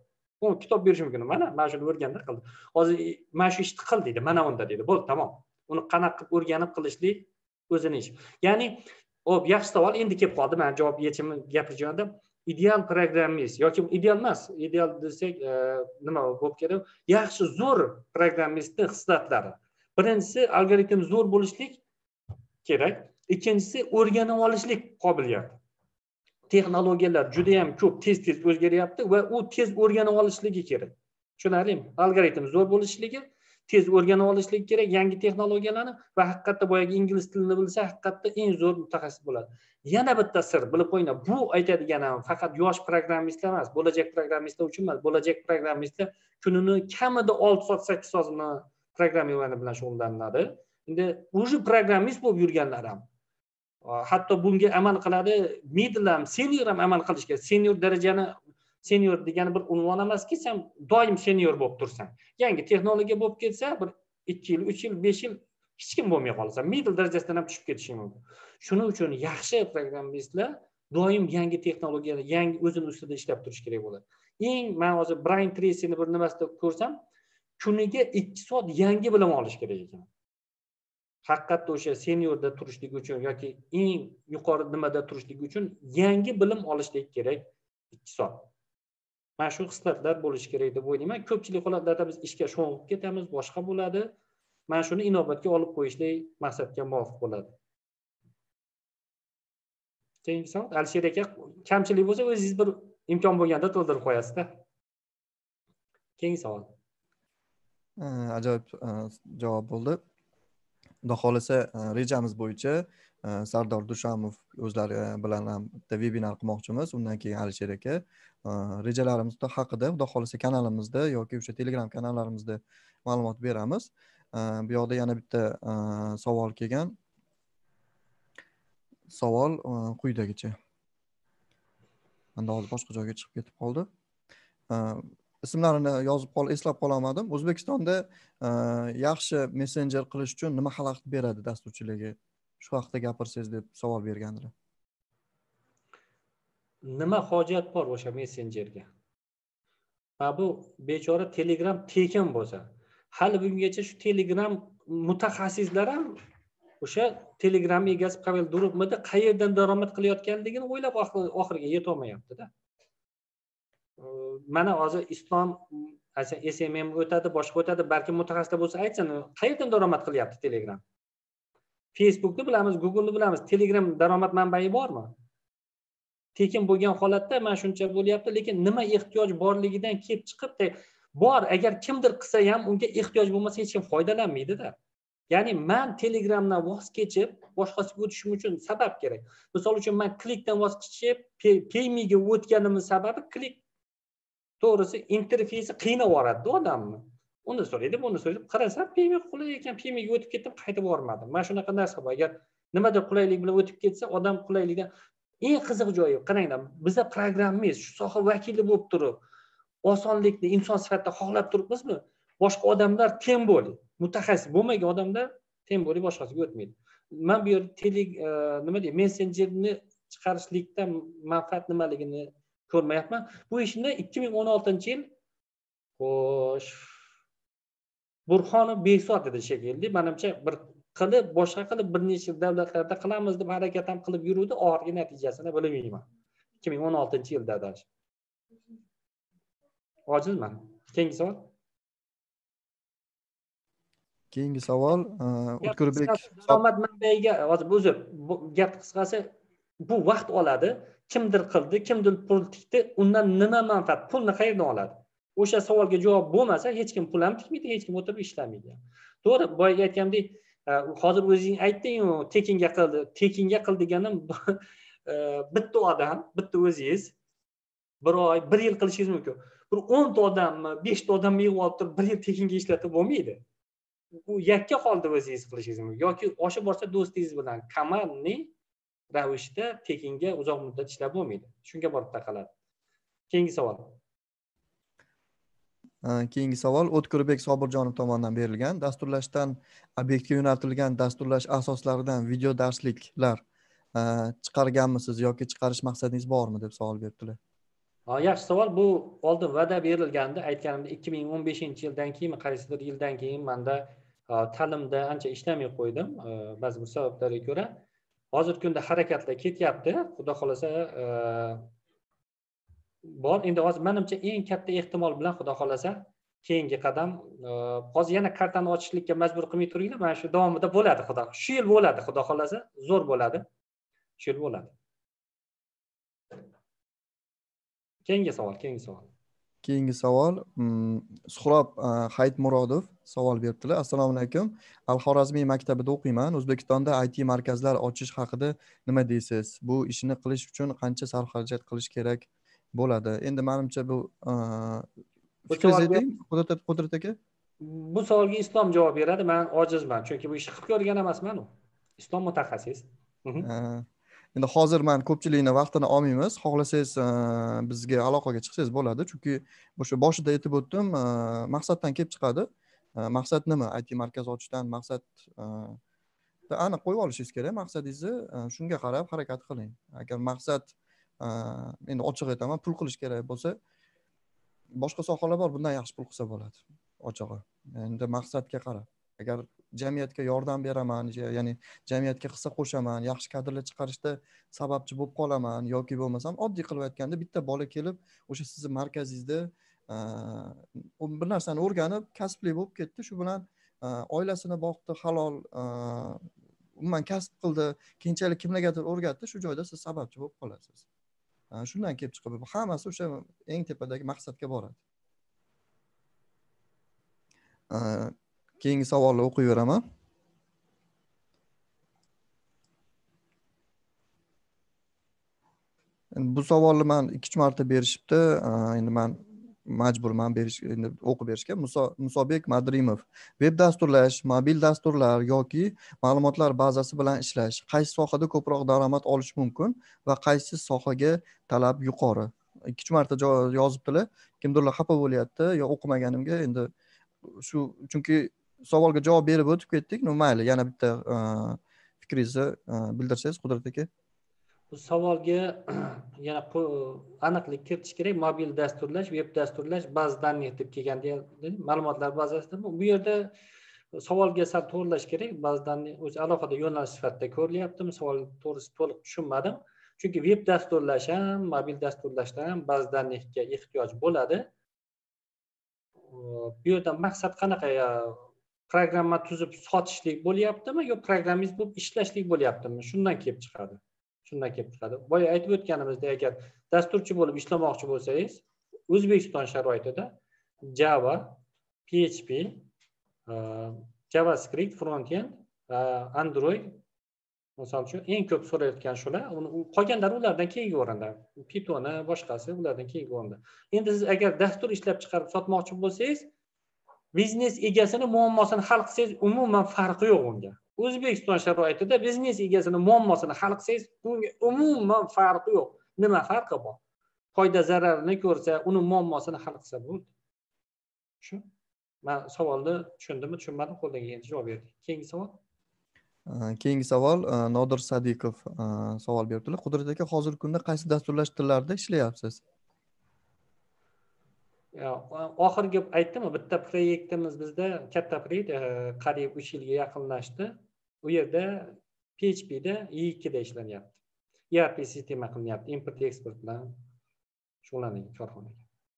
u kitob berish mumkin. Mana mana shuni o'rganda qildi. Hozir mana shu ishni qil deydi. Mana unda deydi. Bo'ldi, tamom. Uni qanaqa qilib o'rganib qilishlik o'zini ish. Ya'ni, hop, yaxshi savol endi kelib qoldi. Men javob yechimi gapirgandim. Ideal programmist yoki ideal emas, ideal desak, nima bo'lib kerak? Yaxshi zo'r programmistning xislatlari. Birinchisi algoritm zo'r bo'lishlik kerak. Ikkinchisi o'rganib olishlik qobiliyati. Texnologiyalar juda ham ko'p tez-tez o'zgaryapti va u tez o'rganib olishligi kerak. Tushunarlimi? Algoritm zo'r bo'lishligi, tez o'rganib olishligi kerak yangi texnologiyalarni va haqiqatda boyagi ingliz tilini bilsa, haqiqatda eng zo'r mutaxassis bo'ladi. Yana bitta sir bilib qo'yinglar. Bu aytadiganim faqat yosh programmistlar emas, bo'lajak programmistlar uchun emas. Bo'lajak programmistlar kunini kamida olti soat, sakkiz soatni programmирование bilan shug'ullanadi. Endi o'sha programmist bo'lib yurganlar ham hatto bunga amal qiladi, middle ham, senior ham amal qilish kerak. Senior darajani, senior degani bir unvon emaski, sen doim senior bo'lib tursan. Yangi texnologiya bo'lib ketsa, bir ikki yil, uch yil, besh yil hech kim bo'lmay qolsa, middle darajasidan ham tushib ketishi mumkin. Shuning uchun yaxshi programmistlar doim yangi texnologiyalar, yangi o'zini ustida ishlab turish kerak bo'ladi. Eng men hozir Brian Tracy'ni bir nimasida ko'rsam, kuniga ikki soat yangi bilim olish kerak ekan. Haqiqatda o'sha seniorda turishlik uchun yoki eng yuqori nimada turishlik uchun yangi bilim olishlik kerak ikki soat. Mana shu xislatlar bo'lishi kerak deb o'ylayman. Ko'pchilik holatlarda biz ishga sho'ng'ib ketamiz, boshqa bo'ladi. Mana shuni inobatga olib qo'yishlik maqsadga muvofiq bo'ladi. Keyingi savol, Alisher aka, kamchilik bo'lsa o'zingiz bir imkon bo'lganda to'ldirib qo'yasiz-da. Keyingi savol. Ajoyib javob bo'ldi. Xudo xolasa rejamiz bo'yicha Sardor Dushamov o'zlari bilan ham bitta webinar qilmoqchimiz. Undan keyin Alisher aka rejalarimiz haqida xudo xolasa kanalimizda yoki o'sha Telegram kanallarimizda ma'lumot beramiz. Bu yoqda yana bitta savol kelgan. Savol quyidagicha. Menda hozir boshqa joyga chiqib ketib qoldi. Ismlarini yozib qol, eslab qolamadim. O'zbekistonda yaxshi messenjer qilish uchun nima xalaqit beradi dasturchilarga? Shu haqida gapirsangiz deb savol berganlar. Nima hojat bor o'sha messenjerga? Va bu bechora Telegram tekin bo'lsa, hali bungacha shu Telegram mutaxassislar ham o'sha Telegram egasi Pavel Durubmidi qayerdan daromad qilayotganligini o'ylab oxiriga yeta olmayapti-da. Mana hozir Islom S M M o'tadi, boshqa o'tadi, balki mutaxassislar bo'lsa aytsin, qayerdan daromad qilyapti Telegram? Facebookni bilamiz, Google'ni bilamiz, Telegram daromad manbai bormi? Tekin bo'lgan holatda mana shuncha bo'lyapti, lekin nima ehtiyoj borligidan kelib chiqib, bor, agar kimdir qilsa ham unga ehtiyoj bo'lmasa hech kim foydalanmaydi-da. Ya'ni men Telegramdan voz kechib, boshqasiga o'tishim uchun sabab kerak. Misol uchun men klikdan voz kechib, PayMe ga o'tganimning sababi klik. To'g'risi, interfeysi qiynab yuboradi odamni. Uni so'raydi, buni so'raydi. Qarasam, PayMe qulay ekan, PayMe ga o'tib ketdim, qaytib bormadim. Mana shunaqa narsa bor. Agar nimadir qulaylik bilan o'tib ketsa, odam qulaylikdan eng qiziq joyi, qaranglar, bizda programmist, shu soha vakili bo'lib turib, osonlikni inson sifatida xohlab turibmizmi? Boshqa odamlar teng bo'li, mutaxassis bo'lmagan odamlar teng bo'li boshqasiga o'tmaydi. Men bu yer tele nima deydi, messenjerni chiqarishlikdan manfaat nimaligini ko'rmayapman. Bu ishni ikki ming o'n oltinchi yil xo'sh Burxonov Behzod edi shekilli, menimcha bir qilib, boshqa qilib bir necha davlatlarda qilamiz deb harakat ham qilib yuruvdi, oxirgi natijasini bilmayman. ikki ming o'n oltinchi yilda adash. Ojizman. Keyingi savol. Keyingi savol O'tkurbek daromad manbaiga hozir o'zi gap qisqasi bu vaqt oladi. Kimdir qildi, kimdir pul tikdi, undan nima manfaat? Pulni qayerdan oladi? O'sha savolga javob bo'lmasa, hech kim pul ham tikmaydi, hech kim o'tirib ishlamaydi. To'g'ri, boya aytgandek, hozir o'zing aytding-ku, tekinga qildi. Tekinga qil deganim bitta odam, bitta o'zingiz bir oy, bir yil qilishingiz mumkin. Bir o'n ta odammi, besh ta odamni yig'ib olib turib, bir yil tekinga ishlatib bo'lmaydi. Bu yakka holda o'zingiz qilishingiz mumkin yoki oshib borsa do'stingiz bilan komandli ravishda tekinga uzoq muddat ishlab bo'lmaydi. Shunga borib taqaladi. Keyingi savol. Keyingi savol O'tkurbek Sobirjonov tomonidan berilgan. Dasturlashdan obyektga yo'naltirilgan dasturlash asoslaridan video darsliklar chiqarganmisiz yoki chiqarish maqsadingiz bormi deb savol berdilar. Yaxshi savol. Bu oldin va'da berilgandi. Aytganimda ikki ming o'n beshinchi yildan keyin, qaysidir yildan keyin menda ta'limda ancha ishlamay qo'ydim, ba'zi bir sabablarga ko'ra. Hozirgi kunda harakatlar ketyapti. Xudo xolasa bor. Endi hozir menimcha eng katta ehtimol bilan xudo xolasa keyingi qadam hozir yana kartani ochishlikka majbur qilmay turinglar. Mana shu davomida bo'ladi, xudo. Shu yil bo'ladi, xudo xolasa, zo'r bo'ladi. Shu yil bo'ladi. Keyingi savol, keyingi savol. Keyingi savol Suhrob Hayitmurodov savol beribdilar. Assalomu alaykum. Al-Xorazmiy maktabida o'qiyman. O'zbekistonda I T markazlar ochish haqida nima deysiz? Bu ishni qilish uchun qancha sarf-xarajat qilish kerak bo'ladi? Endi menimcha bu fikringizni ayting, Qudrat aka. Bu savolga Islom javob beradi. Men ojizman, chunki bu ishni qilib ko'rgan emasman u. Islom mutaxassis. Endi hozir men ko'pchilikni vaqtini olmaymiz. Xohlasangiz bizga aloqaga chiqsangiz bo'ladi, chunki o'sha boshida aytib o'tdim, maqsaddan kelib chiqadi. Maqsad nima? I T markaz ochishdan maqsad aniq qo'yib olishingiz kerak. Maqsadingizni shunga qarab harakat qiling. Agar maqsad endi ochiq aytaman, pul qilish kerak bo'lsa, boshqa sohalar bor, bundan yaxshi pul qilsa bo'ladi. Ochig'i. Endi maqsadga qarab. Agar jamiyatga yordam beraman, ya'ni jamiyatga hissa qo'shaman, yaxshi kadrlar chiqarishda sababchi bo'lib qolaman yoki bo'lmasam oddiy qilib aytganda bitta bola kelib o'sha sizni markazingizda bir narsani o'rganib, kasbli bo'lib ketdi, shu bilan oilasini boqdi, halol umuman kasb qildi, keyinchalik kimlargadir o'rgatdi, shu joyda siz sababchi bo'lib qolasiz. Shundan kelib chiqib, hammasi o'sha eng tepadagi maqsadga boradi. Keyingi savolni o'qiyveraman. Bu savolni men ikki marta berishibdi. Endi men majburman berish, endi o'qib berishga. Musobek Madrimov. Web dasturlash, mobil dasturlar yoki ma'lumotlar bazasi bilan ishlash qaysi sohada ko'proq daromad olish mumkin va qaysi sohaga talab yuqori? Ikki marta yozibdilar. Kimdirlar xafa bo'lyapti yo o'qimaganimga, endi shu chunki savolga javob berib o'tib ketdik. No mayli, yana bitta fikringizni bildirsangiz, Qudrat aka. Bu savolga yana aniqlik kiritish kerak. Mobil dasturlash, web dasturlash, baza данных deb kelganda, ma'lumotlar bazasida bu yerda savolga sal to'g'rilash kerak. Baza данных o'zi alohida yo'nalish sifatida ko'rilyaptimi? Savol to'g'risi to'liq tushunmadim. Chunki web dasturlash ham, mobil dasturlashda ham baza данныхga ehtiyoj bo'ladi. Bu yerda maqsad qanaqa? Programma tuzib sotishlik bo'lyaptimi yo programmist bo'lib ishlashlik bo'lyaptimi? Shundan kelib chiqadi. Shundan kelib chiqadi. Boya aytib o'tganimizdek, agar dasturchi bo'lib ishlamoqchi bo'lsangiz, O'zbekiston sharoitida Java, P H P, JavaScript, frontend, Android, misol uchun eng ko'p so'rayotgan shular. Qolganlari ulardan keyingi o'rinda. Python, boshqasi ulardan keyingi o'rinda. Endi siz agar dastur ishlab chiqarib sotmoqchi bo'lsangiz, biznes egasini muammosini hal qilsangiz umuman farqi yo'q unga. O'zbekiston sharoitida biznes egasini muammosini hal qilsangiz, unga umuman farqi yo'q. Nima farqi bor? Foyda zararini ko'rsa, uni muammosini hal qilsa bo'ldi. Shu. Men savolni tushundimmi, tushunmadim, qo'ldan kelgancha javob berdim. Keyingi savol. Keyingi savol Nodir Sadiqov savol beribdilar. Qudrat aka, hozirgi kunda qaysi dasturlash tillarida ishlayapsiz? Oxirgi aytdim, bitta proyektimiz bizda katta proyekt, qariyb uch yilga yaqinlashdi. U yerda P H P da E ikki da ishlanyapti. E R P sistema qilinyapti, import eksport bilan shug'ullangan korxonaga.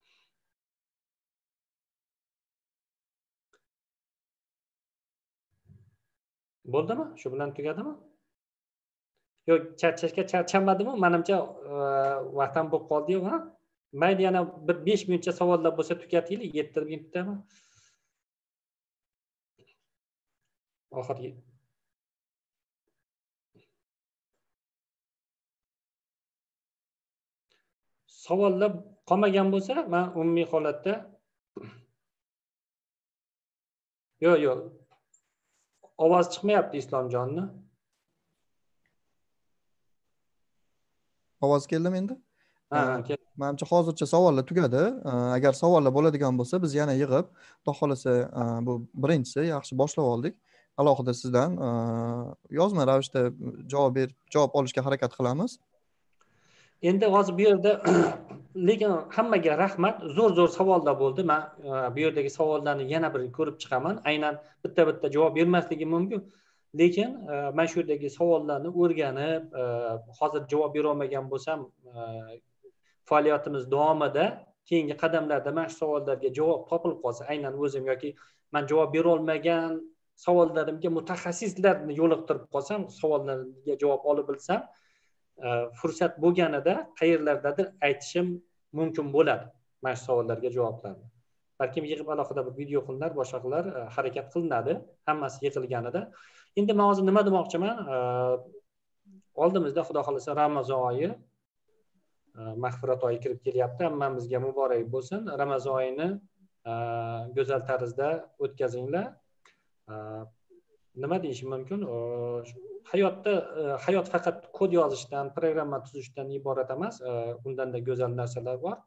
Bo'ldimi? Shu bilan tugadimi? Yo'q, charchashga charchamadimi? Menimcha vaqtim bo'lib qoldi-yu, ha? Mayli, yana bir besh minutcha savollar bo'lsa tugataylik, yetti minutdami? Oxirgi savollar qolmagan bo'lsa, men umumiy holatda yo'q, yo'q. Ovoz chiqmayapti Islomjonni. Ovoz keldimi endi? Ha, keldi. Menimcha hozircha savollar tugadi. Agar savollar bo'ladigan bo'lsa, biz yana yig'ib, xudo xolasa, bu birinchisi yaxshi boshlab oldik. Alohida sizdan yozma ravishda javob ber, javob olishga harakat qilamiz. endi hozir bu yerda lekin hammaga rahmat, zo'r zo'r savollar bo'ldi. Men bu yerdagi savollarni yana bir ko'rib chiqaman. Aynan bitta bitta javob bermasligim mumkin, lekin men shu yerdagi savollarni o'rganib, hozir javob bera olmagan bo'lsam, faoliyatimiz davomida keyingi qadamlarda mana shu savollarga javob topilib qolsa, aynan o'zim yoki men javob bera olmagan savollarimga mutaxassislarni yo'liqtirib qolsam, savollarga javob olib bilsam, fursat bo'lganida qayerlardadir aytishim mumkin bo'ladi mana shu savollarga javoblarni. Balkim yig'ib alohida bir video qilinar, boshqa qilar harakat qilinadi, hammasi yig'ilganida. Endi men hozir nima demoqchiman? Oldimizda xudo xolasa Ramazon oyi, mag'firat oyi kirib kelyapti. Hammamizga muborak bo'lsin. Ramazon oyini go'zal tarzda o'tkazinglar. Nima deyishim mumkin? Hayotda hayot faqat kod yozishdan, programma tuzishdan iborat emas, undanda go'zal narsalar bor.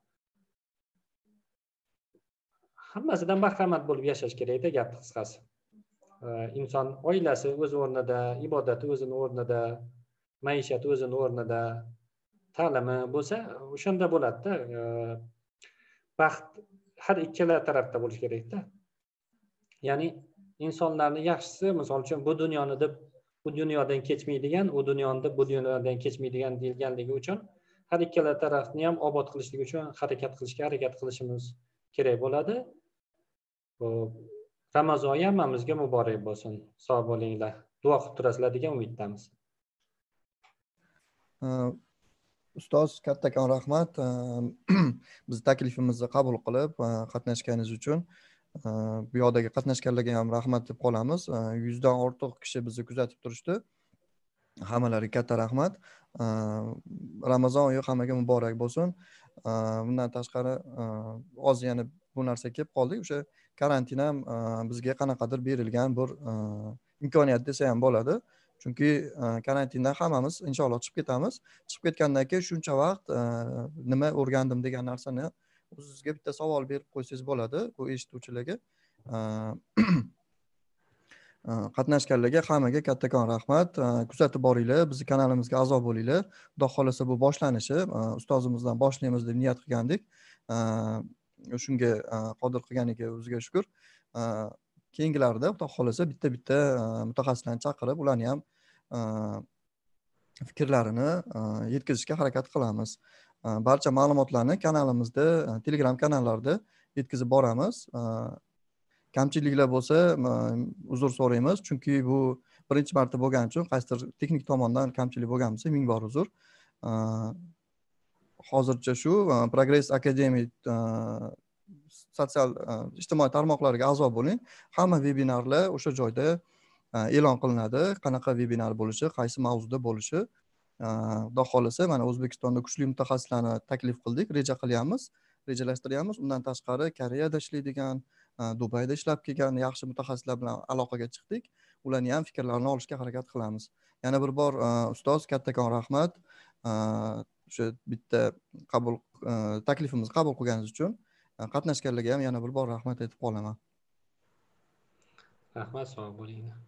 Hammasidan bahramand bo'lib yashash kerak-da, gap qisqasi. Inson oilasi o'z o'rnida, ibodati o'zini o'rnida, maishati o'zini o'rnida, ta'limi bo'lsa, o'shanda bo'ladi-da. Baxt har ikkala tarafda bo'lishi kerak-da. Ya'ni insonlarning yaxshisi, misol uchun bu dunyoni deb bu dunyodan kechmaydigan, u dunyoni deb bu dunyodan kechmaydigan deyilganligi uchun har ikkala tarafni ham obod qilishlik uchun harakat qilishga harakat qilishimiz kerak bo'ladi. Ramazon oyi hammamizga muborak bo'lsin. Sog' bo'linglar. Duo qilib turasizlar degan umiddamiz. Ustoz, kattakon rahmat. Biz taklifimizni qabul qilib qatnashganingiz uchun. Bu yoqdagi qatnashganlarga ham rahmat deb qolamiz. yuzdan ortiq kishi bizni kuzatib turishdi. Hammalariga katta rahmat. Ramazon oyi hammaga muborak bo'lsin. Bundan tashqari hozir yana bu narsa kelib qoldik. O'sha karantin ham bizga qanaqadir berilgan bir imkoniyat desa ham bo'ladi. Chunki karantindan hammamiz inshaalloh chiqib ketamiz. Chiqib ketgandan keyin shuncha vaqt nima o'rgandim degan narsani o'zingizga bitta savol berib qo'ysangiz bo'ladi, bu eshituvchilarga. Qatnashganlarga hammaga kattakon rahmat. Kuzatib boringlar, bizning kanalimizga a'zo bo'linglar. Xudo xolasa bu boshlanishi ustozimizdan boshlaymiz deb niyat qilgandik. Shunga qodir qilganiga o'ziga shukr. Keyingilarida xudo xolasa bitta-bitta mutaxassislarni chaqirib, ularni ham fikrlarini yetkazishga harakat qilamiz. Barcha ma'lumotlarni kanalimizda, Telegram kanallarida yetkazib boramiz. Kamchiliklar bo'lsa, uzr so'raymiz, chunki bu birinchi marta bo'lgani uchun qaysidir texnik tomondan kamchilik bo'lgan bo'lsa, ming bor uzr. Hozircha shu Progress Academy sotsial ijtimoiy tarmoqlariga a'zo bo'ling. Hamma vebinarlar o'sha joyda e'lon qilinadi, qanaqa vebinar bo'lishi, qaysi mavzuda bo'lishi. Xudo xolasa, mana O'zbekistonda kuchli mutaxassislarni taklif qildik, reja qilyapmiz, rejalashtiryapmiz. Undan tashqari Koreyada ishlaydigan, Dubayda ishlab kelgan yaxshi mutaxassislar bilan aloqaga chiqdik. Ularning ham fikrlarini olishga harakat qilamiz. Yana bir bor ustoz, kattakon rahmat. O'sha bitta qabul taklifimizni qabul qilganingiz uchun qatnashganlarga ham yana bir bor rahmat aytib qolaman. Rahmat, sog' bo'linglar.